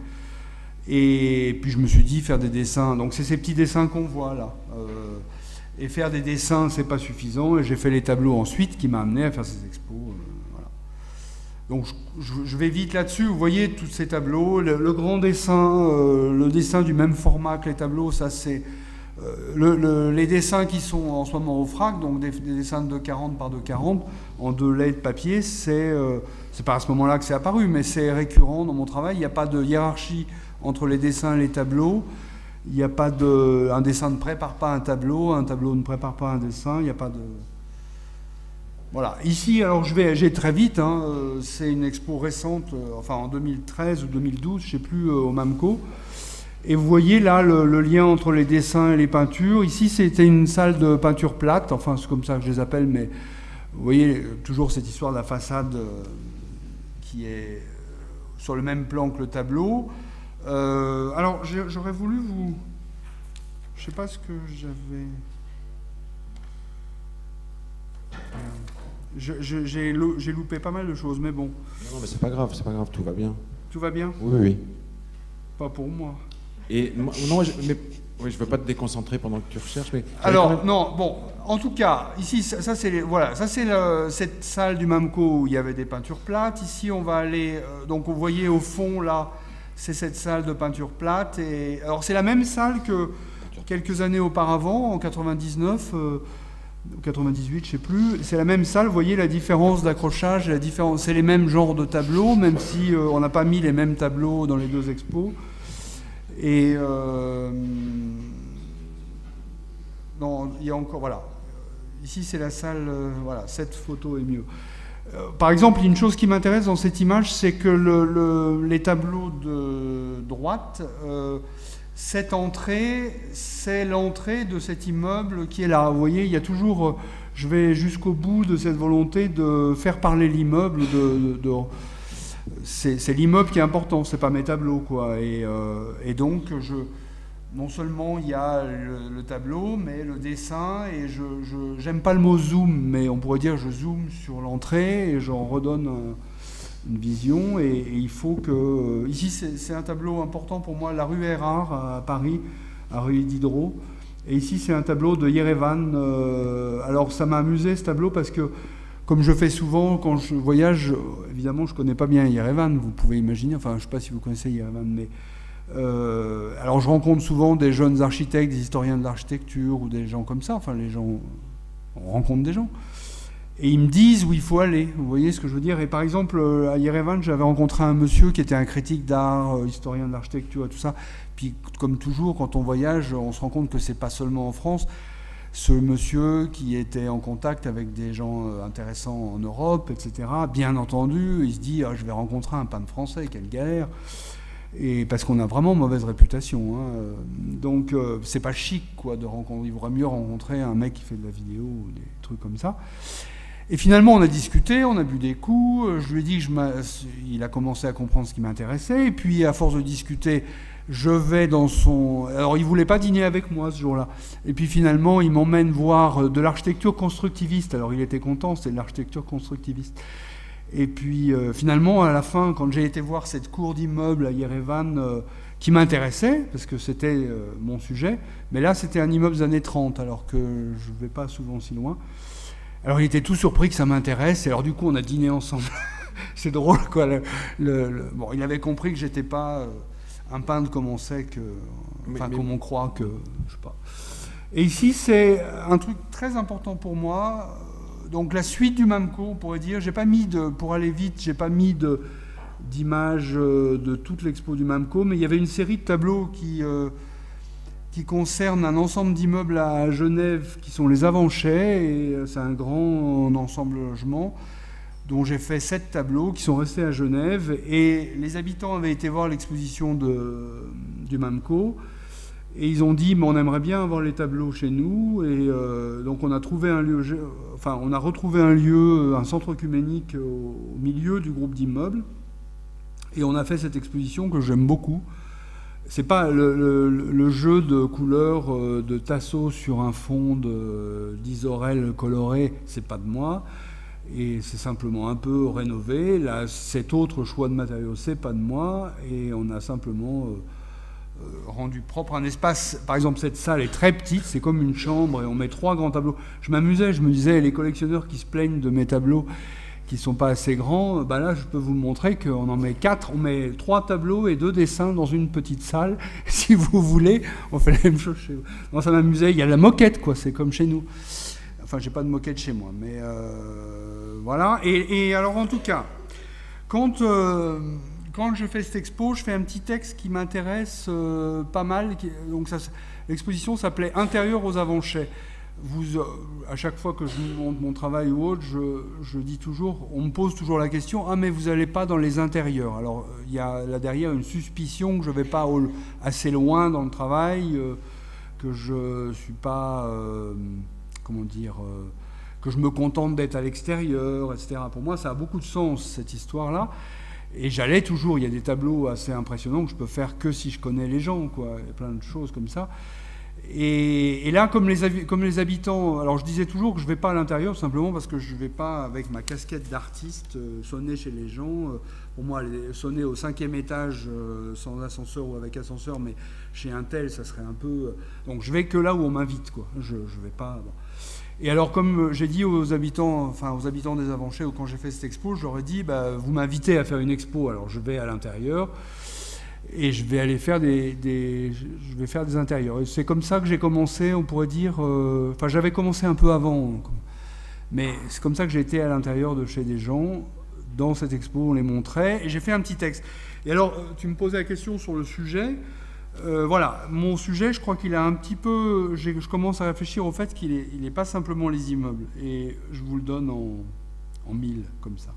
Et puis je me suis dit, faire des dessins, donc c'est ces petits dessins qu'on voit là. Euh, et faire des dessins, c'est pas suffisant. Et j'ai fait les tableaux ensuite qui m'a amené à faire ces expos. Euh, voilà. Donc je, je vais vite là-dessus. Vous voyez tous ces tableaux. Le, le grand dessin, euh, le dessin du même format que les tableaux, ça c'est... Le, le, les dessins qui sont en ce moment au FRAC, donc des, des dessins de deux quarante par deux quarante, en deux laits de papier, c'est euh, c'est pas à ce moment-là que c'est apparu, mais c'est récurrent dans mon travail. Il n'y a pas de hiérarchie entre les dessins et les tableaux. Il n'y a pas de... Un dessin ne prépare pas un tableau, un tableau ne prépare pas un dessin. Il n'y a pas de... Voilà. Ici, alors je vais, j'ai très vite, hein, c'est une expo récente, euh, enfin en deux mille treize ou deux mille douze, je ne sais plus, euh, au MAMCO. Et vous voyez là le, le lien entre les dessins et les peintures. Ici, c'était une salle de peinture plate, enfin c'est comme ça que je les appelle, mais vous voyez toujours cette histoire de la façade euh, qui est sur le même plan que le tableau. Euh, alors j'aurais voulu vous... Je ne sais pas ce que j'avais... J'ai loupé pas mal de choses, mais bon. Non, mais c'est pas grave, c'est pas grave, tout va bien. Tout va bien? Oui, oui. Pas pour moi. Et non, je, mais, oui, je veux pas te déconcentrer pendant que tu recherches, mais... Alors, même... non, bon, en tout cas, ici, ça, ça c'est voilà, ça c'est cette salle du MAMCO où il y avait des peintures plates. Ici, on va aller, euh, donc vous voyez au fond, là, c'est cette salle de peinture plate. Et, alors, c'est la même salle que quelques années auparavant, en quatre-vingt-dix-neuf, euh, quatre-vingt-dix-huit, je sais plus. C'est la même salle, vous voyez la différence d'accrochage, la différence, c'est les mêmes genres de tableaux, même si euh, on n'a pas mis les mêmes tableaux dans les deux expos. Et euh, non, il y a encore, voilà. Ici, c'est la salle, euh, voilà, cette photo est mieux. Euh, par exemple, une chose qui m'intéresse dans cette image, c'est que le, le, les tableaux de droite, euh, cette entrée, c'est l'entrée de cet immeuble qui est là. Vous voyez, il y a toujours, je vais jusqu'au bout de cette volonté de faire parler l'immeuble, de, de, de c'est l'immeuble qui est important, c'est pas mes tableaux, quoi. Et, euh, et donc, je, non seulement il y a le, le tableau, mais le dessin, et je, je j'aime pas le mot zoom, mais on pourrait dire je zoome sur l'entrée et j'en redonne un, une vision, et, et il faut que... Ici, c'est un tableau important pour moi, la rue Erard à Paris, à rue Diderot, et ici c'est un tableau de Yerevan. Euh, alors ça m'a amusé ce tableau parce que, comme je fais souvent quand je voyage, évidemment je connais pas bien Yerevan, vous pouvez imaginer, enfin je sais pas si vous connaissez Yerevan, mais... Euh, alors je rencontre souvent des jeunes architectes, des historiens de l'architecture ou des gens comme ça, enfin les gens, on rencontre des gens, et ils me disent où il faut aller, vous voyez ce que je veux dire. Et par exemple à Yerevan, j'avais rencontré un monsieur qui était un critique d'art, euh, historien de l'architecture et tout ça, puis comme toujours quand on voyage, on se rend compte que c'est pas seulement en France. Ce monsieur qui était en contact avec des gens intéressants en Europe, et cetera, bien entendu, il se dit ah, je vais rencontrer un peintre français, quelle galère. Et parce qu'on a vraiment mauvaise réputation, hein. Donc euh, c'est pas chic quoi de rencontrer. Il vaudrait mieux rencontrer un mec qui fait de la vidéo ou des trucs comme ça. Et finalement on a discuté, on a bu des coups. Je lui ai dit que je il a commencé à comprendre ce qui m'intéressait. Et puis à force de discuter, je vais dans son. Alors il voulait pas dîner avec moi ce jour-là. Et puis finalement il m'emmène voir de l'architecture constructiviste. Alors il était content, c'était de l'architecture constructiviste. Et puis euh, finalement, à la fin, quand j'ai été voir cette cour d'immeubles à Yerevan, euh, qui m'intéressait, parce que c'était euh, mon sujet, mais là c'était un immeuble des années trente, alors que je ne vais pas souvent si loin. Alors il était tout surpris que ça m'intéresse, et alors du coup on a dîné ensemble. C'est drôle quoi. Le, le, le... Bon, il avait compris que j'étais pas euh, un peintre comme on sait que, enfin mais, comme mais... on croit que, je sais pas. Et ici c'est un truc très important pour moi. Donc la suite du MAMCO, on pourrait dire, j'ai pas mis de, pour aller vite, j'ai pas mis de, d'images de toute l'expo du MAMCO, mais il y avait une série de tableaux qui, euh, qui concernent un ensemble d'immeubles à Genève qui sont les Avanchais, et c'est un grand ensemble de logements dont j'ai fait sept tableaux qui sont restés à Genève, et les habitants avaient été voir l'exposition de, du MAMCO. Et ils ont dit, mais on aimerait bien avoir les tableaux chez nous. Et euh, donc on a trouvé un lieu, enfin on a retrouvé un lieu, un centre œcuménique au, au milieu du groupe d'immeubles. Et on a fait cette exposition que j'aime beaucoup. C'est pas le, le, le jeu de couleurs euh, de Tasso sur un fond d'isorel coloré, c'est pas de moi. Et c'est simplement un peu rénové. Là, cet autre choix de matériaux, c'est pas de moi. Et on a simplement euh, rendu propre un espace. Par exemple, cette salle est très petite, c'est comme une chambre, et on met trois grands tableaux. Je m'amusais, je me disais, les collectionneurs qui se plaignent de mes tableaux qui ne sont pas assez grands, bah là je peux vous montrer qu'on en met quatre, on met trois tableaux et deux dessins dans une petite salle. Si vous voulez, on fait la même chose chez vous. Non, ça m'amusait, il y a la moquette, quoi, c'est comme chez nous. Enfin, j'ai pas de moquette chez moi, mais euh, voilà. Et, et alors en tout cas, quand... Euh, Quand je fais cette expo, je fais un petit texte qui m'intéresse euh, pas mal. Qui, donc l'exposition s'appelait « Intérieur aux Avanchais ». Vous, euh, à chaque fois que je vous montre mon travail ou autre, je, je dis toujours, on me pose toujours la question « Ah, mais vous n'allez pas dans les intérieurs ». Alors, il y a là derrière une suspicion que je ne vais pas au, assez loin dans le travail, euh, que je ne suis pas, euh, comment dire, euh, que je me contente d'être à l'extérieur, et cetera. Pour moi, ça a beaucoup de sens, cette histoire-là. Et j'allais toujours, il y a des tableaux assez impressionnants que je peux faire que si je connais les gens, quoi. Il y a plein de choses comme ça. Et, et là, comme les, comme les habitants, alors je disais toujours que je ne vais pas à l'intérieur, simplement parce que je ne vais pas, avec ma casquette d'artiste, euh, sonner chez les gens. Euh, pour moi, aller sonner au cinquième étage, euh, sans ascenseur ou avec ascenseur, mais chez un tel, ça serait un peu... Euh, donc je vais que là où on m'invite, quoi. Je ne vais pas... Bon. Et alors, comme j'ai dit aux habitants, enfin aux habitants des Avanchais, ou quand j'ai fait cette expo, je leur ai dit, bah, vous m'invitez à faire une expo, alors je vais à l'intérieur et je vais aller faire des, des, je vais faire des intérieurs. Et c'est comme ça que j'ai commencé, on pourrait dire, euh, enfin j'avais commencé un peu avant, mais c'est comme ça que j'ai été à l'intérieur de chez des gens. Dans cette expo, on les montrait, et j'ai fait un petit texte. Et alors, tu me posais la question sur le sujet. Euh, voilà, mon sujet, je crois qu'il a un petit peu... Je commence à réfléchir au fait qu'il n'est il est pas simplement les immeubles. Et je vous le donne en, en mille, comme ça.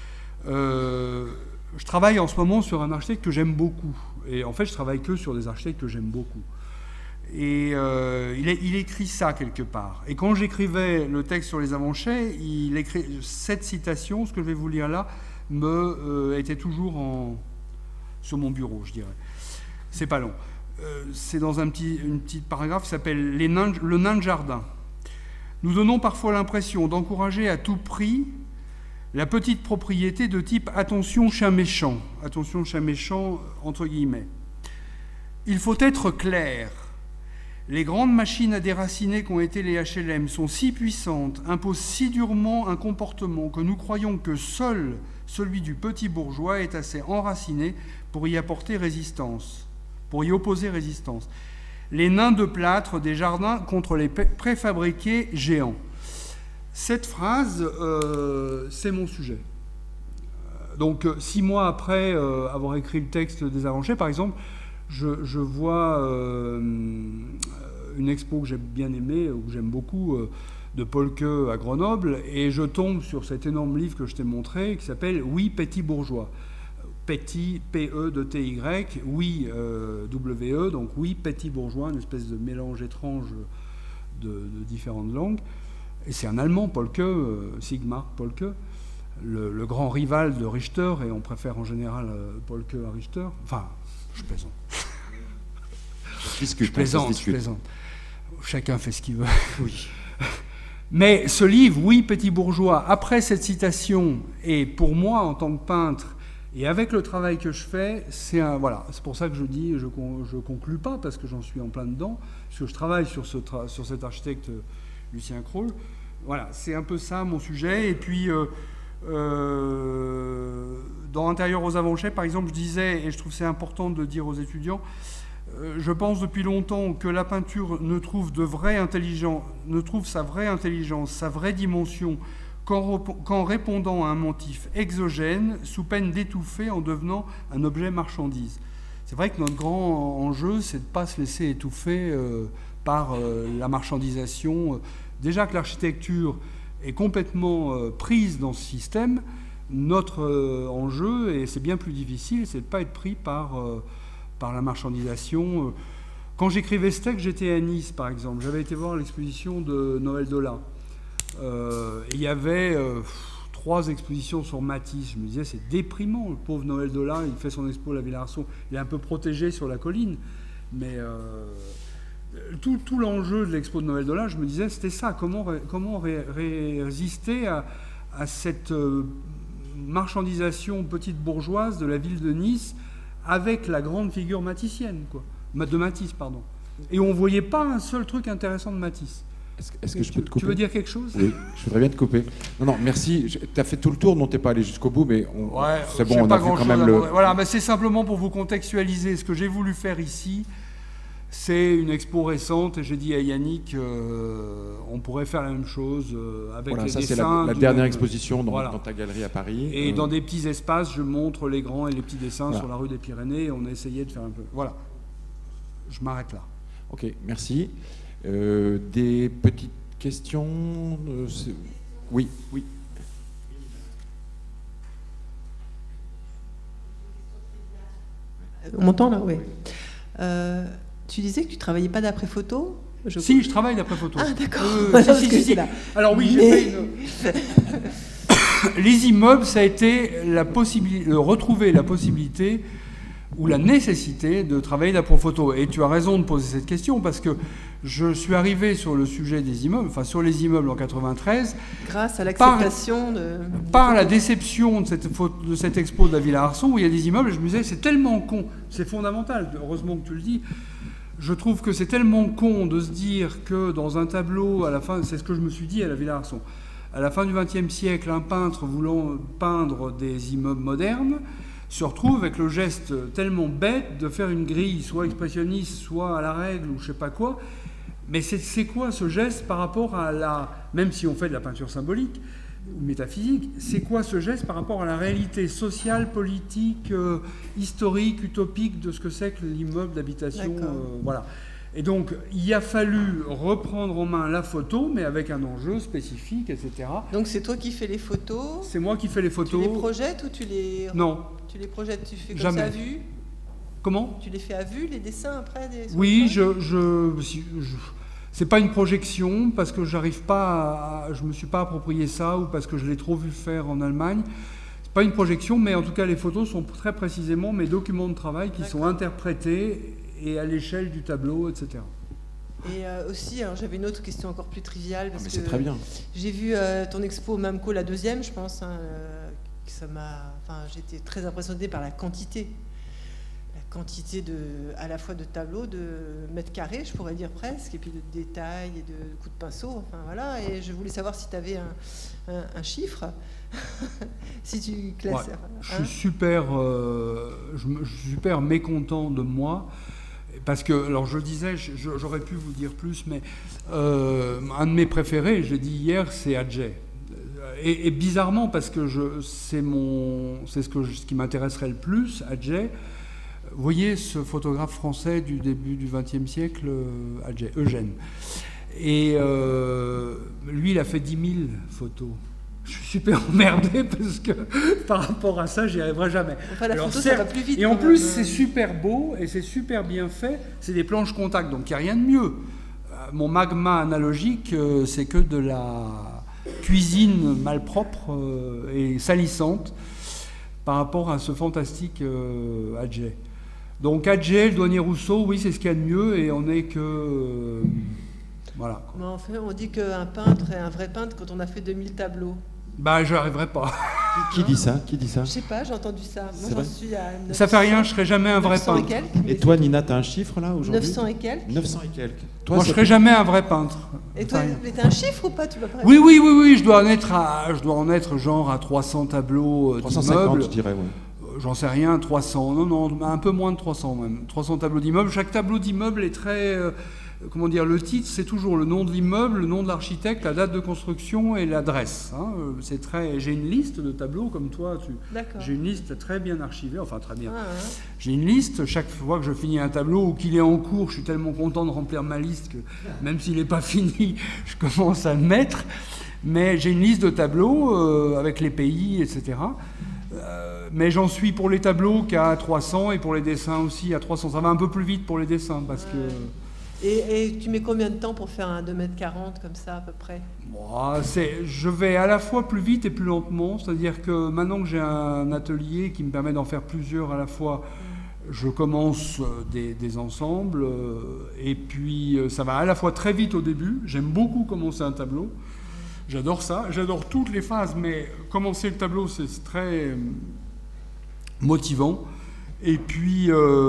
Euh, je travaille en ce moment sur un architecte que j'aime beaucoup. Et en fait, je travaille que sur des architectes que j'aime beaucoup. Et euh, il, est, il écrit ça quelque part. Et quand j'écrivais le texte sur les Avanchais, il écrit cette citation, ce que je vais vous lire là, me euh, était toujours en, sur mon bureau, je dirais. C'est pas long. euh, c'est dans un petit, une petite paragraphe qui s'appelle « Le nain de jardin ». Nous donnons parfois l'impression d'encourager à tout prix la petite propriété de type « attention chien méchant », attention chien méchant entre guillemets. Il faut être clair. Les grandes machines à déraciner qu'ont été les H L M sont si puissantes, imposent si durement un comportement que nous croyons que seul celui du petit bourgeois est assez enraciné pour y apporter résistance, pour y opposer résistance. Les nains de plâtre des jardins contre les préfabriqués géants. Cette phrase, euh, c'est mon sujet. Donc, six mois après euh, avoir écrit le texte des Avanchés, par exemple, je, je vois euh, une expo que j'ai bien aimée, ou que j'aime beaucoup, euh, de Paul Queux à Grenoble, et je tombe sur cet énorme livre que je t'ai montré, qui s'appelle « Oui, petit bourgeois ». Petit, P E de T Y, oui, euh, W E, donc oui, petit bourgeois, une espèce de mélange étrange de, de différentes langues. Et c'est un Allemand, Paul Queux, euh, Sigmar Paul Queux, le, le grand rival de Richter, et on préfère en général euh, Paul Queux à Richter. Enfin, je plaisante. Discute, je plaisante, je plaisante. Chacun fait ce qu'il veut. Oui. Mais ce livre, Oui, petit bourgeois, après cette citation, et pour moi, en tant que peintre, et avec le travail que je fais, c'est un, voilà, c'est pour ça que je dis, je ne conclus pas, parce que j'en suis en plein dedans, parce que je travaille sur, ce tra sur cet architecte Lucien Kroll. Voilà, c'est un peu ça mon sujet. Et puis, euh, euh, dans Intérieur aux Avanchés, par exemple, je disais, et je trouve c'est important de dire aux étudiants, euh, je pense depuis longtemps que la peinture ne trouve, de vraie intelligence, ne trouve sa vraie intelligence, sa vraie dimension, qu'en répondant à un motif exogène, sous peine d'étouffer en devenant un objet marchandise. C'est vrai que notre grand enjeu, c'est de ne pas se laisser étouffer euh, par euh, la marchandisation. Déjà que l'architecture est complètement euh, prise dans ce système, notre euh, enjeu, et c'est bien plus difficile, c'est de ne pas être pris par, euh, par la marchandisation. Quand j'écrivais ce texte, j'étais à Nice, par exemple. J'avais été voir l'exposition de Noël Dolla. Euh, il y avait euh, trois expositions sur Matisse. Je me disais, c'est déprimant, le pauvre Noël Dolla, il fait son expo à la Villa Arson, il est un peu protégé sur la colline, mais euh, tout, tout l'enjeu de l'expo de Noël Dolla, je me disais, c'était ça, comment, comment ré, ré, résister à, à cette euh, marchandisation petite bourgeoise de la ville de Nice avec la grande figure maticienne, quoi, de Matisse, pardon. Et on ne voyait pas un seul truc intéressant de Matisse. Est-ce est que je peux te couper? Tu veux dire quelque chose? Oui, je voudrais bien te couper. Non, non, merci. Tu as fait tout le tour, non, tu n'es pas allé jusqu'au bout, mais ouais, c'est bon, on a vu quand même le... Voilà, mais c'est simplement pour vous contextualiser. Ce que j'ai voulu faire ici, c'est une expo récente, et j'ai dit à Yannick, euh, on pourrait faire la même chose euh, avec voilà, les ça, dessins. C'est la, la dernière exposition dans, voilà. dans ta galerie à Paris. Et euh... dans des petits espaces, je montre les grands et les petits dessins voilà. sur la rue des Pyrénées, et on a essayé de faire un peu... Voilà, je m'arrête là. Ok, merci. Euh, des petites questions euh, Oui, oui. On m'entend là? Oui. Euh, tu disais que tu ne travaillais pas d'après photo? je... Si, je travaille d'après photo. Ah, d'accord. Euh, si, si, si, si. Alors oui, j'ai fait une... Les immeubles, ça a été la possibilité, de retrouver la possibilité ou la nécessité de travailler d'après photo. Et tu as raison de poser cette question, parce que je suis arrivé sur le sujet des immeubles, enfin sur les immeubles en quatre-vingt-treize. Grâce à l'acceptation de... Par la déception de cette, de cette expo de la Villa Arson, où il y a des immeubles, et je me disais, c'est tellement con, c'est fondamental, heureusement que tu le dis, je trouve que c'est tellement con de se dire que dans un tableau, à la fin, c'est ce que je me suis dit à la Villa Arson, à la fin du vingtième siècle, un peintre voulant peindre des immeubles modernes se retrouve avec le geste tellement bête de faire une grille, soit expressionniste, soit à la règle, ou je sais pas quoi. Mais c'est quoi ce geste par rapport à la... Même si on fait de la peinture symbolique ou métaphysique, c'est quoi ce geste par rapport à la réalité sociale, politique, euh, historique, utopique de ce que c'est que l'immeuble d'habitation euh, voilà. Et donc, il a fallu reprendre en main la photo, mais avec un enjeu spécifique, et cetera. Donc, c'est toi qui fais les photos? C'est moi qui fais les photos. Tu les projettes ou tu les... Non. Tu les projettes, tu fais comme Jamais. ça à vue? Comment? Tu les fais à vue, les dessins, après des... Oui, je... je, je, je c'est pas une projection, parce que j'arrive pas à... Je me suis pas approprié ça, ou parce que je l'ai trop vu faire en Allemagne. C'est pas une projection, mais en tout cas, les photos sont très précisément mes documents de travail qui sont interprétés et à l'échelle du tableau, et cetera. Et euh, aussi, j'avais une autre question encore plus triviale. Parce ah, mais que c'est très bien. J'ai vu euh, ton expo au Mamco, la deuxième, je pense. Hein, euh, ça m'a, enfin, j'étais très impressionnée par la quantité. La quantité de, à la fois de tableaux, de mètres carrés, je pourrais dire presque, et puis de détails et de coups de pinceau. Enfin, voilà. Et je voulais savoir si tu avais un, un, un chiffre. Si tu classes. Ouais, hein. je suis super, euh, je, me, je suis super mécontent de moi. Parce que, alors je le disais, j'aurais pu vous dire plus, mais euh, un de mes préférés, je l'ai dit hier, c'est Adjei. Et, et bizarrement, parce que c'est ce, que je, ce qui m'intéresserait le plus, Adjei. Vous voyez ce photographe français du début du vingtième siècle, Adjei, Eugène. Et euh, lui, il a fait dix mille photos. Je suis super emmerdé parce que par rapport à ça, j'y arriverai jamais. Enfin, la Alors, photo, ça va plus vite. Et en plus, c'est super beau et c'est super bien fait. C'est des planches contact, donc il n'y a rien de mieux. Mon magma analogique, c'est que de la cuisine malpropre et salissante par rapport à ce fantastique Adjei. Donc Adjei, le douanier Rousseau, oui, c'est ce qu'il y a de mieux et on n'est que... Voilà. Mais en fait, on dit qu'un peintre est un vrai peintre quand on a fait deux mille tableaux. Bah, je n'arriverai pas. Qui, qui dit ça Qui dit ça Je sais pas, j'ai entendu ça. Moi, j'en suis à neuf cents. Ça fait rien, je serai jamais un vrai neuf cents peintre. Et, quelques, et toi, Nina, tu as un chiffre là aujourd'hui? neuf cents et quelques. neuf cents et quelques. Toi, Moi, je serai jamais un vrai peintre. Et toi, mais t'as un chiffre ou pas? Tu vas pas. Oui, oui, oui, oui, je dois en être, à, je dois en être genre à trois cents tableaux d'immeubles. trois cent cinquante, je dirais, oui. J'en sais rien, trois cents, non, non, un peu moins de trois cents même. trois cents tableaux d'immeubles. Chaque tableau d'immeuble est très... Euh, comment dire, le titre, c'est toujours le nom de l'immeuble, le nom de l'architecte, la date de construction et l'adresse. Hein. C'est très. J'ai une liste de tableaux comme toi. Tu... J'ai une liste très bien archivée, enfin très bien. Ah, hein. J'ai une liste. Chaque fois que je finis un tableau ou qu'il est en cours, je suis tellement content de remplir ma liste que même s'il n'est pas fini, je commence à le mettre. Mais j'ai une liste de tableaux euh, avec les pays, et cetera. Euh, mais j'en suis pour les tableaux qu'à trois cents et pour les dessins aussi à trois cents. Ça va un peu plus vite pour les dessins parce ouais. que. Et, et tu mets combien de temps pour faire un deux mètres quarante comme ça à peu près? Bon, je vais à la fois plus vite et plus lentement, c'est-à-dire que maintenant que j'ai un atelier qui me permet d'en faire plusieurs à la fois, je commence des, des ensembles et puis ça va à la fois très vite au début. J'aime beaucoup commencer un tableau, j'adore ça, j'adore toutes les phases, mais commencer le tableau c'est très motivant. Et puis,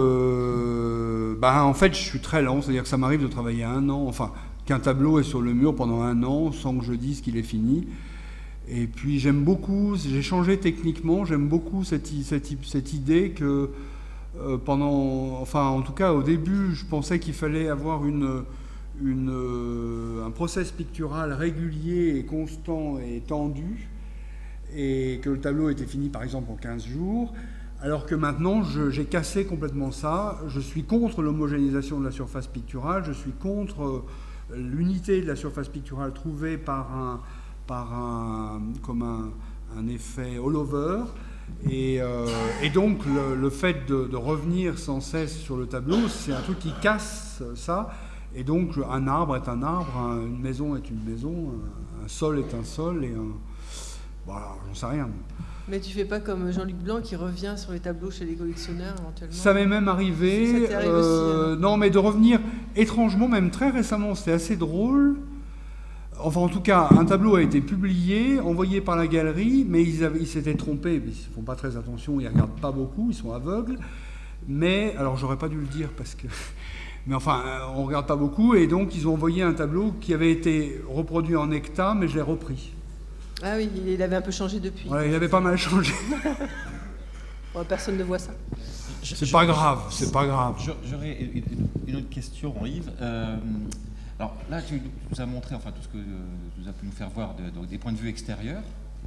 euh, bah, en fait, je suis très lent, c'est-à-dire que ça m'arrive de travailler un an, enfin, qu'un tableau est sur le mur pendant un an sans que je dise qu'il est fini. Et puis, j'aime beaucoup, j'ai changé techniquement, j'aime beaucoup cette, cette, cette idée que euh, pendant, enfin, en tout cas, au début, je pensais qu'il fallait avoir une, une, euh, un process pictural régulier et constant et tendu, et que le tableau était fini, par exemple, en quinze jours. Alors que maintenant, j'ai cassé complètement ça. Je suis contre l'homogénéisation de la surface picturale, je suis contre l'unité de la surface picturale trouvée par un, par un, comme un, un effet all-over. Et, euh, et donc, le, le fait de, de revenir sans cesse sur le tableau, c'est un truc qui casse ça. Et donc, un arbre est un arbre, un, une maison est une maison, un, un sol est un sol, et un... Voilà, j'en sais rien. Mais tu fais pas comme Jean-Luc Blanc qui revient sur les tableaux chez les collectionneurs éventuellement? Ça m'est même arrivé. Ça t'arrive euh, aussi, hein. Non, mais de revenir étrangement, même très récemment, c'était assez drôle. Enfin, en tout cas, un tableau a été publié, envoyé par la galerie, mais ils, avaient, ils s'étaient trompés. Ils ne font pas très attention, ils ne regardent pas beaucoup, ils sont aveugles. Mais, alors j'aurais pas dû le dire parce que... Mais enfin, on ne regarde pas beaucoup, et donc ils ont envoyé un tableau qui avait été reproduit en hectare, mais je l'ai repris. Ah oui, il avait un peu changé depuis. Ouais, il avait pas mal changé. Bon, personne ne voit ça. C'est pas grave, c'est pas grave. J'aurais une autre question, Yves. Euh, alors là, tu nous as montré enfin, tout ce que tu as pu nous faire voir de, de, des points de vue extérieurs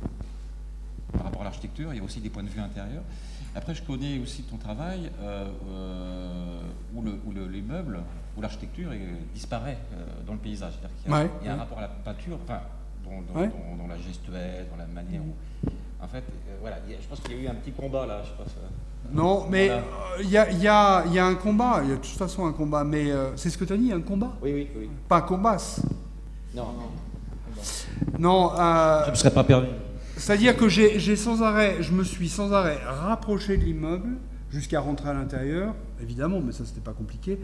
par rapport à l'architecture. Il y a aussi des points de vue intérieurs. Après, je connais aussi ton travail euh, euh, où l'immeuble, où l'architecture disparaît euh, dans le paysage. C'est-à-dire qu'il y a, ouais. il y a un rapport à la peinture, enfin, dans, dans, ouais. dans, dans la gestuelle, dans la manière où... En fait, euh, voilà, je pense qu'il y a eu un petit combat là, je pense. Euh, non, mais il voilà. euh, y, y, a, y a un combat, il y a de toute façon un combat, mais euh, c'est ce que tu as dit, un combat? Oui, oui, oui. Pas combasse. Non, non. Non, euh, je ne serais pas perdu. C'est-à-dire que j'ai sans arrêt, je me suis sans arrêt rapproché de l'immeuble, jusqu'à rentrer à l'intérieur, évidemment, mais ça, c'était pas compliqué,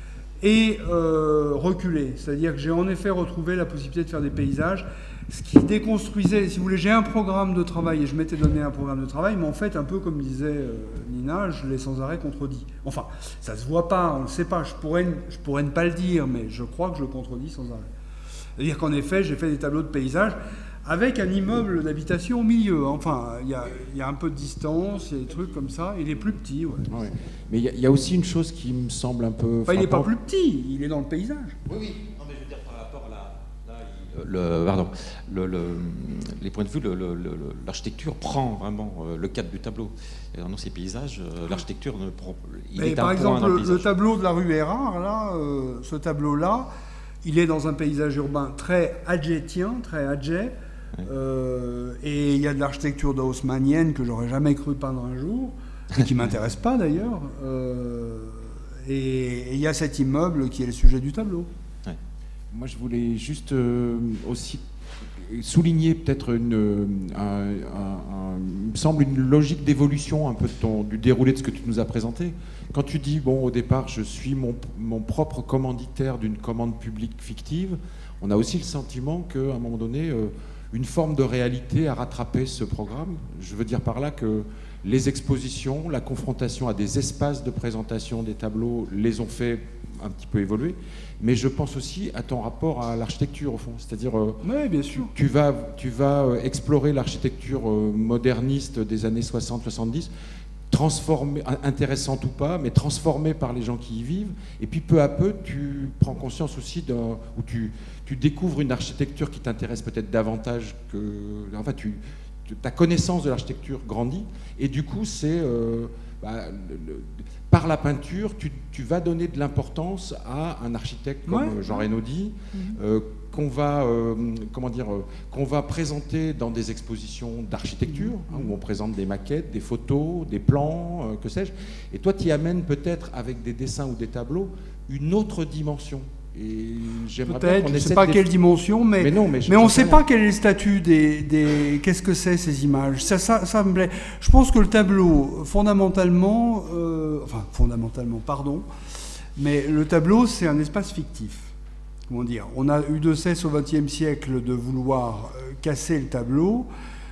et euh, reculer. C'est-à-dire que j'ai en effet retrouvé la possibilité de faire des paysages, ce qui déconstruisait, si vous voulez, j'ai un programme de travail, et je m'étais donné un programme de travail, mais en fait, un peu comme disait euh, Nina, je l'ai sans arrêt contredit. Enfin, ça se voit pas, on ne sait pas, je pourrais, je pourrais ne pas le dire, mais je crois que je le contredis sans arrêt. C'est-à-dire qu'en effet, j'ai fait des tableaux de paysages avec un immeuble d'habitation au milieu. Enfin, il y a, y a un peu de distance, il y a des trucs comme ça. Il est plus petit, ouais. Ouais. Mais il y, y a aussi une chose qui me semble un peu... Enfin, il n'est pas plus petit, il est dans le paysage. Oui, oui. Non, mais je veux dire par rapport à la... Là, il, le, pardon. Le, le, les points de vue, l'architecture prend vraiment euh, le cadre du tableau. Et dans ces paysages, euh, l'architecture ne prend... Il est par un exemple, point dans le, le, le tableau de la rue Erard, là, euh, ce tableau-là, il est dans un paysage urbain très adjetien, très adjet. Ouais. Euh, et il y a de l'architecture haussmannienne que j'aurais jamais cru peindre un jour, et qui m'intéresse pas d'ailleurs. Euh, et il y a cet immeuble qui est le sujet du tableau. Ouais. Moi, je voulais juste euh, aussi souligner peut-être une, un, un, un, il me semble une logique d'évolution un peu de ton, du déroulé de ce que tu nous as présenté. Quand tu dis, bon, au départ, je suis mon, mon propre commanditaire d'une commande publique fictive, on a aussi le sentiment qu'à un moment donné, euh, une forme de réalité a rattrapé ce programme. Je veux dire par là que les expositions, la confrontation à des espaces de présentation des tableaux les ont fait un petit peu évoluer, mais je pense aussi à ton rapport à l'architecture au fond, c'est-à-dire euh, oui, bien sûr. Tu, tu vas, tu vas explorer l'architecture euh, moderniste des années soixante soixante-dix, transformée, intéressante ou pas, mais transformée par les gens qui y vivent, et puis peu à peu tu prends conscience aussi d'un, ou tu, tu découvres une architecture qui t'intéresse peut-être davantage que... Enfin, tu, tu, ta connaissance de l'architecture grandit, et du coup c'est... Euh, bah, le, le, par la peinture, tu, tu vas donner de l'importance à un architecte comme ouais. Jean Reynaudy, mmh. euh, qu'on va, euh, comment dire, euh, qu'on va présenter dans des expositions d'architecture, mmh. hein, où on présente des maquettes, des photos, des plans, euh, que sais-je. Et toi, tu y amènes peut-être, avec des dessins ou des tableaux, une autre dimension. Et j'aimerais bien qu'on essaie. Je ne sais de pas les... quelle dimension, mais, mais, non, mais, mais on ne sait pas quel est le statut des... des... Qu'est-ce que c'est, ces images ça, ça, ça me plaît. Je pense que le tableau, fondamentalement... Euh, enfin, fondamentalement, pardon, mais le tableau, c'est un espace fictif. Comment dire ? On a eu de cesse au vingtième siècle de vouloir euh, casser le tableau.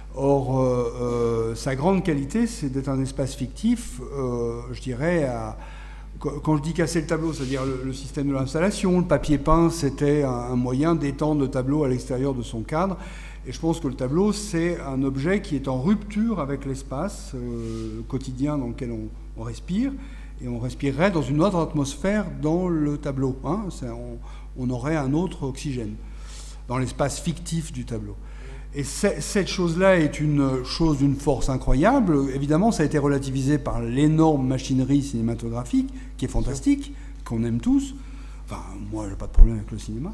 Or, euh, euh, sa grande qualité, c'est d'être un espace fictif, euh, je dirais, à... Quand je dis casser le tableau, c'est-à-dire le, le système de l'installation, le papier peint, c'était un, un moyen d'étendre le tableau à l'extérieur de son cadre. Et je pense que le tableau, c'est un objet qui est en rupture avec l'espace euh, quotidien dans lequel on, on respire. Et on respirerait dans une autre atmosphère dans le tableau. Hein, on, on aurait un autre oxygène dans l'espace fictif du tableau. Et cette chose-là est une chose d'une force incroyable. Évidemment, ça a été relativisé par l'énorme machinerie cinématographique, qui est fantastique, qu'on aime tous. Enfin, moi, j'ai pas de problème avec le cinéma.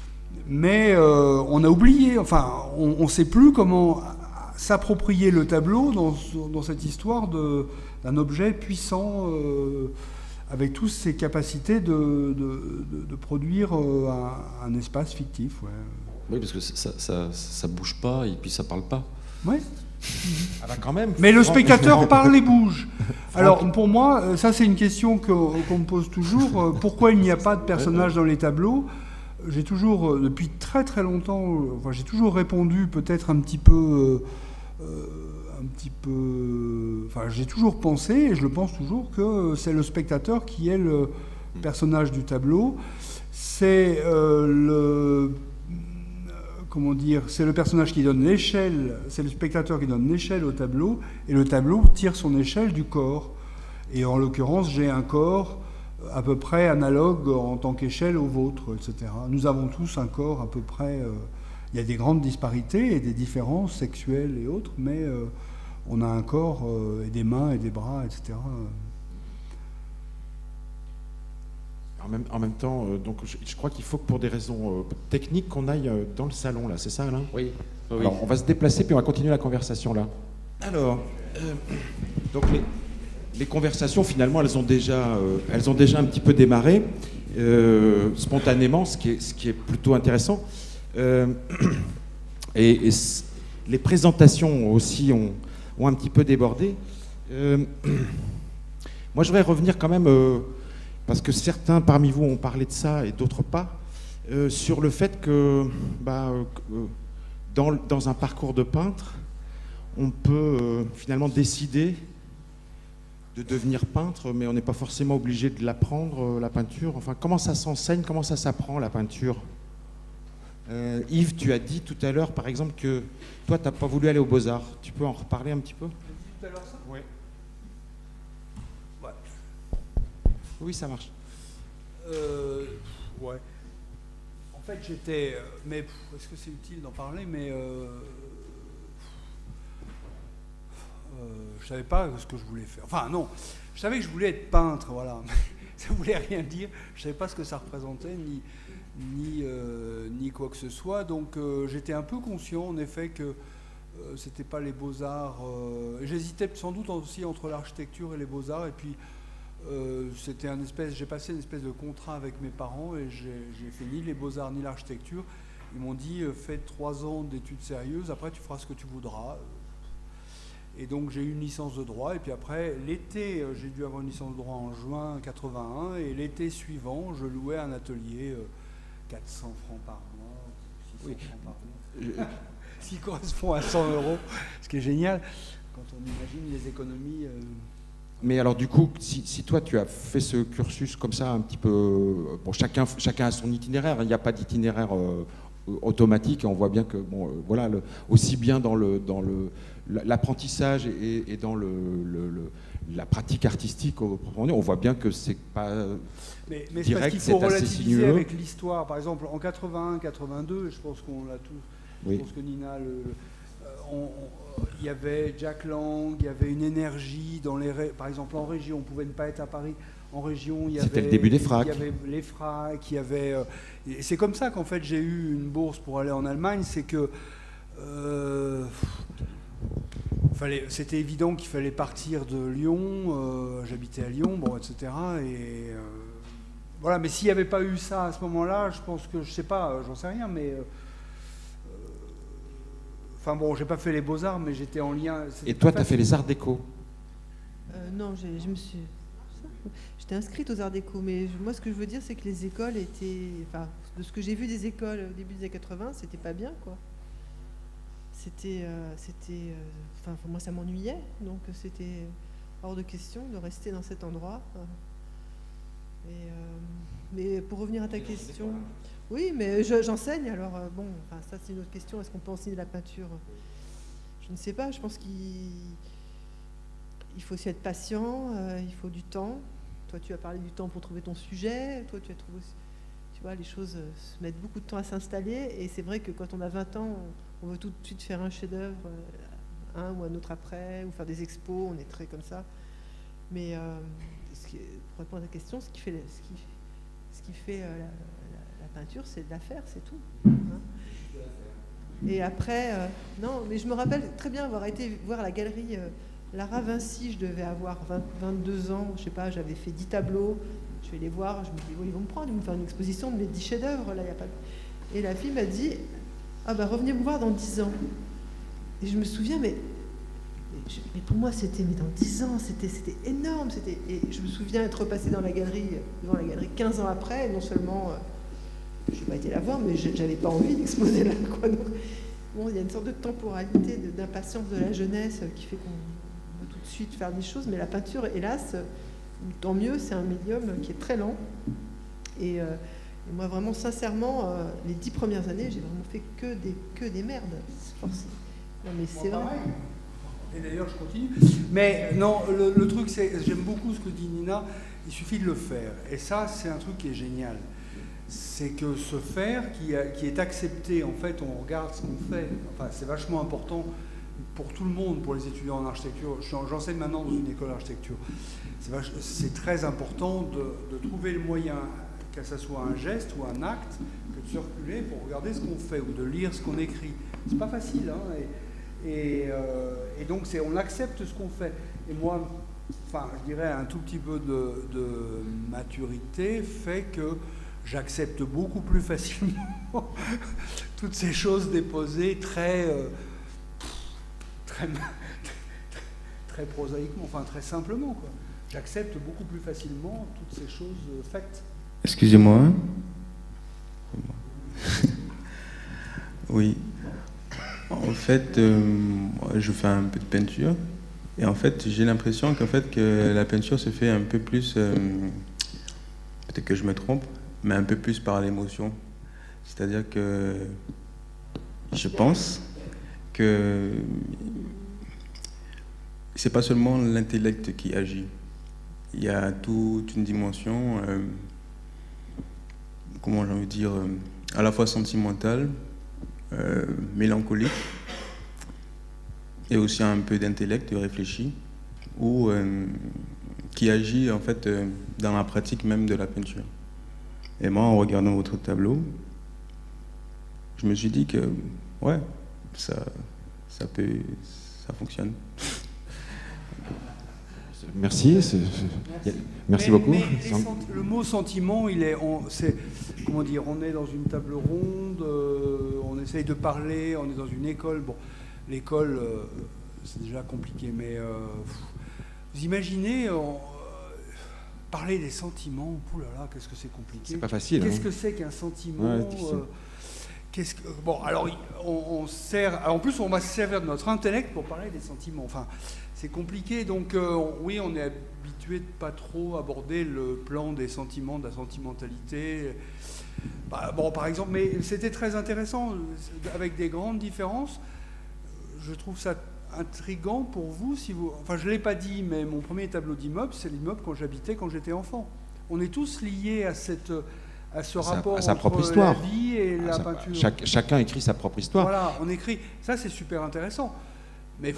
Mais euh, on a oublié, enfin, on ne sait plus comment s'approprier le tableau dans, dans cette histoire de, d'un objet puissant, euh, avec toutes ses capacités de, de, de, de produire un, un espace fictif, ouais. Oui, parce que ça, ça, ça bouge pas et puis ça parle pas. Oui. Ah bah quand même. Mais le spectateur parle et bouge. Alors pour moi, ça c'est une question que, qu'on me pose toujours. Pourquoi il n'y a pas de personnages dans les tableaux ? J'ai toujours, depuis très très longtemps, enfin, j'ai toujours répondu peut-être un petit peu, euh, un petit peu. Enfin, j'ai toujours pensé et je le pense toujours que c'est le spectateur qui est le personnage du tableau. C'est euh, le Comment dire, c'est le personnage qui donne l'échelle, c'est le spectateur qui donne l'échelle au tableau, et le tableau tire son échelle du corps. Et en l'occurrence, j'ai un corps à peu près analogue en tant qu'échelle au vôtre, et cetera. Nous avons tous un corps à peu près... Euh, il y a des grandes disparités et des différences sexuelles et autres, mais euh, on a un corps euh, et des mains et des bras, et cetera. En même, en même temps, euh, donc, je, je crois qu'il faut que pour des raisons euh, techniques qu'on aille euh, dans le salon, là, c'est ça, Alain ? Oui. oui. Alors, on va se déplacer, puis on va continuer la conversation, là. Alors, euh, donc les, les conversations, finalement, elles ont déjà, euh, elles ont déjà un petit peu démarré, euh, spontanément, ce qui est, ce qui est plutôt intéressant. Euh, et, et les présentations aussi ont, ont un petit peu débordé. Euh, Moi, je voudrais revenir quand même, euh, parce que certains parmi vous ont parlé de ça et d'autres pas, euh, sur le fait que bah, euh, dans, dans un parcours de peintre, on peut euh, finalement décider de devenir peintre, mais on n'est pas forcément obligé de l'apprendre, euh, la peinture. Enfin, comment ça s'enseigne, comment ça s'apprend, la peinture? euh, Yves, tu as dit tout à l'heure, par exemple, que toi, tu n'as pas voulu aller aux Beaux-Arts. Tu peux en reparler un petit peu? Tu as dit tout à l'heure ça? Oui. Ouais. Oui, ça marche. Euh, ouais. En fait, j'étais... Mais est-ce que c'est utile d'en parler? Mais... Euh, Euh, je savais pas ce que je voulais faire. Enfin, non, je savais que je voulais être peintre, voilà. Ça voulait rien dire. Je savais pas ce que ça représentait, ni, ni, euh, ni quoi que ce soit. Donc, euh, j'étais un peu conscient, en effet, que euh, c'était pas les beaux-arts. Euh, J'hésitais sans doute aussi entre l'architecture et les beaux-arts. Et puis, euh, c'était un espèce. J'ai passé une espèce de contrat avec mes parents et j'ai fait ni les beaux-arts ni l'architecture. Ils m'ont dit euh, fais trois ans d'études sérieuses. Après, tu feras ce que tu voudras. Et donc j'ai eu une licence de droit, et puis après, l'été, j'ai dû avoir une licence de droit en juin quatre-vingt-un, et l'été suivant, je louais un atelier euh, quatre cents francs par mois, six cents oui. francs par mois, ce qui correspond à cent euros, ce qui est génial quand on imagine les économies. Euh... Mais alors du coup, si, si toi tu as fait ce cursus comme ça, un petit peu, bon, chacun, chacun a son itinéraire, il n'y a pas d'itinéraire euh, automatique, et on voit bien que, bon, euh, voilà, le, aussi bien dans le... Dans le l'apprentissage et, et dans le, le, le, la pratique artistique, on voit bien que c'est pas mais, mais direct, c'est assez sinueux. Avec l'histoire, par exemple, en quatre-vingt-un quatre-vingt-deux, je pense qu'on l'a tous, oui. Je pense que Nina, le, il y avait Jack Lang, il y avait une énergie dans les, par exemple en région, on pouvait ne pas être à Paris. En région, il y avait, c'était le début des fracs. Il y avait les fracs, il y avait. Euh, c'est comme ça qu'en fait j'ai eu une bourse pour aller en Allemagne, c'est que. Euh, C'était évident qu'il fallait partir de Lyon, euh, j'habitais à Lyon, bon, et cetera. Et euh, voilà, mais s'il n'y avait pas eu ça à ce moment-là, je pense que, je sais pas, j'en sais rien, mais... Euh, enfin bon, j'ai pas fait les beaux-arts, mais j'étais en lien... Et toi, tu as fait les arts déco? euh, Non, je me suis... J'étais inscrite aux arts déco, mais moi, ce que je veux dire, c'est que les écoles étaient... Enfin, de ce que j'ai vu des écoles au début des années quatre-vingts, c'était pas bien, quoi. C'était, euh, c'était, euh, enfin, moi ça m'ennuyait, donc c'était hors de question de rester dans cet endroit. Et, euh, mais pour revenir à ta question, oui, mais je, j'enseigne, alors euh, bon, enfin, ça c'est une autre question. Est-ce qu'on peut enseigner la peinture? Je ne sais pas. Je pense qu'il il faut aussi être patient, euh, il faut du temps. Toi, tu as parlé du temps pour trouver ton sujet. Toi, tu as trouvé aussi, tu vois, les choses euh, se mettent beaucoup de temps à s'installer. Et c'est vrai que quand on a vingt ans, on, on veut tout de suite faire un chef-d'œuvre, un ou un autre après, ou faire des expos, on est très comme ça. Mais euh, ce qui, pour répondre à ta question, ce qui fait, ce qui, ce qui fait euh, la, la, la peinture, c'est de la faire, c'est tout. Hein. Et après, euh, non, mais je me rappelle très bien avoir été voir la galerie euh, Lara Vinci, je devais avoir vingt, vingt-deux ans, je sais pas, j'avais fait dix tableaux, je vais les voir, je me dis, oh, ils vont me prendre, ils vont me faire une exposition de mes dix chefs-d'œuvre, là, il n'y a pas de... Et la fille m'a dit, ah ben revenez me voir dans dix ans. Et je me souviens, mais, mais, je, mais pour moi c'était mais dans dix ans, c'était c'était énorme. C'était, et je me souviens être repassée dans la galerie, devant la galerie quinze ans après, et non seulement, euh, je n'ai pas été la voir, mais j'avais pas envie d'exposer là. Quoi. Donc, bon, il y a une sorte de temporalité, de, d'impatience de la jeunesse qui fait qu'on veut tout de suite faire des choses, mais la peinture, hélas, tant mieux, c'est un médium qui est très lent. Et... Euh, Et moi, vraiment, sincèrement, euh, les dix premières années, j'ai vraiment fait que des, que des merdes. Non, mais c'est vrai. Et d'ailleurs, je continue. Mais non, le, le truc, c'est, j'aime beaucoup ce que dit Nina, il suffit de le faire. Et ça, c'est un truc qui est génial. C'est que ce faire, qui, a, qui est accepté, en fait, on regarde ce qu'on fait. Enfin, c'est vachement important pour tout le monde, pour les étudiants en architecture. J'enseigne maintenant dans une école d'architecture. C'est, vach, c'est très important de, de trouver le moyen, que ce soit un geste ou un acte, que de circuler pour regarder ce qu'on fait ou de lire ce qu'on écrit. C'est pas facile, hein, et, et, euh, et donc c'est, on accepte ce qu'on fait. Et moi, enfin, je dirais un tout petit peu de, de maturité fait que j'accepte beaucoup plus facilement toutes ces choses déposées très, euh, très, très, très prosaïquement, enfin très simplement, quoi. j'accepte beaucoup plus facilement toutes ces choses faites. Excusez-moi. Oui. En fait, euh, je fais un peu de peinture. Et en fait, j'ai l'impression qu'en fait, que la peinture se fait un peu plus, euh, peut-être que je me trompe, mais un peu plus par l'émotion. C'est-à-dire que je pense que c'est pas seulement l'intellect qui agit. Il y a toute une dimension, euh, comment j'ai envie de dire, euh, à la fois sentimentale, euh, mélancolique, et aussi un peu d'intellect réfléchi, ou euh, qui agit en fait euh, dans la pratique même de la peinture. Et moi, en regardant votre tableau, je me suis dit que ouais, ça, ça peut, ça fonctionne. Merci. C'est, c'est... Merci mais, beaucoup. Mais sent... Le mot sentiment, il est, on, c'est, comment dire, on est dans une table ronde, euh, on essaye de parler, on est dans une école. Bon, l'école, euh, c'est déjà compliqué, mais euh, vous imaginez on, euh, parler des sentiments. Ouh là là, qu'est-ce que c'est compliqué. C'est pas facile. Qu'est-ce hein. que c'est qu'un sentiment ouais, euh, qu'est-ce que, bon, alors on, on sert. En plus, on va se servir de notre intellect pour parler des sentiments. Enfin, c'est compliqué. Donc, euh, on, oui, on est habitué de pas trop aborder le plan des sentiments, de la sentimentalité. Bah, bon, par exemple, mais c'était très intéressant, avec des grandes différences. Je trouve ça intriguant pour vous, si vous... Enfin, je ne l'ai pas dit, mais mon premier tableau d'immeuble, c'est l'immeuble quand j'habitais, quand j'étais enfant. On est tous liés à, cette, à ce à rapport sa, à sa entre propre histoire. la vie et à la sa, peinture. Chaque, chacun écrit sa propre histoire. Voilà, on écrit. Ça, c'est super intéressant. Mais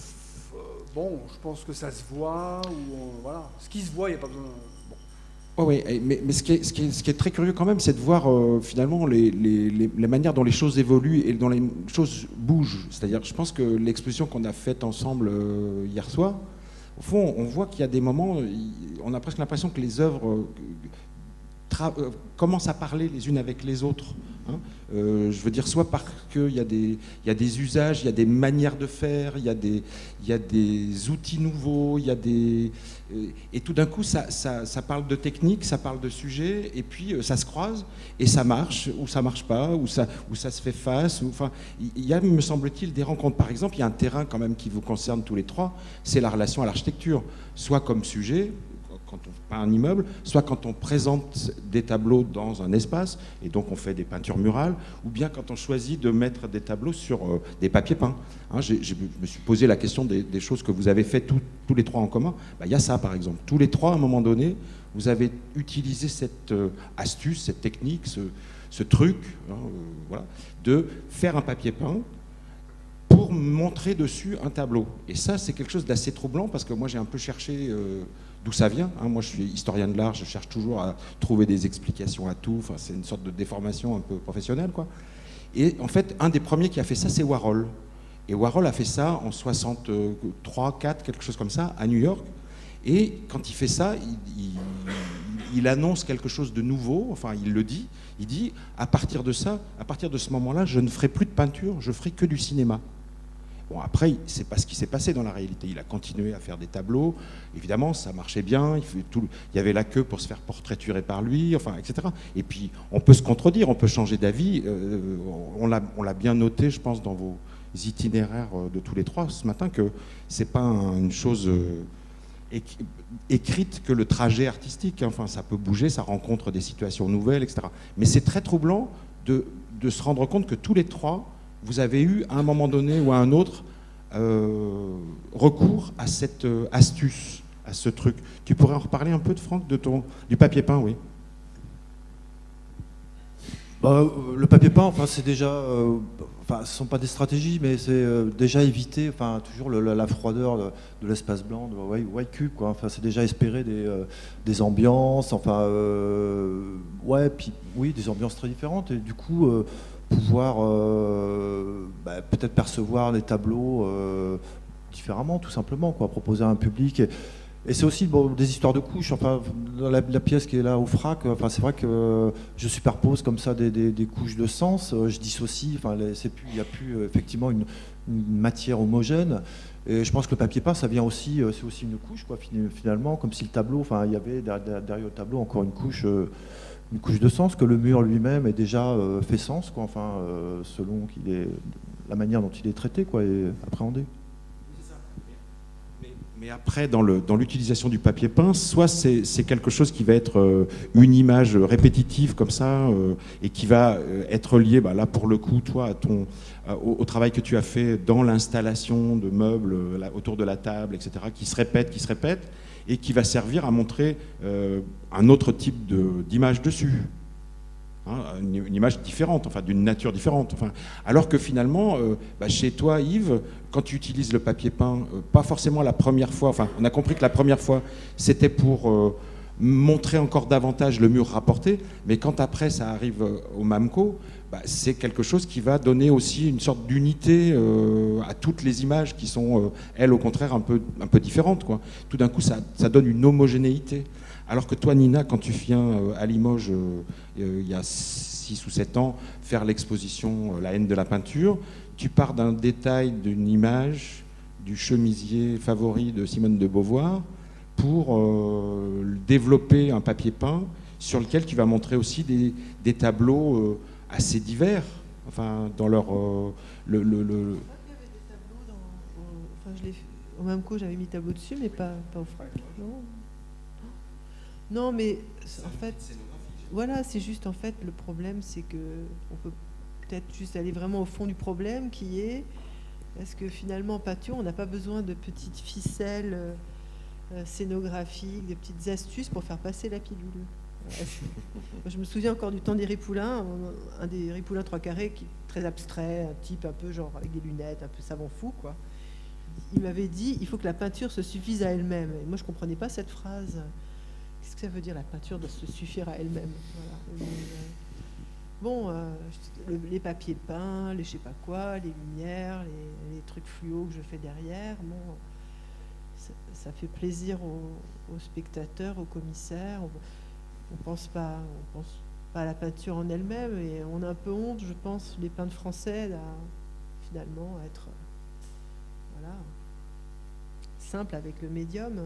bon, je pense que ça se voit, ou on, voilà. Ce qui se voit, il n'y a pas besoin... Bon. Oh oui, mais, mais ce, qui est, ce, qui est, ce qui est très curieux quand même, c'est de voir euh, finalement les, les, les, les manières dont les choses évoluent et dont les choses bougent. C'est-à-dire, je pense que l'exposition qu'on a faite ensemble euh, hier soir, au fond, on voit qu'il y a des moments, on a presque l'impression que les œuvres euh, tra- euh, commencent à parler les unes avec les autres. Hein. Euh, je veux dire, soit parce qu'il y a des, il y a des usages, il y a des manières de faire, il y a des, il y a des outils nouveaux, il y a des... Et tout d'un coup, ça, ça, ça parle de technique, ça parle de sujet, et puis ça se croise, et ça marche, ou ça marche pas, ou ça, ou ça se fait face. Ou, enfin, il y a, me semble-t-il, des rencontres. Par exemple, il y a un terrain quand même qui vous concerne tous les trois, c'est la relation à l'architecture. Soit comme sujet, quand on peint un immeuble, soit quand on présente des tableaux dans un espace, et donc on fait des peintures murales, ou bien quand on choisit de mettre des tableaux sur euh, des papiers peints. Hein, j'ai, je me suis posé la question des, des choses que vous avez fait tout, tous les trois en commun. Ben, y a ça, par exemple. Tous les trois, à un moment donné, vous avez utilisé cette euh, astuce, cette technique, ce, ce truc, hein, euh, voilà, de faire un papier peint pour montrer dessus un tableau. Et ça, c'est quelque chose d'assez troublant, parce que moi, j'ai un peu cherché... Euh, d'où ça vient, hein. Moi je suis historien de l'art, je cherche toujours à trouver des explications à tout, enfin, c'est une sorte de déformation un peu professionnelle, quoi. Et en fait, un des premiers qui a fait ça, c'est Warhol. Et Warhol a fait ça en soixante-trois, quatre, quelque chose comme ça, à New York. Et quand il fait ça, il, il, il annonce quelque chose de nouveau, enfin il le dit, il dit, à partir de ça, à partir de ce moment-là, je ne ferai plus de peinture, je ferai que du cinéma. Bon, après, c'est pas ce qui s'est passé dans la réalité. Il a continué à faire des tableaux. Évidemment, ça marchait bien. Il, fait tout, il y avait la queue pour se faire portraiturer par lui, enfin, et cetera. Et puis, on peut se contredire, on peut changer d'avis. Euh, on l'a, on l'a bien noté, je pense, dans vos itinéraires de tous les trois ce matin, que c'est pas un, une chose euh, écrite que le trajet artistique. Enfin, ça peut bouger, ça rencontre des situations nouvelles, et cetera. Mais c'est très troublant de, de se rendre compte que tous les trois, vous avez eu, à un moment donné ou à un autre, euh, recours à cette euh, astuce, à ce truc. Tu pourrais en reparler un peu, de Franck, de ton, du papier peint, oui. Bah, le papier peint, enfin, c'est déjà... Euh, enfin, ce ne sont pas des stratégies, mais c'est euh, déjà éviter, enfin, toujours le, la, la froideur de, de l'espace blanc, de white, white cube, quoi. Enfin, c'est déjà espérer des, euh, des ambiances, enfin... Euh, ouais, puis, oui, des ambiances très différentes. Et du coup... Euh, pouvoir euh, bah, peut-être percevoir les tableaux euh, différemment, tout simplement, quoi, proposer à un public. Et, et c'est aussi bon, des histoires de couches. Enfin, dans la, la pièce qui est là au Frac, enfin, c'est vrai que euh, je superpose comme ça des, des, des couches de sens. Euh, je dissocie. Enfin, il n'y a plus euh, effectivement une, une matière homogène. Et je pense que le papier peint, ça vient aussi, euh, c'est aussi une couche, quoi, finalement, comme si le tableau, enfin, il y avait derrière, derrière le tableau encore une couche, euh, une couche de sens, que le mur lui-même est déjà euh, fait sens, quoi, enfin, euh, selon qu'il est, la manière dont il est traité, quoi, et appréhendé. Mais après, dans le, dans l'utilisation du papier peint, soit c'est, c'est quelque chose qui va être euh, une image répétitive comme ça, euh, et qui va euh, être lié, bah, là pour le coup, toi, à ton, euh, au, au travail que tu as fait dans l'installation de meubles euh, là, autour de la table, et cetera, qui se répète, qui se répète, et qui va servir à montrer euh, un autre type de, d'image dessus. Hein, une, une image différente, enfin d'une nature différente. Enfin, alors que finalement, euh, bah, chez toi, Yves, quand tu utilises le papier peint, euh, pas forcément la première fois, enfin, on a compris que la première fois, c'était pour euh, montrer encore davantage le mur rapporté, mais quand après ça arrive euh, au Mamco, bah, c'est quelque chose qui va donner aussi une sorte d'unité euh, à toutes les images qui sont, euh, elles, au contraire, un peu, un peu différentes, quoi. Tout d'un coup, ça, ça donne une homogénéité. Alors que toi, Nina, quand tu viens à Limoges, euh, il y a six ou sept ans, faire l'exposition La haine de la peinture, tu pars d'un détail d'une image du chemisier favori de Simone de Beauvoir pour euh, développer un papier peint sur lequel tu vas montrer aussi des, des tableaux euh, assez divers, enfin, dans leur... Euh, le, le, le... Enfin, je l'ai... Au Mamco, j'avais mis tableau dessus, mais pas, pas au Frac. Non. Non, mais en fait, voilà, c'est juste en fait le problème, c'est que on peut peut-être juste aller vraiment au fond du problème, qui est est-ce que finalement en peinture, on n'a pas besoin de petites ficelles euh, scénographiques, de petites astuces pour faire passer la pilule. Je me souviens encore du temps des Ripoulin, un des Ripoulin trois carrés qui est très abstrait, un type un peu genre avec des lunettes, un peu savant fou, quoi. Il m'avait dit il faut que la peinture se suffise à elle-même. Et moi, je comprenais pas cette phrase. Qu'est-ce que ça veut dire, la peinture doit se suffire à elle-même? Voilà. Bon, euh, le, les papiers peints, les je sais pas quoi, les lumières, les, les trucs fluo que je fais derrière, bon, ça, ça fait plaisir aux, aux spectateurs, aux commissaires. On, on pense pas, on pense pas à la peinture en elle-même, et on a un peu honte, je pense, les peintres français, là, finalement, à être, voilà, simple avec le médium.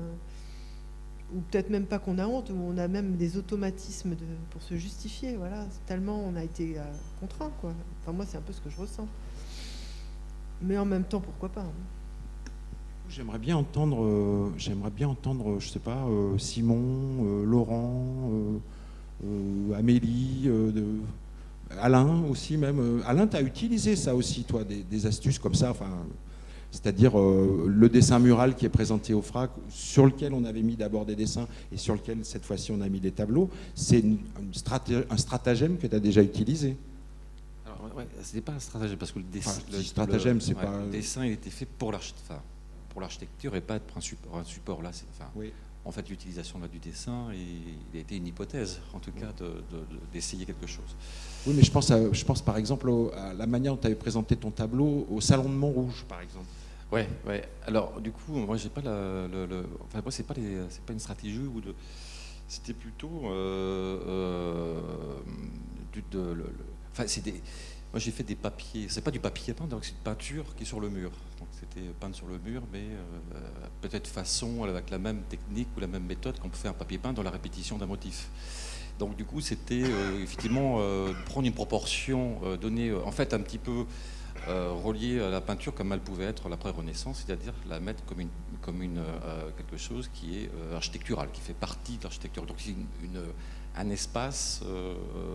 Ou peut-être même pas qu'on a honte, ou on a même des automatismes de, pour se justifier, voilà, tellement on a été euh, contraint, quoi. Enfin, moi, c'est un peu ce que je ressens. Mais en même temps, pourquoi pas, hein. J'aimerais bien entendre, euh, j'aimerais bien entendre, je sais pas, euh, Simon, euh, Laurent, euh, euh, Amélie, euh, de, Alain aussi même. Euh, Alain, tu as utilisé ça aussi, toi, des, des astuces comme ça, enfin... C'est-à-dire euh, le dessin mural qui est présenté au Frac, sur lequel on avait mis d'abord des dessins et sur lequel, cette fois-ci, on a mis des tableaux. C'est une, une straté- un stratagème que tu as déjà utilisé. Alors, ouais, ce n'est pas un stratagème, parce que le, dessin, enfin, le, stratagème, c'est ouais, pas... le dessin, il était fait pour, enfin, pour l'architecture et pas pour un support. Un support là, c'est, enfin, oui. En fait, l'utilisation là, du dessin, et, il a été une hypothèse, en tout cas, de, de, de, d'essayer quelque chose. Oui, mais je pense, à, je pense par exemple au, à la manière dont tu avais présenté ton tableau au Salon de Montrouge, par exemple. Ouais, ouais. Alors, du coup, moi, j'ai pas la, le, le, enfin, moi, c'est pas les, c'est pas une stratégie ou de, c'était plutôt, euh, euh, du, de, le, le, enfin, c'est des, moi, j'ai fait des papiers. C'est pas du papier peint, donc c'est une peinture qui est sur le mur. Donc, c'était peint sur le mur, mais euh, peut-être façon avec la même technique ou la même méthode qu'on peut faire un papier peint dans la répétition d'un motif. Donc, du coup, c'était euh, effectivement euh, prendre une proportion, euh, donner, euh, en fait, un petit peu. Euh, reliée à la peinture comme elle pouvait être l'après-Renaissance, c'est-à-dire la mettre comme, une, comme une, euh, quelque chose qui est euh, architectural, qui fait partie de l'architecture. Donc c'est une, une, un espace euh,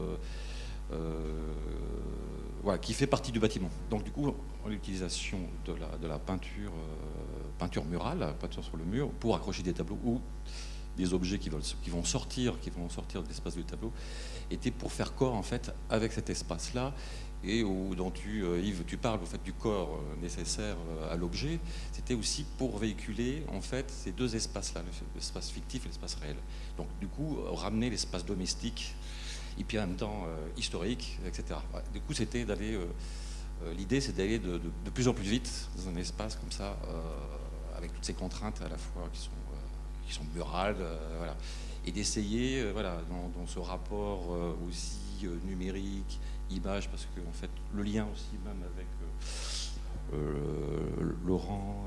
euh, voilà, qui fait partie du bâtiment. Donc du coup, l'utilisation de la, de la peinture, euh, peinture murale, la peinture sur le mur, pour accrocher des tableaux ou des objets qui, veulent, qui vont sortir, qui vont sortir de l'espace du tableau, était pour faire corps en fait avec cet espace-là. Et où, dont tu, euh, Yves, tu parles au fait, du corps euh, nécessaire euh, à l'objet, c'était aussi pour véhiculer en fait ces deux espaces-là, l'espace fictif et l'espace réel. Donc du coup, euh, ramener l'espace domestique et puis en même temps euh, historique, et cetera. Ouais, du coup, c'était d'aller, euh, euh, l'idée, c'est d'aller de, de, de plus en plus vite dans un espace comme ça, euh, avec toutes ces contraintes à la fois qui sont, euh, qui sont murales, euh, voilà, et d'essayer, euh, voilà, dans, dans ce rapport euh, aussi euh, numérique. Image, parce que en fait le lien aussi même avec euh, euh, Laurent, euh,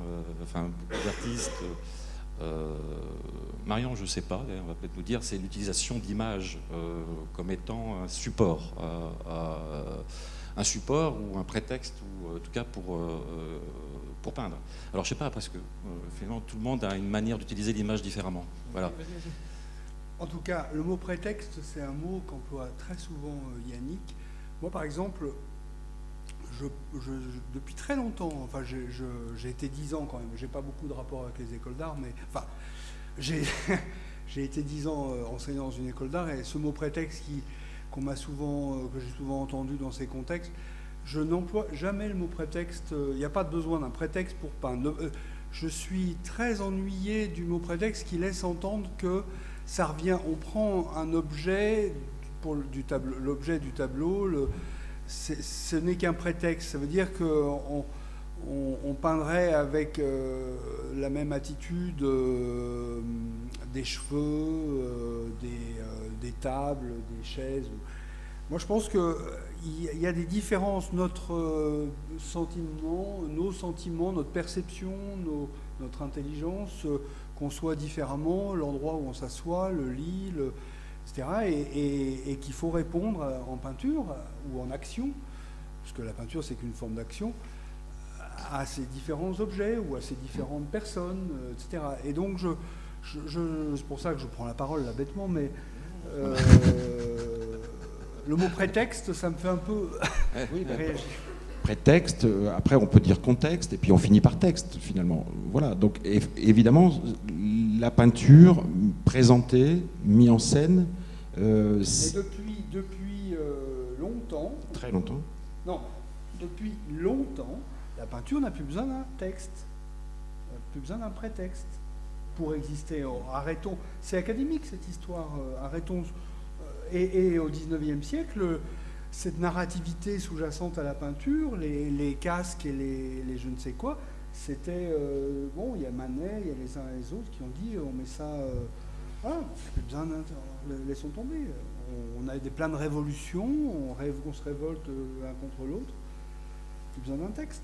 enfin, beaucoup d'artistes. Euh, Marion, je ne sais pas, on va peut-être nous dire, c'est l'utilisation d'images euh, comme étant un support, euh, euh, un support ou un prétexte, ou en tout cas pour, euh, pour peindre. Alors je ne sais pas, parce que euh, finalement tout le monde a une manière d'utiliser l'image différemment. Voilà. En tout cas, le mot prétexte, c'est un mot qu'emploie très souvent euh, Yannick. Moi, par exemple, je, je, je, depuis très longtemps, enfin, j'ai été dix ans quand même, j'ai pas beaucoup de rapport avec les écoles d'art, mais enfin, j'ai été dix ans euh, enseignant dans une école d'art, et ce mot prétexte qui, qu'on m'a souvent, euh, que j'ai souvent entendu dans ces contextes, je n'emploie jamais le mot prétexte. Il n'y a pas besoin d'un prétexte pour peindre. Euh, je suis très ennuyé du mot prétexte qui laisse entendre que ça revient, on prend un objet, pour du tableau, l'objet du tableau, le, ce n'est qu'un prétexte. Ça veut dire qu'on on, on peindrait avec euh, la même attitude euh, des cheveux, euh, des, euh, des tables, des chaises. Moi, je pense qu'il y a des différences. Notre euh, sentiment, nos sentiments, notre perception, nos, notre intelligence euh, conçoit différemment l'endroit où on s'assoit, le lit, le, et cetera. Et, et, et qu'il faut répondre en peinture ou en action, parce que la peinture, c'est qu'une forme d'action, à ces différents objets ou à ces différentes personnes, et cetera. Et donc, je, je, je, c'est pour ça que je prends la parole là bêtement, mais euh, le mot prétexte, ça me fait un peu oui, réagir. Prétexte, euh, après on peut dire contexte, et puis on finit par texte finalement. Voilà, donc évidemment, la peinture présentée, mise en scène. Euh, Et depuis, depuis euh, longtemps. Très longtemps. Non, depuis longtemps, la peinture n'a plus besoin d'un texte, n'a plus besoin d'un prétexte pour exister. Oh, arrêtons, c'est académique cette histoire, euh, arrêtons. Et, et au dix-neuvième siècle, cette narrativité sous-jacente à la peinture, les, les casques et les, les je ne sais quoi, c'était, euh, bon, il y a Manet, il y a les uns et les autres qui ont dit, on met ça, euh, voilà, plus besoin d'un, laissons tomber. On, on a des plans de révolution, on, rêve, on se révolte l'un contre l'autre, plus besoin d'un texte.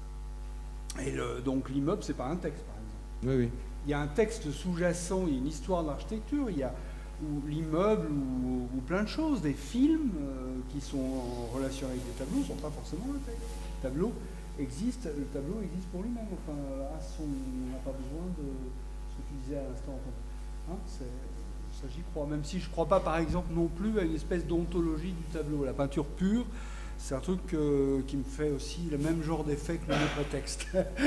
Et le, donc l'immeuble, c'est pas un texte, par exemple. Oui, oui. Il y a un texte sous-jacent, il y a une histoire d'architecture, il y a ou l'immeuble, ou, ou plein de choses, des films euh, qui sont en relation avec des tableaux ne sont pas forcément un texte. Le tableau existe, le tableau existe pour lui-même. Enfin, à son, on n'a pas besoin de ce que tu disais à l'instant. Hein, ça, j'y crois. Même si je ne crois pas, par exemple, non plus à une espèce d'ontologie du tableau. La peinture pure, c'est un truc euh, qui me fait aussi le même genre d'effet que le mot prétexte.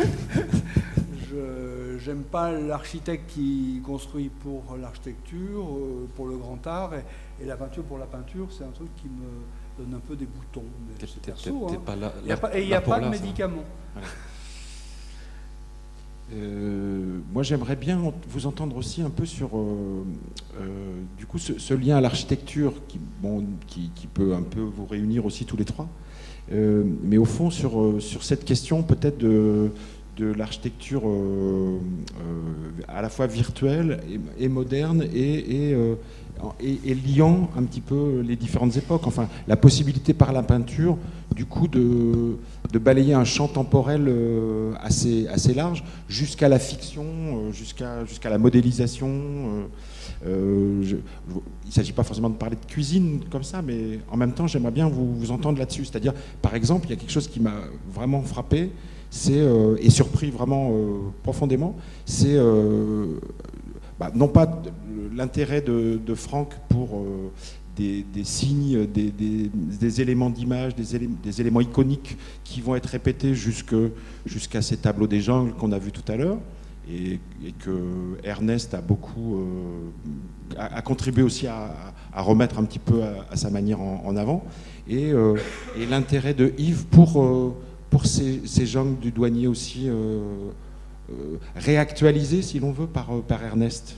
Je n'aime pas l'architecte qui construit pour l'architecture, euh, pour le grand art, et, et la peinture pour la peinture, c'est un truc qui me donne un peu des boutons. Mais c'est perso, hein. Pas là, il y a pas, et il n'y a pas de médicaments. Voilà. Euh, moi, j'aimerais bien vous entendre aussi un peu sur, euh, euh, du coup, ce, ce lien à l'architecture qui, bon, qui, qui peut un peu vous réunir aussi tous les trois. Euh, mais au fond, sur, sur cette question peut-être de de l'architecture euh, euh, à la fois virtuelle et, et moderne et, et, euh, et, et liant un petit peu les différentes époques. Enfin, la possibilité par la peinture, du coup, de, de balayer un champ temporel euh, assez, assez large jusqu'à la fiction, euh, jusqu'à jusqu'à la modélisation. Euh, euh, je, je, il ne s'agit pas forcément de parler de cuisine comme ça, mais en même temps, j'aimerais bien vous, vous entendre là-dessus. C'est-à-dire, par exemple, il y a quelque chose qui m'a vraiment frappé, c'est, euh, et surpris vraiment euh, profondément, c'est euh, bah, non pas l'intérêt de, de Franck pour euh, des, des signes, des, des, des éléments d'image, des, élé des éléments iconiques qui vont être répétés jusqu'à ces tableaux des jungles qu'on a vus tout à l'heure, et, et que Ernest a beaucoup euh, a, a contribué aussi à, à remettre un petit peu à, à sa manière en, en avant, et, euh, et l'intérêt de Yves pour euh, pour ces, ces jungles du douanier aussi euh, euh, réactualisés, si l'on veut, par, par Ernest.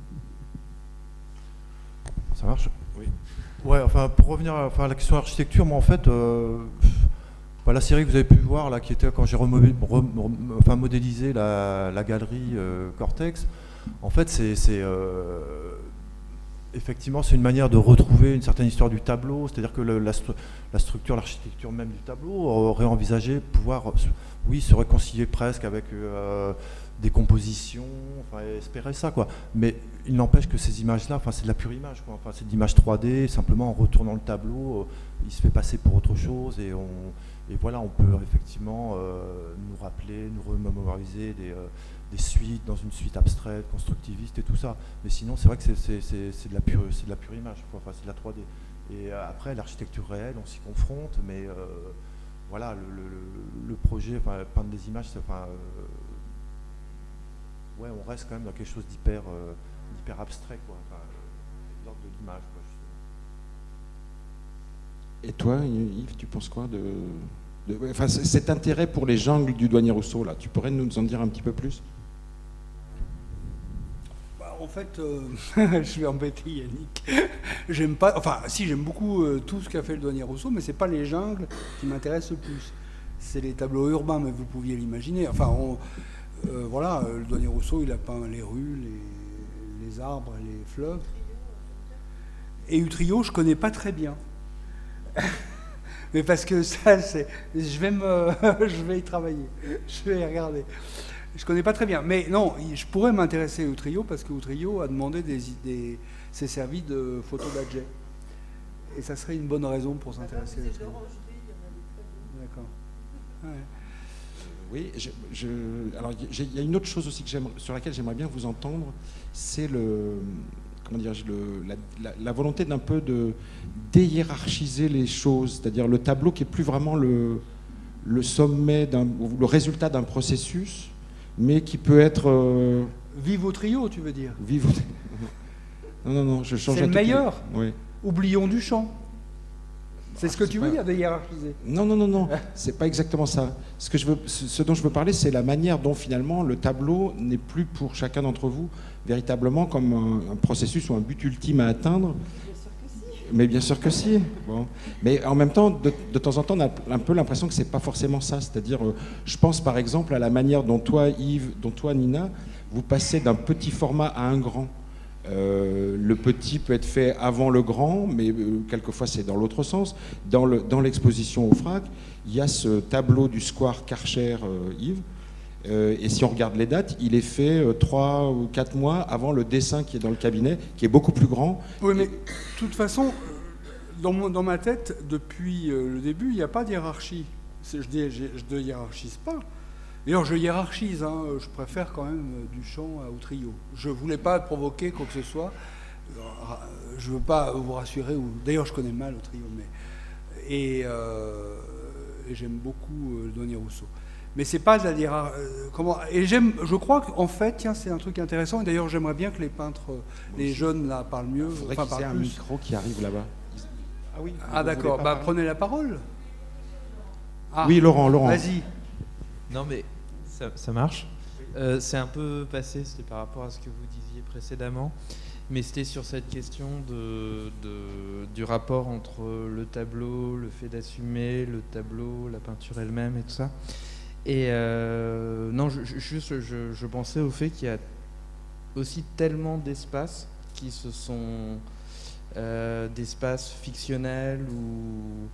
Ça marche? Oui. Ouais, enfin, pour revenir à, enfin, à la question architecture, moi, en fait, euh, bah, la série que vous avez pu voir, là, qui était quand j'ai enfin, modélisé la, la galerie euh, Cortex, en fait, c'est... Euh, effectivement, c'est une manière de retrouver une certaine histoire du tableau, c'est-à-dire que le, la, la structure, l'architecture même du tableau, aurait envisagé pouvoir, oui, se réconcilier presque avec euh, des compositions, enfin, espérer ça, quoi. Mais il n'empêche que ces images-là, enfin, c'est de la pure image, quoi. Enfin, c'est de l'image trois D, simplement en retournant le tableau, euh, il se fait passer pour autre chose, et, on, et voilà, on peut effectivement euh, nous rappeler, nous remémoriser des, euh, des suites, dans une suite abstraite, constructiviste et tout ça. Mais sinon, c'est vrai que c'est de la pure, c'est de la pure image, quoi. Enfin, c'est de la trois D. Et euh, après, l'architecture réelle, on s'y confronte, mais euh, voilà, le, le, le projet, enfin, peindre des images, enfin, euh, ouais, on reste quand même dans quelque chose d'hyper euh, d'hyper abstrait, quoi. Enfin, l'ordre de l'image, quoi, justement. Et toi, Yves, tu penses quoi de, de enfin, cet intérêt pour les jungles du douanier Rousseau, là, tu pourrais nous en dire un petit peu plus? Bah, en fait, euh, je vais embêter Yannick. J'aime pas, enfin, si, j'aime beaucoup euh, tout ce qu'a fait le douanier Rousseau, mais c'est pas les jungles qui m'intéressent le plus. C'est les tableaux urbains, mais vous pouviez l'imaginer. Enfin, on, Euh, voilà, le douanier Rousseau, il a peint les rues, les, les arbres, les fleuves. Et Utrillo, je connais pas très bien. Mais parce que ça, c'est, je vais me, je vais y travailler, je vais y regarder. Je connais pas très bien, mais non, je pourrais m'intéresser à Utrillo parce que Utrillo a demandé des, des s'est servi de photos d'Adjet. Et ça serait une bonne raison pour s'intéresser à Utrillo. D'accord. Ouais. Oui, je, je, alors il y a une autre chose aussi que sur laquelle j'aimerais bien vous entendre, c'est le, comment dire, le, la, la, la volonté d'un peu de déhiérarchiser les choses, c'est-à-dire le tableau qui est plus vraiment le, le sommet, d'un, le résultat d'un processus, mais qui peut être... Euh, Vive au trio, tu veux dire? Vive au... Non, non, non, je change. C'est le meilleur. Oui. Oublions Duchamp. C'est ce que tu veux pas... dire, de hiérarchiser? Non, non, non, non, c'est pas exactement ça. Ce, que je veux, ce dont je veux parler, c'est la manière dont finalement le tableau n'est plus pour chacun d'entre vous véritablement comme un, un processus ou un but ultime à atteindre. Bien sûr que si. Mais bien sûr que si. Bon. Mais en même temps, de, de temps en temps, on a un peu l'impression que c'est pas forcément ça. C'est-à-dire, euh, je pense par exemple à la manière dont toi, Yves, dont toi, Nina, vous passez d'un petit format à un grand. Euh, le petit peut être fait avant le grand, mais euh, quelquefois c'est dans l'autre sens. Dans, le, dans l'exposition au Frac, il y a ce tableau du square Karcher, euh, Yves, euh, et si on regarde les dates, il est fait euh, trois ou quatre mois avant le dessin qui est dans le cabinet, qui est beaucoup plus grand. Oui, mais de toute façon, dans, mon, dans ma tête, depuis euh, le début, il n'y a pas de hiérarchie. C'est, je ne hiérarchise pas. D'ailleurs, je hiérarchise, hein, je préfère quand même Duchamp à Utrillo. Je ne voulais pas provoquer quoi que ce soit. Je ne veux pas vous rassurer. Ou... D'ailleurs, je connais mal Utrillo. Mais... Et, euh... et j'aime beaucoup le douanier Rousseau. Mais c'est pas de la hiérarchie. Comment... Et j'aime, je crois qu'en fait, tiens, c'est un truc intéressant. Et d'ailleurs, j'aimerais bien que les peintres, les jeunes, là, parlent mieux. Il faudrait enfin, qu'il y ait un micro qui arrive là-bas. Ah oui. Ah d'accord. Bah, prenez la parole. Ah. Oui, Laurent, Laurent. Vas-y. Non, mais ça, ça marche. Euh, c'est un peu passé, c'était par rapport à ce que vous disiez précédemment, mais c'était sur cette question de, de, du rapport entre le tableau, le fait d'assumer le tableau, la peinture elle-même et tout ça. Et euh, non, je, juste, je, je pensais au fait qu'il y a aussi tellement d'espaces qui se sont euh, d'espaces fictionnels ou,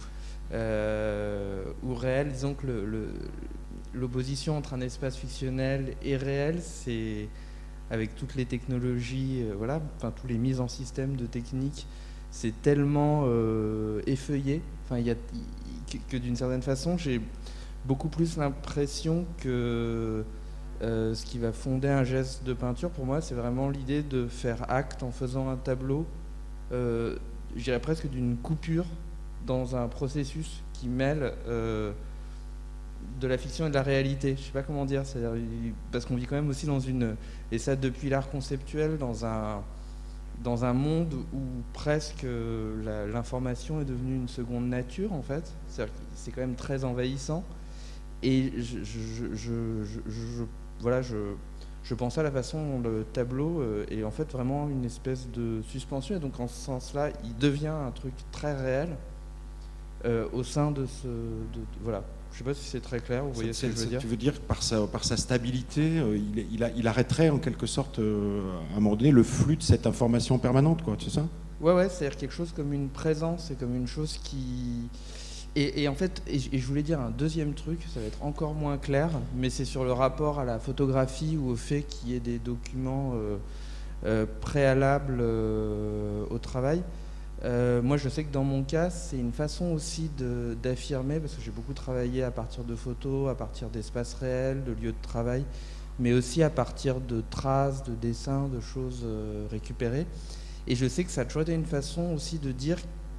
euh, ou réels. Disons que le, le l'opposition entre un espace fictionnel et réel, c'est avec toutes les technologies, euh, voilà, enfin tous les mises en système de techniques, c'est tellement euh, effeuillé. Enfin, il y a que, que d'une certaine façon, j'ai beaucoup plus l'impression que euh, ce qui va fonder un geste de peinture, pour moi, c'est vraiment l'idée de faire acte en faisant un tableau. Euh, je dirais presque d'une coupure dans un processus qui mêle. Euh, de la fiction et de la réalité, je sais pas comment dire, c'est-à-dire, parce qu'on vit quand même aussi dans une, et ça depuis l'art conceptuel, dans un, dans un monde où presque la, l'information est devenue une seconde nature en fait, c'est-à-dire que c'est quand même très envahissant, et je, je, je, je, je voilà, je, je pensais à la façon dont le tableau est en fait vraiment une espèce de suspension, et donc en ce sens-là, il devient un truc très réel euh, au sein de ce, de, de, voilà. Je ne sais pas si c'est très clair, vous voyez ce que je veux dire. Tu veux dire que par sa, par sa stabilité, euh, il, il, a, il arrêterait en quelque sorte, euh, à un moment donné, le flux de cette information permanente, quoi, c'est ça? Ouais, ouais, c'est-à-dire quelque chose comme une présence et comme une chose qui, Et, et en fait, et, et je voulais dire un deuxième truc, ça va être encore moins clair, mais c'est sur le rapport à la photographie ou au fait qu'il y ait des documents euh, euh, préalables euh, au travail. Euh, moi, je sais que dans mon cas, c'est une façon aussi de, d'affirmer, parce que j'ai beaucoup travaillé à partir de photos, à partir d'espaces réels, de lieux de travail, mais aussi à partir de traces, de dessins, de choses euh, récupérées. Et je sais que ça a toujours été une façon aussi de dire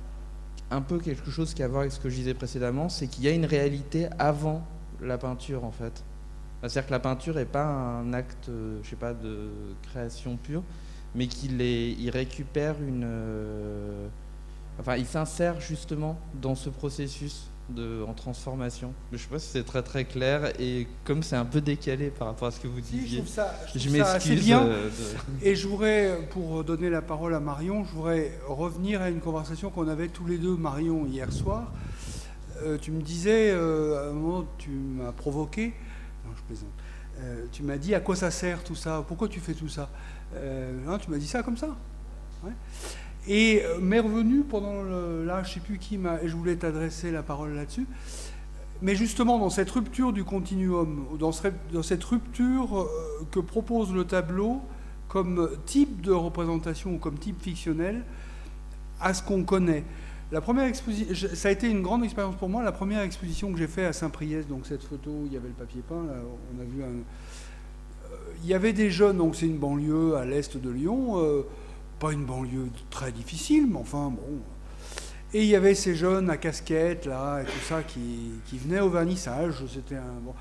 un peu quelque chose qui a à voir avec ce que je disais précédemment, c'est qu'il y a une réalité avant la peinture, en fait. C'est-à-dire que la peinture n'est pas un acte, je sais pas, de création pure, mais qu'il est, il récupère une... Euh, enfin, il s'insère justement dans ce processus de, en transformation. Je ne sais pas si c'est très très clair, et comme c'est un peu décalé par rapport à ce que vous Si, disiez, je, trouve ça, je, je trouve ça m'excuse. assez bien. Euh, de... Et je voudrais, pour donner la parole à Marion, je voudrais revenir à une conversation qu'on avait tous les deux, Marion, hier soir. Euh, tu me disais, euh, à un moment, tu m'as provoqué, non, je plaisante, euh, tu m'as dit à quoi ça sert tout ça, pourquoi tu fais tout ça, euh, non, tu m'as dit ça comme ça. Ouais. Et euh, m'est revenu pendant le, là, je ne sais plus qui m'a, et je voulais t'adresser la parole là-dessus, mais justement dans cette rupture du continuum, dans, ce, dans cette rupture euh, que propose le tableau comme type de représentation ou comme type fictionnel à ce qu'on connaît. La première exposition, ça a été une grande expérience pour moi, la première exposition que j'ai faite à Saint-Priest, donc cette photo, il y avait le papier peint, là, on a vu un... Euh, il y avait des jeunes, donc c'est une banlieue à l'est de Lyon, euh, pas une banlieue très difficile, mais enfin bon. Et il y avait ces jeunes à casquette là et tout ça qui, qui venaient au vernissage. C'était un bon.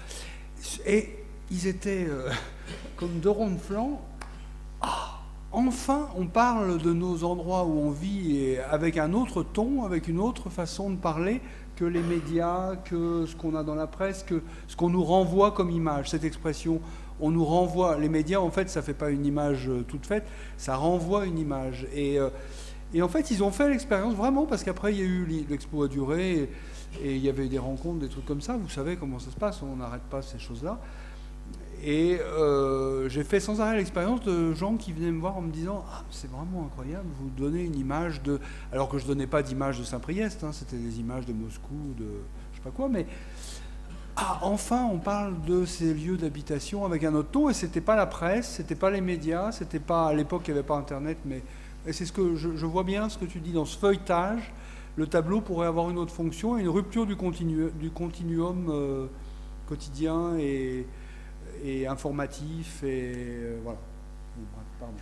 Et ils étaient euh, comme deux ronds de flanc. Ah, enfin, on parle de nos endroits où on vit et avec un autre ton, avec une autre façon de parler que les médias, que ce qu'on a dans la presse, que ce qu'on nous renvoie comme image. Cette expression. On nous renvoie, les médias en fait ça fait pas une image euh, toute faite, ça renvoie une image et, euh, et en fait ils ont fait l'expérience vraiment parce qu'après il y a eu l'expo a duré et, et il y avait des rencontres, des trucs comme ça, vous savez comment ça se passe, on n'arrête pas ces choses-là et euh, j'ai fait sans arrêt l'expérience de gens qui venaient me voir en me disant ah c'est vraiment incroyable, vous donnez une image de, alors que je donnais pas d'image de Saint-Priest, hein, c'était des images de Moscou, de je sais pas quoi, mais ah, enfin, on parle de ces lieux d'habitation avec un autre ton, et c'était pas la presse, c'était pas les médias, c'était pas, à l'époque, il n'y avait pas Internet, mais et c'est ce que je, je vois bien ce que tu dis dans ce feuilletage, le tableau pourrait avoir une autre fonction, une rupture du, continu, du continuum euh, quotidien et, et informatif, et euh, voilà. Pardon.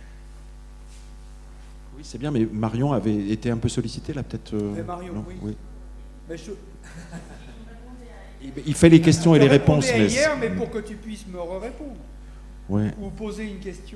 Oui, c'est bien, mais Marion avait été un peu sollicitée, là, peut-être euh, mais Marion, non, oui. oui. Mais je... Il fait les questions et les réponses. Je répondais hier, mais pour que tu puisses me répondre. Ouais. Ou poser une question.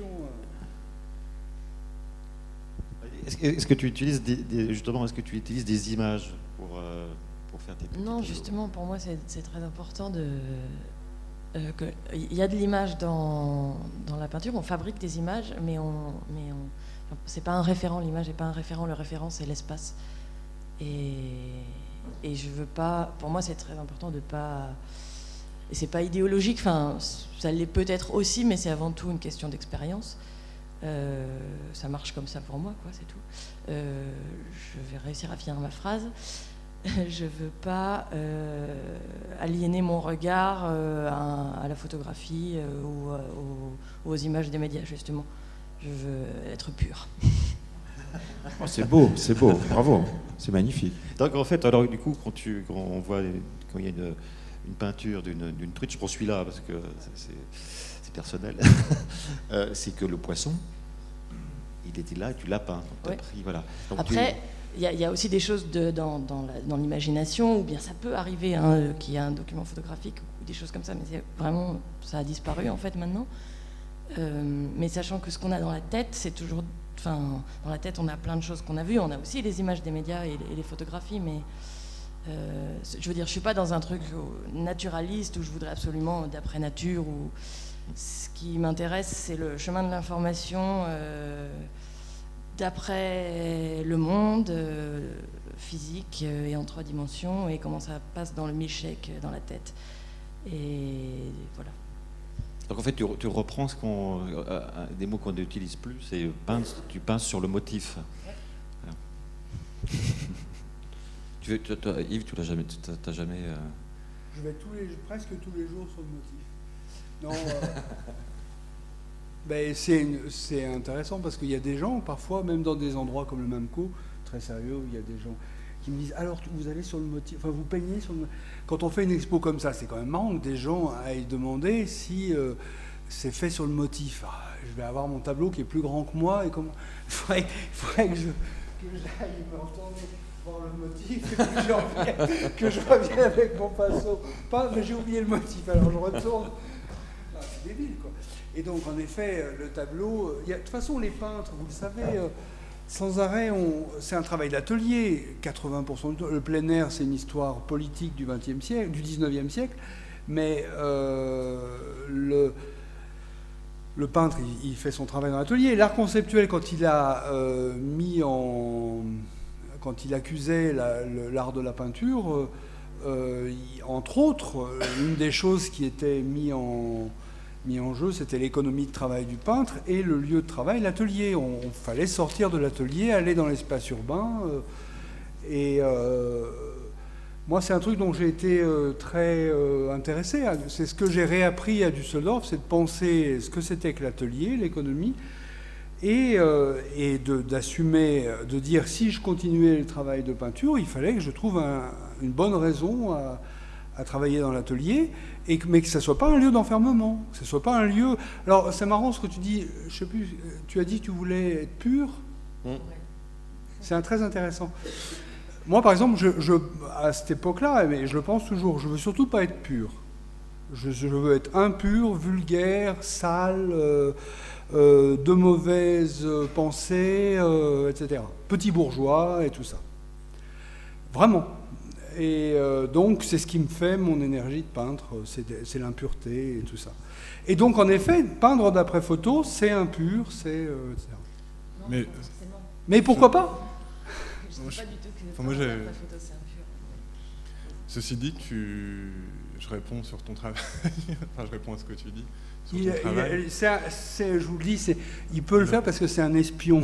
Est-ce que, est-ce que tu utilises des, des, justement, est-ce que tu utilises des images pour, euh, pour faire tes Non, justement, pour moi, c'est, c'est très important de. Euh, que, il y a de l'image dans, dans la peinture. On fabrique des images, mais on, mais on, c'est pas un référent. L'image n'est pas un référent. Le référent, c'est l'espace. Et Et je veux pas. Pour moi, c'est très important de pas. Et c'est pas idéologique. Enfin, ça l'est peut-être aussi, mais c'est avant tout une question d'expérience. Euh, ça marche comme ça pour moi, quoi. C'est tout. Euh, je vais réussir à finir ma phrase. Je veux pas euh, aliéner mon regard euh, à, à la photographie euh, ou euh, aux, aux images des médias, justement. Je veux être pure. Oh, c'est beau, c'est beau, bravo, c'est magnifique. Donc en fait, alors du coup, quand, tu, quand on voit quand il y a une, une peinture d'une, d'une truite, je prends celui-là parce que c'est, c'est personnel, euh, c'est que le poisson, il était là et tu l'as peint. Donc, ouais. pris, voilà. Donc, Après, il tu... y, y a aussi des choses de, dans, dans, la, dans l'imagination, ou bien ça peut arriver hein, qu'il y a un document photographique ou des choses comme ça, mais c'est vraiment, ça a disparu en fait maintenant. Euh, mais sachant que ce qu'on a dans la tête, c'est toujours... Enfin, dans la tête, on a plein de choses qu'on a vues. On a aussi les images des médias et les, et les photographies, mais euh, je veux dire, je suis pas dans un truc naturaliste où je voudrais absolument d'après nature. Ou ce qui m'intéresse, c'est le chemin de l'information euh, d'après le monde euh, physique euh, et en trois dimensions et comment ça passe dans le milkshake dans la tête. Et voilà. Donc en fait, tu, tu reprends ce qu'on, euh, des mots qu'on n'utilise plus, c'est pince, tu pinces sur le motif. Voilà. Tu, tu, toi, Yves, tu l'as jamais, tu t'as jamais. Euh... Je vais tous les, presque tous les jours sur le motif. Non. Euh, ben, c'est intéressant parce qu'il y a des gens, parfois, même dans des endroits comme le Mamco, très sérieux, il y a des gens qui me disent alors vous allez sur le motif, enfin vous peignez sur le motif. Quand on fait une expo comme ça, c'est quand même marrant que des gens aillent demander si euh, c'est fait sur le motif. Ah, je vais avoir mon tableau qui est plus grand que moi et comment il faudrait, il faudrait que je que j'aille me retourner voir le motif et que je revienne, que je revienne avec mon pinceau. Pas, mais j'ai oublié le motif, alors je retourne. Ah, c'est débile quoi. Et donc en effet, le tableau, il y a, de toute façon les peintres, vous le savez. Euh, Sans arrêt, c'est un travail d'atelier. quatre-vingts pour cent du temps. Le plein air, c'est une histoire politique du vingtième siècle, du dix-neuvième siècle. Mais euh, le, le peintre, il, il fait son travail dans l'atelier. L'art conceptuel, quand il a euh, mis en, quand il accusait l'art de la peinture, euh, il, entre autres, une des choses qui était mise en mis en jeu, c'était l'économie de travail du peintre et le lieu de travail, l'atelier. On, on fallait sortir de l'atelier, aller dans l'espace urbain. Euh, et euh, moi, c'est un truc dont j'ai été euh, très euh, intéressé. C'est ce que j'ai réappris à Düsseldorf, c'est de penser ce que c'était que l'atelier, l'économie, et, euh, et d'assumer, de, de dire si je continuais le travail de peinture, il fallait que je trouve un, une bonne raison à, à travailler dans l'atelier. Et que, mais que ça ne soit pas un lieu d'enfermement, que ce ne soit pas un lieu... Alors, c'est marrant ce que tu dis, je sais plus, tu as dit que tu voulais être pur. Mmh. C'est très intéressant. Moi, par exemple, je, je, à cette époque-là, mais je le pense toujours, je ne veux surtout pas être pur. Je, je veux être impur, vulgaire, sale, euh, euh, de mauvaises pensées, euh, et cetera. Petit bourgeois et tout ça. Vraiment. Et euh, donc, c'est ce qui me fait mon énergie de peintre, c'est l'impureté et tout ça. Et donc, en effet, peindre d'après photo, c'est impur, c'est... Euh, et cetera. Non, mais, mais pourquoi pas? Je ne sais pas du tout que enfin, moi, peindre d'après photo, c'est impur. Ceci dit, tu... je réponds sur ton travail. Enfin, je réponds à ce que tu dis. Sur Il, ton travail. Il, c est, c est, je vous le dis, il peut le faire parce que c'est un espion.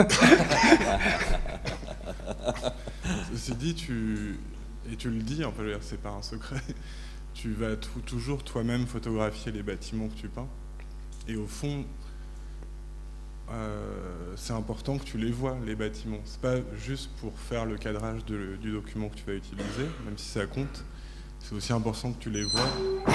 Ceci dit, tu... Et tu le dis, enfin, c'est pas un secret, tu vas toujours toi-même photographier les bâtiments que tu peins. Et au fond, euh, c'est important que tu les vois, les bâtiments. C'est pas juste pour faire le cadrage de, du document que tu vas utiliser, même si ça compte. C'est aussi important que tu les vois.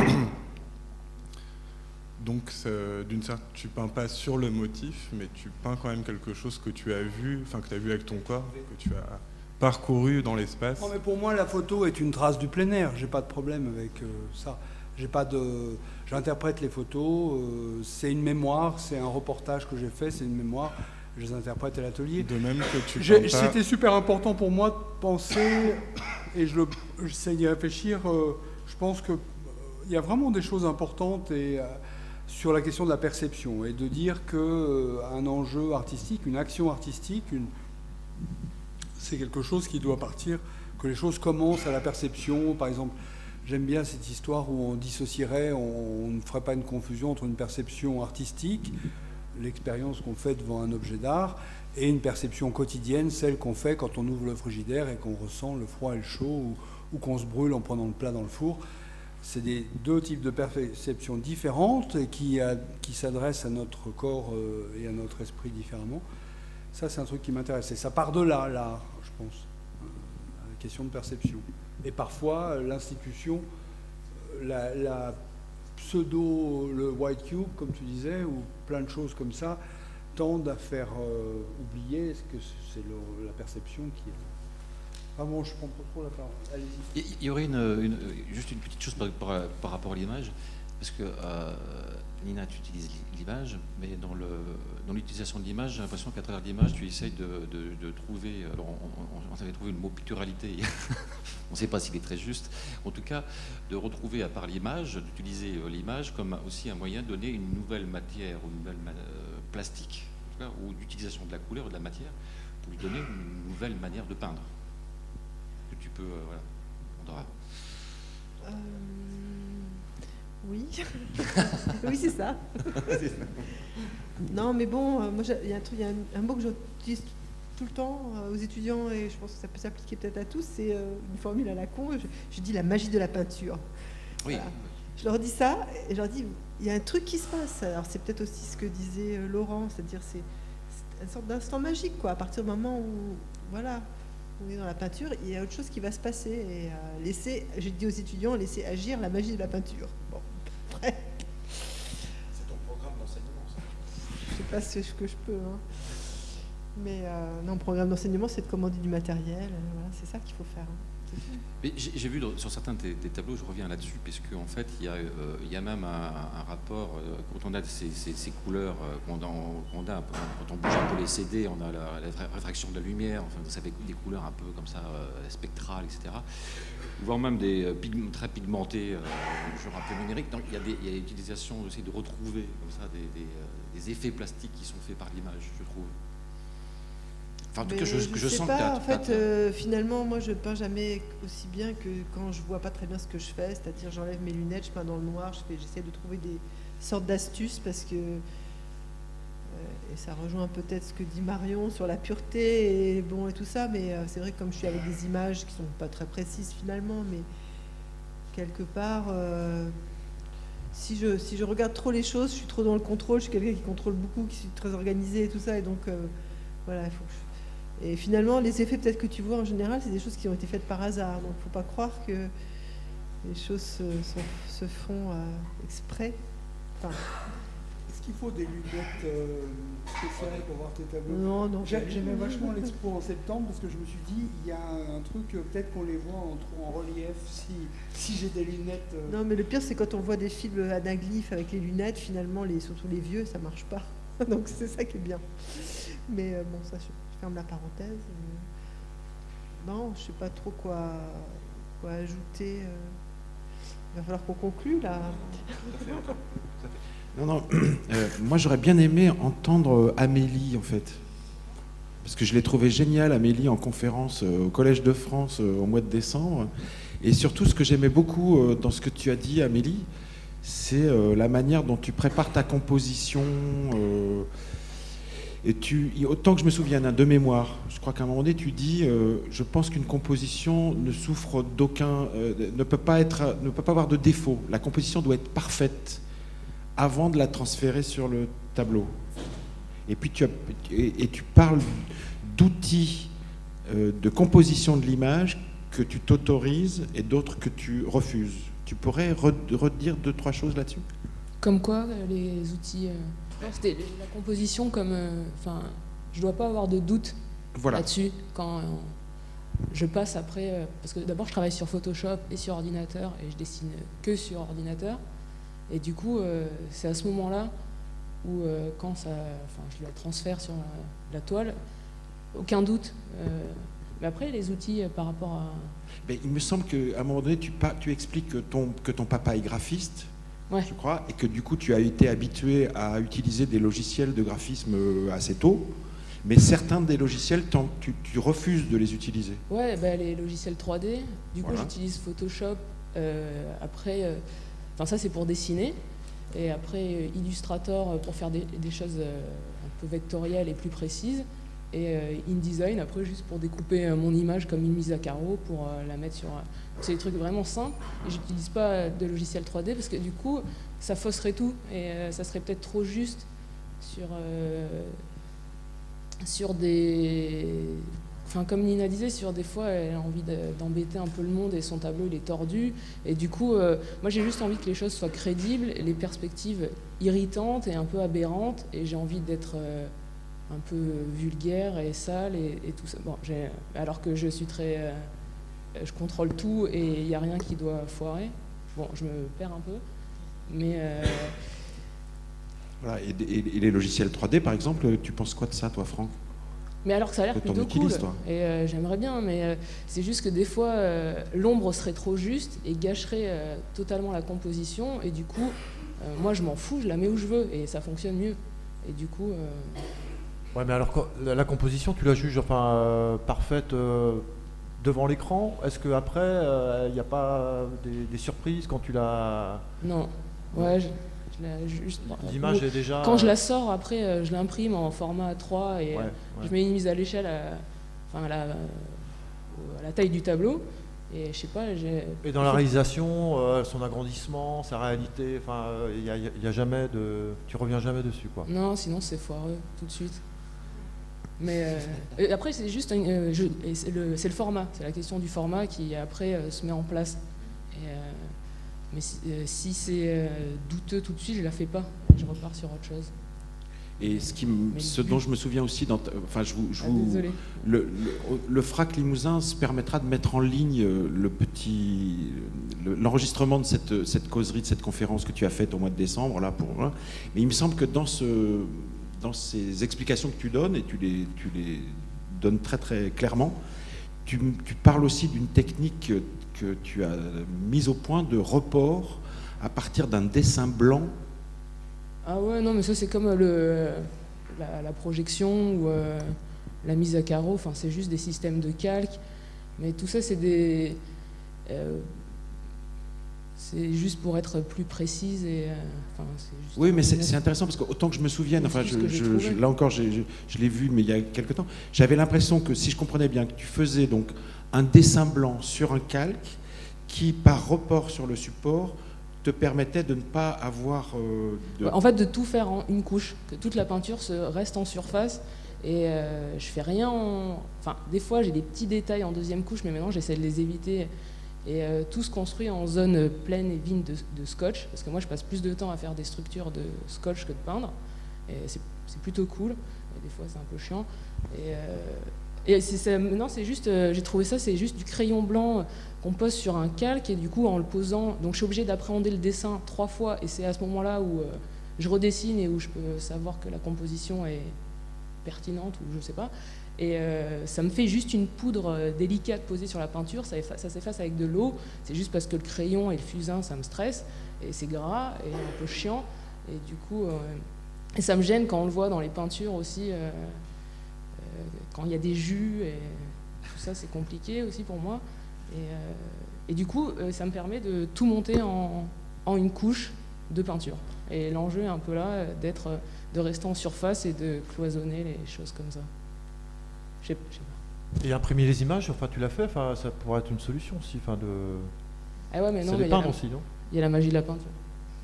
Donc, d'une certaine, tu peins pas sur le motif, mais tu peins quand même quelque chose que tu as vu, enfin que tu as vu avec ton corps, que tu as parcouru dans l'espace. Non, mais pour moi, la photo est une trace du plein air. J'ai pas de problème avec euh, ça. J'ai pas de, j'interprète les photos. Euh, c'est une mémoire. C'est un reportage que j'ai fait. C'est une mémoire. Je les interprète à l'atelier. De même que tu. C'était pas... super important pour moi de penser, et je j'essaie d'y réfléchir. Euh, je pense que il euh, y a vraiment des choses importantes et euh, sur la question de la perception et de dire que euh, un enjeu artistique, une action artistique, une c'est quelque chose qui doit partir, que les choses commencent à la perception. Par exemple, j'aime bien cette histoire où on dissocierait, on, on ne ferait pas une confusion entre une perception artistique, l'expérience qu'on fait devant un objet d'art, et une perception quotidienne, celle qu'on fait quand on ouvre le frigidaire et qu'on ressent le froid et le chaud, ou, ou qu'on se brûle en prenant le plat dans le four. C'est des deux types de perceptions différentes et qui, qui s'adressent à notre corps euh, et à notre esprit différemment. Ça, c'est un truc qui m'intéresse. Et ça part de là, l'art, je pense, la question de perception. Et parfois, l'institution, la, la pseudo, le white cube, comme tu disais, ou plein de choses comme ça, tendent à faire euh, oublier ce que c'est la perception qui est... Ah bon, je prends pas trop la parole. Allez-y. Il y aurait une, une, juste une petite chose par, par, par rapport à l'image, parce que euh, Nina, tu utilises l'image, mais dans le dans l'utilisation de l'image, j'ai l'impression qu'à travers l'image, tu essayes de, de, de trouver. Alors, on, on, on avait trouvé le mot picturalité. On ne sait pas s'il est très juste. En tout cas, de retrouver à part l'image, d'utiliser l'image comme aussi un moyen de donner une nouvelle matière, ou une nouvelle euh, plastique, en tout cas, ou d'utilisation de la couleur ou de la matière pour lui donner une nouvelle manière de peindre. Que tu peux, euh, voilà, on aura. Euh... Oui, oui c'est ça. Non, mais bon, euh, moi il y a un truc, il y a un, un mot que j'utilise tout le temps euh, aux étudiants, et je pense que ça peut s'appliquer peut-être à tous, c'est euh, une formule à la con, je, je dis la magie de la peinture. Oui. Voilà. Je leur dis ça, et je leur dis, il y a un truc qui se passe. Alors c'est peut-être aussi ce que disait euh, Laurent, c'est-à-dire c'est, c'est une sorte d'instant magique, quoi. À partir du moment où, voilà, on est dans la peinture, il y a autre chose qui va se passer. Et euh, laisser, je dis aux étudiants, laisser agir la magie de la peinture. Bon, après. C'est ton programme d'enseignement, ça. Je sais pas ce que je peux, hein. Mais euh, non, le programme d'enseignement, c'est de commander du matériel. Euh, voilà, c'est ça qu'il faut faire. Hein. Mais j'ai, j'ai vu dans, sur certains des, des tableaux, je reviens là-dessus, puisque en fait, il y a, euh, il y a même un, un rapport, euh, quand on a ces, ces, ces couleurs, euh, quand, on, quand, on a, quand on bouge un peu les C D, on a la, la réfraction de la lumière, enfin, ça fait des couleurs un peu comme ça, euh, spectrales, et cetera. Voire même des euh, pigm, très pigmentés, euh, genre un peu numériques. Donc il y a, des, il y a l'utilisation aussi de retrouver comme ça des, des, euh, des effets plastiques qui sont faits par l'image, je trouve. Enfin, en tout Mais cas, je, je, je sais sens pas, que t'as, en fait, euh, finalement, moi, je peins jamais aussi bien que quand je vois pas très bien ce que je fais. C'est-à-dire, j'enlève mes lunettes, je peins dans le noir, je fais, j'essaie de trouver des sortes d'astuces parce que euh, et ça rejoint peut-être ce que dit Marion sur la pureté et bon et tout ça. Mais euh, c'est vrai que comme je suis avec des images qui sont pas très précises finalement, mais quelque part, euh, si je si je regarde trop les choses, je suis trop dans le contrôle. Je suis quelqu'un qui contrôle beaucoup, qui suis très organisé et tout ça, et donc euh, voilà, il faut que je... Et finalement, les effets peut-être que tu vois en général, c'est des choses qui ont été faites par hasard. Donc, il ne faut pas croire que les choses se, sont, se font euh, exprès. Enfin, est-ce qu'il faut des lunettes euh, spéciales pour voir tes tableaux? Non, non. J'aimais vachement l'expo en septembre parce que je me suis dit, il y a un, un truc, euh, peut-être qu'on les voit en, en relief si, si j'ai des lunettes. Euh... Non, mais le pire, c'est quand on voit des films anaglyphes avec les lunettes, finalement, les, surtout les vieux, ça ne marche pas. Donc, c'est ça qui est bien. Mais euh, bon, ça, je ferme la parenthèse. Euh... Non, je ne sais pas trop quoi, quoi ajouter. Euh... Il va falloir qu'on conclue, là. Non, non. Euh, moi, j'aurais bien aimé entendre Amélie, en fait. Parce que je l'ai trouvée géniale, Amélie, en conférence euh, au Collège de France euh, au mois de décembre. Et surtout, ce que j'aimais beaucoup euh, dans ce que tu as dit, Amélie, c'est euh, la manière dont tu prépares ta composition. Euh, et tu, autant que je me souvienne hein, de mémoire, je crois qu'à un moment donné, tu dis euh, je pense qu'une composition ne souffre d'aucun... Euh, ne peut pas être, ne peut pas avoir de défaut. La composition doit être parfaite avant de la transférer sur le tableau. Et puis tu, as, et, et tu parles d'outils euh, de composition de l'image que tu t'autorises et d'autres que tu refuses. Tu pourrais redire deux, trois choses là-dessus? Comme quoi, les outils... Euh, non, c'était la composition comme... Enfin, euh, je ne dois pas avoir de doute voilà. là-dessus quand euh, je passe après... Euh, parce que d'abord, je travaille sur Photoshop et sur ordinateur et je dessine que sur ordinateur. Et du coup, euh, c'est à ce moment-là où, euh, quand ça, enfin, je la transfère sur la, la toile, aucun doute. Euh, mais après, les outils euh, par rapport à... Mais il me semble qu'à un moment donné, tu, tu expliques que ton, que ton papa est graphiste, ouais. je crois, et que du coup, tu as été habitué à utiliser des logiciels de graphisme assez tôt, mais certains des logiciels, tu, tu refuses de les utiliser. Ouais, bah, les logiciels trois D. Du coup, voilà. j'utilise Photoshop. Euh, après... Euh, Enfin, ça, c'est pour dessiner. Et après, Illustrator pour faire des, des choses un peu vectorielles et plus précises. Et InDesign, après, juste pour découper mon image comme une mise à carreau, pour la mettre sur... C'est des trucs vraiment simples. Et j'utilise pas de logiciel trois D parce que du coup, ça fausserait tout. Et ça serait peut-être trop juste sur, euh, sur des... Enfin, comme Nina disait, sur des fois, elle a envie d'embêter un peu le monde et son tableau, il est tordu. Et du coup, euh, moi, j'ai juste envie que les choses soient crédibles, les perspectives irritantes et un peu aberrantes. Et j'ai envie d'être euh, un peu vulgaire et sale et, et tout ça. Bon, alors que je suis très... Euh, je contrôle tout et il n'y a rien qui doit foirer. Bon, je me perds un peu. Mais... Euh, voilà, et, et, et les logiciels trois D, par exemple, tu penses quoi de ça, toi, Franck? Mais alors que ça a l'air plutôt cool, et euh, j'aimerais bien, mais euh, c'est juste que des fois, euh, l'ombre serait trop juste et gâcherait euh, totalement la composition, et du coup, euh, moi je m'en fous, je la mets où je veux, et ça fonctionne mieux. Et du coup... Euh... Ouais, mais alors, la, la composition, tu la juges enfin, euh, parfaite euh, devant l'écran? Est-ce qu'après, il n'y a pas des, des surprises quand tu la... Non, ouais, je... L'image est déjà... Quand je la sors, après, euh, je l'imprime en format A trois et ouais, euh, ouais. je mets une mise à l'échelle à, enfin, à, la, à la taille du tableau. Et je sais pas, j'ai... Et dans la réalisation, euh, son agrandissement, sa réalité, enfin, il euh, y, y a jamais de... Tu reviens jamais dessus, quoi. Non, sinon c'est foireux, tout de suite. Mais euh, après, c'est juste un, euh, je, c'est, le, c'est le format, c'est la question du format qui après euh, se met en place. Et, euh, mais si, euh, si c'est euh, douteux tout de suite, je la fais pas. Je repars sur autre chose. Et ce, qui m... ce dont je me souviens aussi, dans t... enfin, je vous, je ah, vous... désolé. Le, le, le FRAC Limousin se permettra de mettre en ligne le petit, le, l'enregistrement de cette, cette causerie, de cette conférence que tu as faite au mois de décembre, là pour. Mais il me semble que dans ce dans ces explications que tu donnes, et tu les, tu les donnes très très clairement, tu, tu parles aussi d'une technique que tu as mise au point de report à partir d'un dessin blanc. Ah ouais, non, mais ça c'est comme le, la, la projection ou euh, la mise à carreau, enfin c'est juste des systèmes de calque, mais tout ça c'est des... Euh, c'est juste pour être plus précise et... Euh, enfin, c'est juste oui, mais c'est, c'est intéressant parce que autant que je me souvienne, enfin, je, je, je, là encore, j'ai, je, je l'ai vu, mais il y a quelque temps, j'avais l'impression que, si je comprenais bien, que tu faisais donc un dessin blanc sur un calque qui, par report sur le support, te permettait de ne pas avoir... Euh, de... En fait, de tout faire en une couche, que toute la peinture se reste en surface et euh, je fais rien en... Enfin, des fois, j'ai des petits détails en deuxième couche, mais maintenant, j'essaie de les éviter. Et euh, tout se construit en zone pleine et vide de, de scotch, parce que moi je passe plus de temps à faire des structures de scotch que de peindre, et c'est, c'est plutôt cool, et des fois c'est un peu chiant. Et, euh, et c'est, c'est, non, c'est juste, euh, j'ai trouvé ça, c'est juste du crayon blanc qu'on pose sur un calque, et du coup en le posant, donc je suis obligée d'appréhender le dessin trois fois, et c'est à ce moment-là où euh, je redessine et où je peux savoir que la composition est pertinente, ou je sais pas. Et euh, ça me fait juste une poudre délicate posée sur la peinture, ça, efface, ça s'efface avec de l'eau, c'est juste parce que le crayon et le fusain, ça me stresse, et c'est gras, et un peu chiant, et du coup, euh, et ça me gêne quand on le voit dans les peintures aussi, euh, euh, quand il y a des jus, et tout ça, c'est compliqué aussi pour moi, et, euh, et du coup, euh, ça me permet de tout monter en, en une couche de peinture. Et l'enjeu est un peu là, d'être, de rester en surface et de cloisonner les choses comme ça. Je sais, je sais pas. Et imprimer les images, enfin tu l'as fait, enfin ça pourrait être une solution aussi, enfin de. Ah ouais, mais non, c'est mais les il y a peindre la, aussi, non? Il y a la magie de la peinture.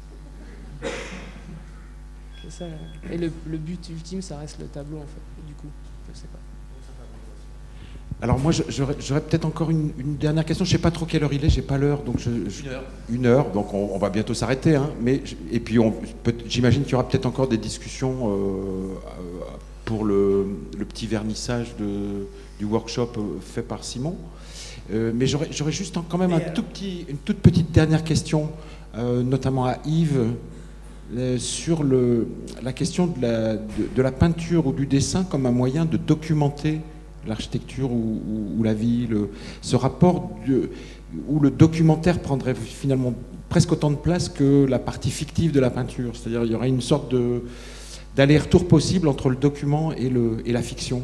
C'est ça. Et le, le but ultime, ça reste le tableau en fait. Du coup, je sais pas. Alors moi, j'aurais, j'aurais peut-être encore une, une dernière question. Je sais pas trop quelle heure il est, j'ai pas l'heure, donc je, je, une heure. Une heure, donc on, on va bientôt s'arrêter. Hein, mais et puis on, peut, j'imagine qu'il y aura peut-être encore des discussions euh, pour le, le petit vernissage de, du workshop fait par Simon. Euh, mais j'aurais, j'aurais juste quand même un tout petit, une toute petite dernière question, euh, notamment à Yves, euh, sur le, la question de la, de, de la peinture ou du dessin comme un moyen de documenter l'architecture ou, ou, ou la vie, le, ce rapport de, où le documentaire prendrait finalement presque autant de place que la partie fictive de la peinture. C'est-à-dire il y aurait une sorte de, d'aller-retour possible entre le document et, le, et la fiction.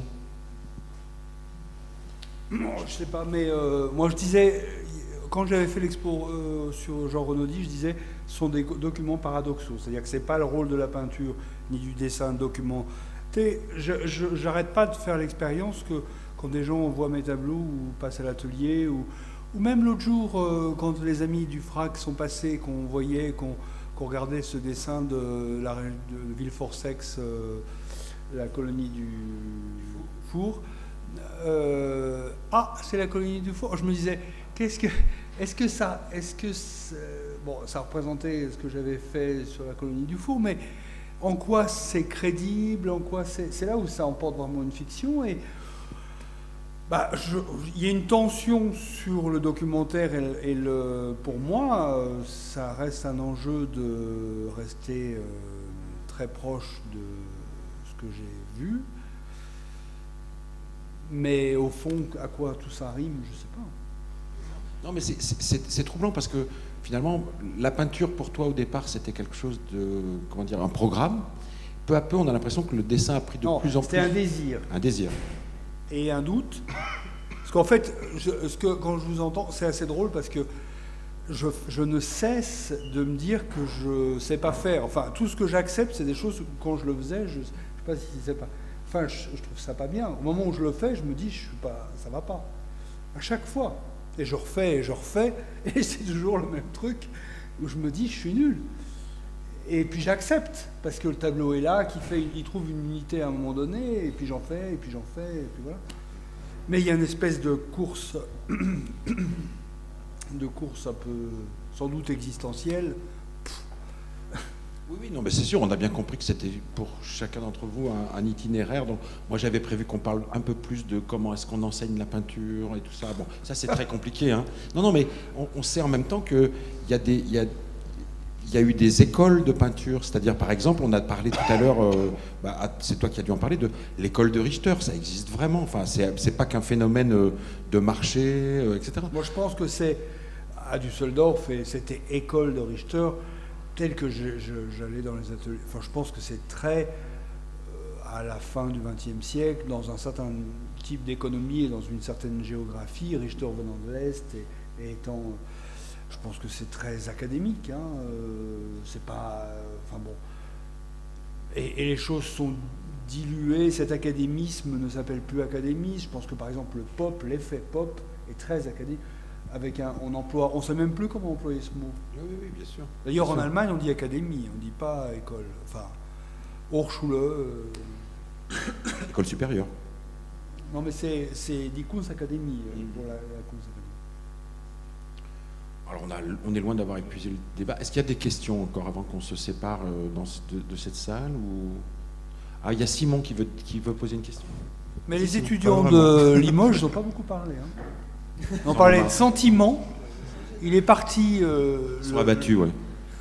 Non, je sais pas, mais euh, moi je disais, quand j'avais fait l'expo euh, sur Jean Renaudy, je disais, ce sont des documents paradoxaux. C'est-à-dire que ce n'est pas le rôle de la peinture ni du dessin de document. Je, je, j'arrête pas de faire l'expérience que quand des gens voient mes tableaux ou passent à l'atelier, ou, ou même l'autre jour, euh, quand les amis du FRAC sont passés, qu'on voyait, qu'on, qu'on regardait ce dessin de, la, de Villeforcex, euh, la colonie du Four, euh, ah, c'est la colonie du Four. Je me disais, qu'est-ce que, est-ce que ça, est-ce que bon, ça représentait ce que j'avais fait sur la colonie du Four, mais en quoi c'est crédible, en quoi c'est, c'est là où ça emporte vraiment une fiction. Et bah, je, il y a une tension sur le documentaire et, et le, pour moi, ça reste un enjeu de rester euh, très proche de ce que j'ai vu. Mais au fond, à quoi tout ça rime, je ne sais pas. Non, mais c'est, c'est, c'est troublant parce que finalement, la peinture pour toi au départ, c'était quelque chose de, comment dire, un programme. Peu à peu, on a l'impression que le dessin a pris de non, plus en plus. C'était un désir. Un désir. Et un doute. Parce qu'en fait, je, ce que, quand je vous entends, c'est assez drôle parce que je, je ne cesse de me dire que je ne sais pas faire. Enfin, tout ce que j'accepte, c'est des choses, quand je le faisais, je ne sais pas si c'est pas... Enfin, je, je trouve ça pas bien. Au moment où je le fais, je me dis, je suis pas, ça va pas. À chaque fois. Et je refais, et je refais, et c'est toujours le même truc, où je me dis, je suis nul. Et puis j'accepte, parce que le tableau est là, qu'il fait, il trouve une unité à un moment donné, et puis j'en fais, et puis j'en fais, et puis voilà. Mais il y a une espèce de course, de course un peu, sans doute existentielle. Oui, oui, non, mais c'est sûr, on a bien compris que c'était pour chacun d'entre vous un, un itinéraire. Donc, moi, j'avais prévu qu'on parle un peu plus de comment est-ce qu'on enseigne la peinture et tout ça. Bon, ça, c'est très compliqué, hein. Non, non, mais on, on sait en même temps qu'il y a des... Y a, Il y a eu des écoles de peinture, c'est-à-dire par exemple, on a parlé tout à l'heure, euh, bah, c'est toi qui as dû en parler, de l'école de Richter, ça existe vraiment, enfin, c'est pas qu'un phénomène euh, de marché, euh, et cetera. Moi je pense que c'est à Düsseldorf, et c'était école de Richter, tel que j'allais dans les ateliers, enfin je pense que c'est très, euh, à la fin du vingtième siècle, dans un certain type d'économie et dans une certaine géographie, Richter venant de l'Est et, et étant... Je pense que c'est très académique, hein, euh, c'est pas... Euh, enfin bon... Et, et les choses sont diluées, cet académisme ne s'appelle plus académisme. Je pense que par exemple le pop, l'effet pop est très académique. Avec un, on emploie, on ne sait même plus comment employer ce mot. Oui, oui, oui, bien sûr. D'ailleurs en Allemagne on dit académie, on ne dit pas école. Enfin, Hochschule... Euh... École supérieure. Non mais c'est die Kunstakademie, mmh. pour la, la Kunstakademie. Alors on, a, on est loin d'avoir épuisé le débat. Est-ce qu'il y a des questions encore avant qu'on se sépare dans, de, de cette salle ou... Ah, il y a Simon qui veut, qui veut poser une question. Mais les étudiants de Limoges n'ont pas beaucoup parlé. Hein. On parlait de sentiments. Il est parti... Euh, Ils sont abattus, oui.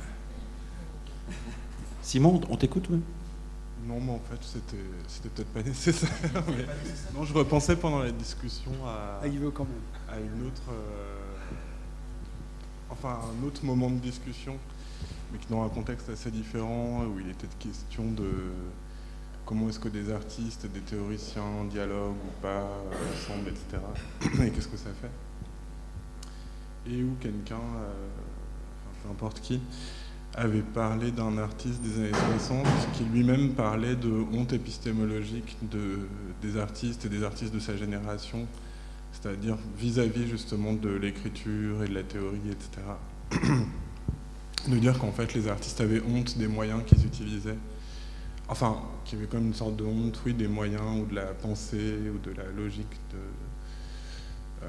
Simon, on t'écoute, oui. Non, mais en fait, c'était c'était peut-être pas nécessaire. Mais... Non, je repensais pendant la discussion à... Ah, il veut quand même. À une autre... Euh... Enfin, un autre moment de discussion, mais qui dans un contexte assez différent, où il était question de comment est-ce que des artistes, des théoriciens dialoguent ou pas, ensemble, et cetera. Et qu'est-ce que ça fait. Et où quelqu'un, euh, enfin, peu importe qui, avait parlé d'un artiste des années soixante qui lui-même parlait de honte épistémologique de, des artistes et des artistes de sa génération, c'est-à-dire vis-à-vis justement de l'écriture et de la théorie, et cetera. De dire qu'en fait les artistes avaient honte des moyens qu'ils utilisaient. Enfin, qu'il y avait comme une sorte de honte, oui, des moyens ou de la pensée ou de la logique de... Euh,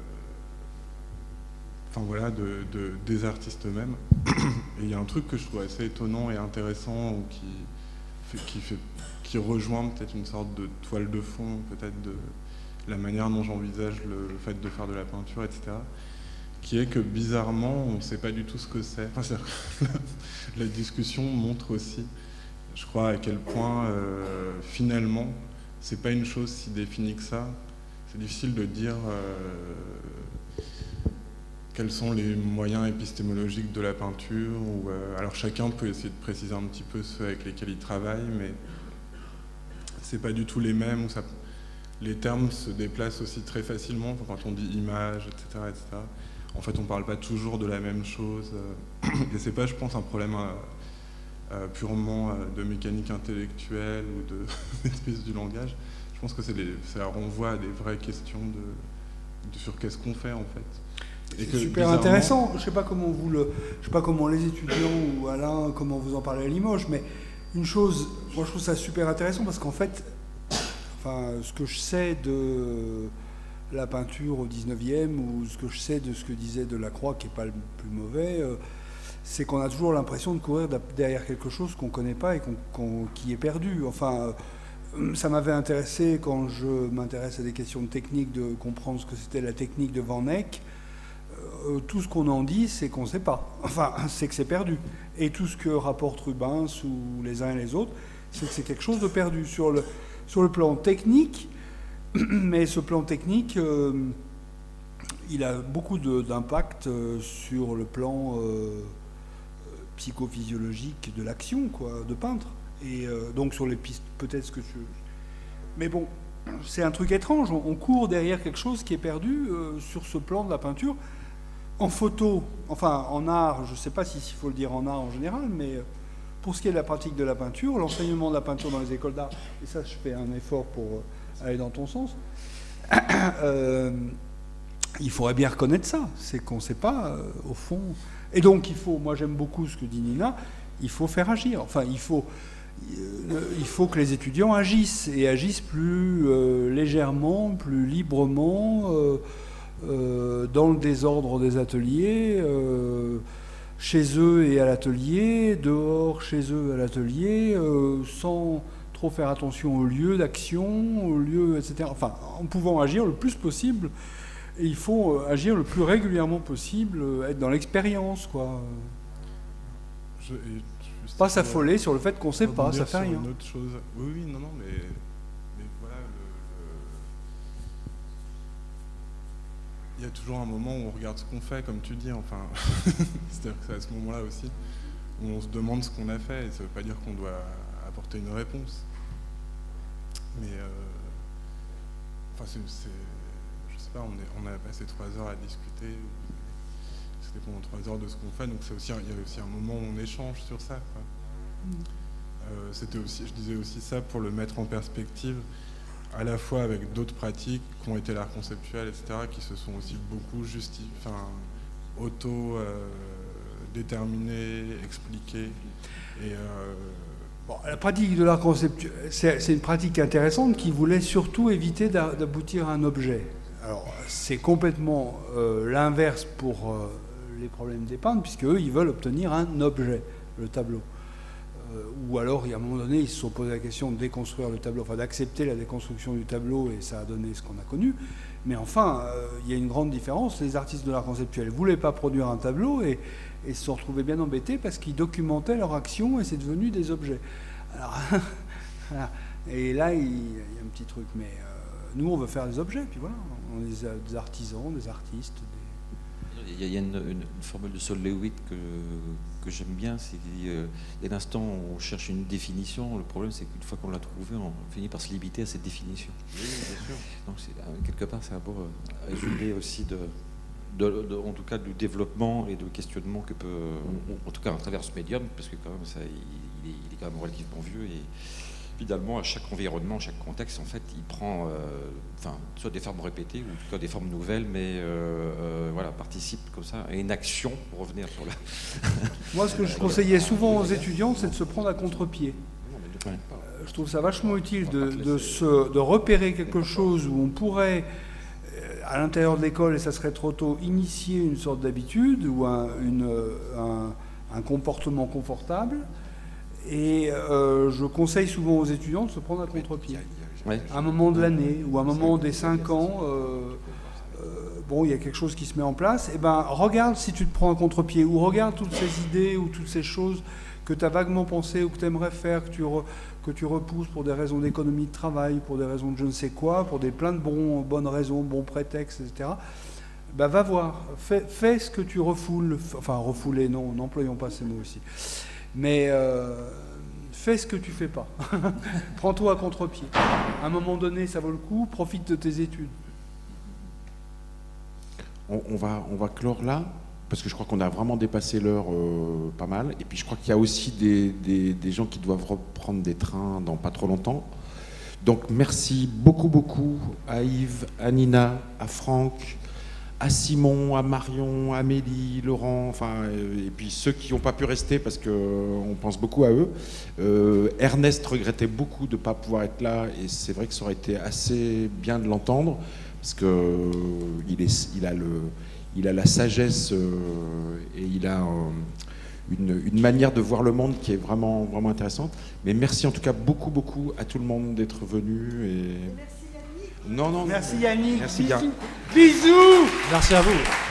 enfin voilà, de, de, des artistes eux-mêmes. Et il y a un truc que je trouve assez étonnant et intéressant, ou qui, fait, qui, fait, qui rejoint peut-être une sorte de toile de fond, peut-être de la manière dont j'envisage le fait de faire de la peinture, et cetera, qui est que bizarrement, on ne sait pas du tout ce que c'est. Enfin, la discussion montre aussi, je crois, à quel point, euh, finalement, c'est pas une chose si définie que ça. C'est difficile de dire euh, quels sont les moyens épistémologiques de la peinture. Ou, euh, alors chacun peut essayer de préciser un petit peu ceux avec lesquels il travaille, mais c'est pas du tout les mêmes. Ou ça, les termes se déplacent aussi très facilement quand on dit image, et cetera, et cetera. En fait, on ne parle pas toujours de la même chose. Et c'est pas, je pense, un problème euh, euh, purement euh, de mécanique intellectuelle ou de maîtrise du langage. Je pense que c'est ça renvoie à des vraies questions de, de sur qu'est-ce qu'on fait, en fait. C'est super bizarrement... intéressant. Je ne sais pas comment vous le, je sais pas comment les étudiants ou Alain, comment vous en parlez à Limoges, mais une chose, moi je trouve ça super intéressant parce qu'en fait, enfin, ce que je sais de la peinture au dix-neuvième ou ce que je sais de ce que disait Delacroix, qui n'est pas le plus mauvais, euh, c'est qu'on a toujours l'impression de courir derrière quelque chose qu'on ne connaît pas et qu'on, qu'on, qui est perdu. Enfin, euh, ça m'avait intéressé quand je m'intéresse à des questions de technique, de comprendre ce que c'était la technique de Van Eyck. Euh, tout ce qu'on en dit, c'est qu'on ne sait pas. Enfin, c'est que c'est perdu. Et tout ce que rapportent Rubens ou les uns et les autres, c'est que c'est quelque chose de perdu sur le, sur le plan technique. Mais ce plan technique, euh, il a beaucoup d'impact euh, sur le plan euh, psychophysiologique de l'action, quoi, de peintre. Et euh, donc sur les pistes, peut-être ce que tu... Mais bon, c'est un truc étrange. On, on court derrière quelque chose qui est perdu euh, sur ce plan de la peinture. en photo, enfin en art, je ne sais pas s'il faut le dire en art en général, mais pour ce qui est de la pratique de la peinture, l'enseignement de la peinture dans les écoles d'art, et ça je fais un effort pour aller dans ton sens, euh, il faudrait bien reconnaître ça, c'est qu'on ne sait pas, euh, au fond. Et donc il faut, moi j'aime beaucoup ce que dit Nina, il faut faire agir, enfin il faut, euh, il faut que les étudiants agissent, et agissent plus euh, légèrement, plus librement, euh, euh, dans le désordre des ateliers, euh, chez eux et à l'atelier, dehors, chez eux, à l'atelier, euh, sans trop faire attention aux lieux d'action, aux lieux, et cetera. Enfin, en pouvant agir le plus possible. Et il faut agir le plus régulièrement possible, être dans l'expérience, quoi. Je, pas s'affoler sur le fait qu'on ne sait pas, ça fait sur rien. Une autre chose. Oui, oui, non, non, mais, mais voilà, le, le... il y a toujours un moment où on regarde ce qu'on fait, comme tu dis, enfin, c'est-à-dire que c'est à ce moment-là aussi où on se demande ce qu'on a fait, et ça ne veut pas dire qu'on doit apporter une réponse. Mais, euh... enfin, c'est... Pas, on, est, on a passé trois heures à discuter, c'était pendant trois heures de ce qu'on fait, donc c'est aussi, il y a aussi un moment où on échange sur ça. Quoi. Mm. Euh, c'était aussi, je disais aussi ça pour le mettre en perspective, à la fois avec d'autres pratiques qui ont été l'art conceptuel, et cetera, qui se sont aussi beaucoup justi enfin, auto-déterminées, euh, expliquées. Et, euh, Bon, la pratique de l'art conceptuel, c'est une pratique intéressante qui voulait surtout éviter d'aboutir à un objet. Alors, c'est complètement euh, l'inverse pour euh, les problèmes des peintres, puisque eux, ils veulent obtenir un objet, le tableau. Euh, ou alors, il y a un moment donné, ils se sont posé la question de déconstruire le tableau, enfin d'accepter la déconstruction du tableau, et ça a donné ce qu'on a connu. Mais enfin, euh, il y a une grande différence. Les artistes de l'art conceptuel ne voulaient pas produire un tableau et, et se sont retrouvés bien embêtés parce qu'ils documentaient leur action et c'est devenu des objets. Alors, voilà. Et là, il, il y a un petit truc, mais... Euh, nous, on veut faire des objets, puis voilà, on est des artisans, des artistes. Des... Il y a une, une, une formule de Sol Lewitt que, que j'aime bien, c'est qu'il y a l'instant où on cherche une définition, le problème c'est qu'une fois qu'on l'a trouvée, on finit par se limiter à cette définition. Oui, bien sûr. Donc quelque part, c'est un beau résumé aussi de, de, de, en tout cas, du développement et du questionnement que peut, en tout cas à travers ce médium, parce que quand même, ça, il, il, est, il est quand même relativement vieux et finalement, à chaque environnement, chaque contexte, en fait, il prend euh, enfin, soit des formes répétées ou en tout cas des formes nouvelles, mais euh, euh, voilà, participe comme ça à une action, pour revenir sur la... Moi, ce que je conseillais souvent aux étudiants, c'est de se prendre à contre-pied. Euh, je trouve ça vachement utile de, de, se, de repérer quelque chose où on pourrait, à l'intérieur de l'école, et ça serait trop tôt, initier une sorte d'habitude ou un, une, un, un comportement confortable. Et euh, je conseille souvent aux étudiants de se prendre à contre-pied. Ouais. À un moment de l'année ou à un moment des cinq ans, euh, euh, bon, il y a quelque chose qui se met en place, et ben regarde si tu te prends à contre-pied, ou regarde toutes ces idées ou toutes ces choses que tu as vaguement pensées ou que tu aimerais faire, que tu, re, que tu repousses pour des raisons d'économie de travail, pour des raisons de je ne sais quoi, pour des plein de bons, bonnes raisons, bons prétextes, et cetera. Ben, va voir, fais, fais ce que tu refoules, enfin refouler, non, n'employons pas ces mots aussi. Mais euh, fais ce que tu fais pas. Prends-toi à contre-pied. À un moment donné, ça vaut le coup. Profite de tes études. On, on, va, on va clore là, parce que je crois qu'on a vraiment dépassé l'heure euh, pas mal. Et puis je crois qu'il y a aussi des, des, des gens qui doivent reprendre des trains dans pas trop longtemps. Donc merci beaucoup, beaucoup à Yves, à Nina, à Franck, à Simon, à Marion, à Amélie, Laurent, enfin, et puis ceux qui n'ont pas pu rester parce qu'on pense beaucoup à eux. Euh, Ernest regrettait beaucoup de ne pas pouvoir être là, et c'est vrai que ça aurait été assez bien de l'entendre, parce qu'il il a, le, il a la sagesse euh, et il a euh, une, une manière de voir le monde qui est vraiment, vraiment intéressante. Mais merci en tout cas beaucoup, beaucoup à tout le monde d'être venu. Et... Merci Yannick. Non, non, merci Yannick. Merci Bisous. Yannick. Bisous. Merci à vous.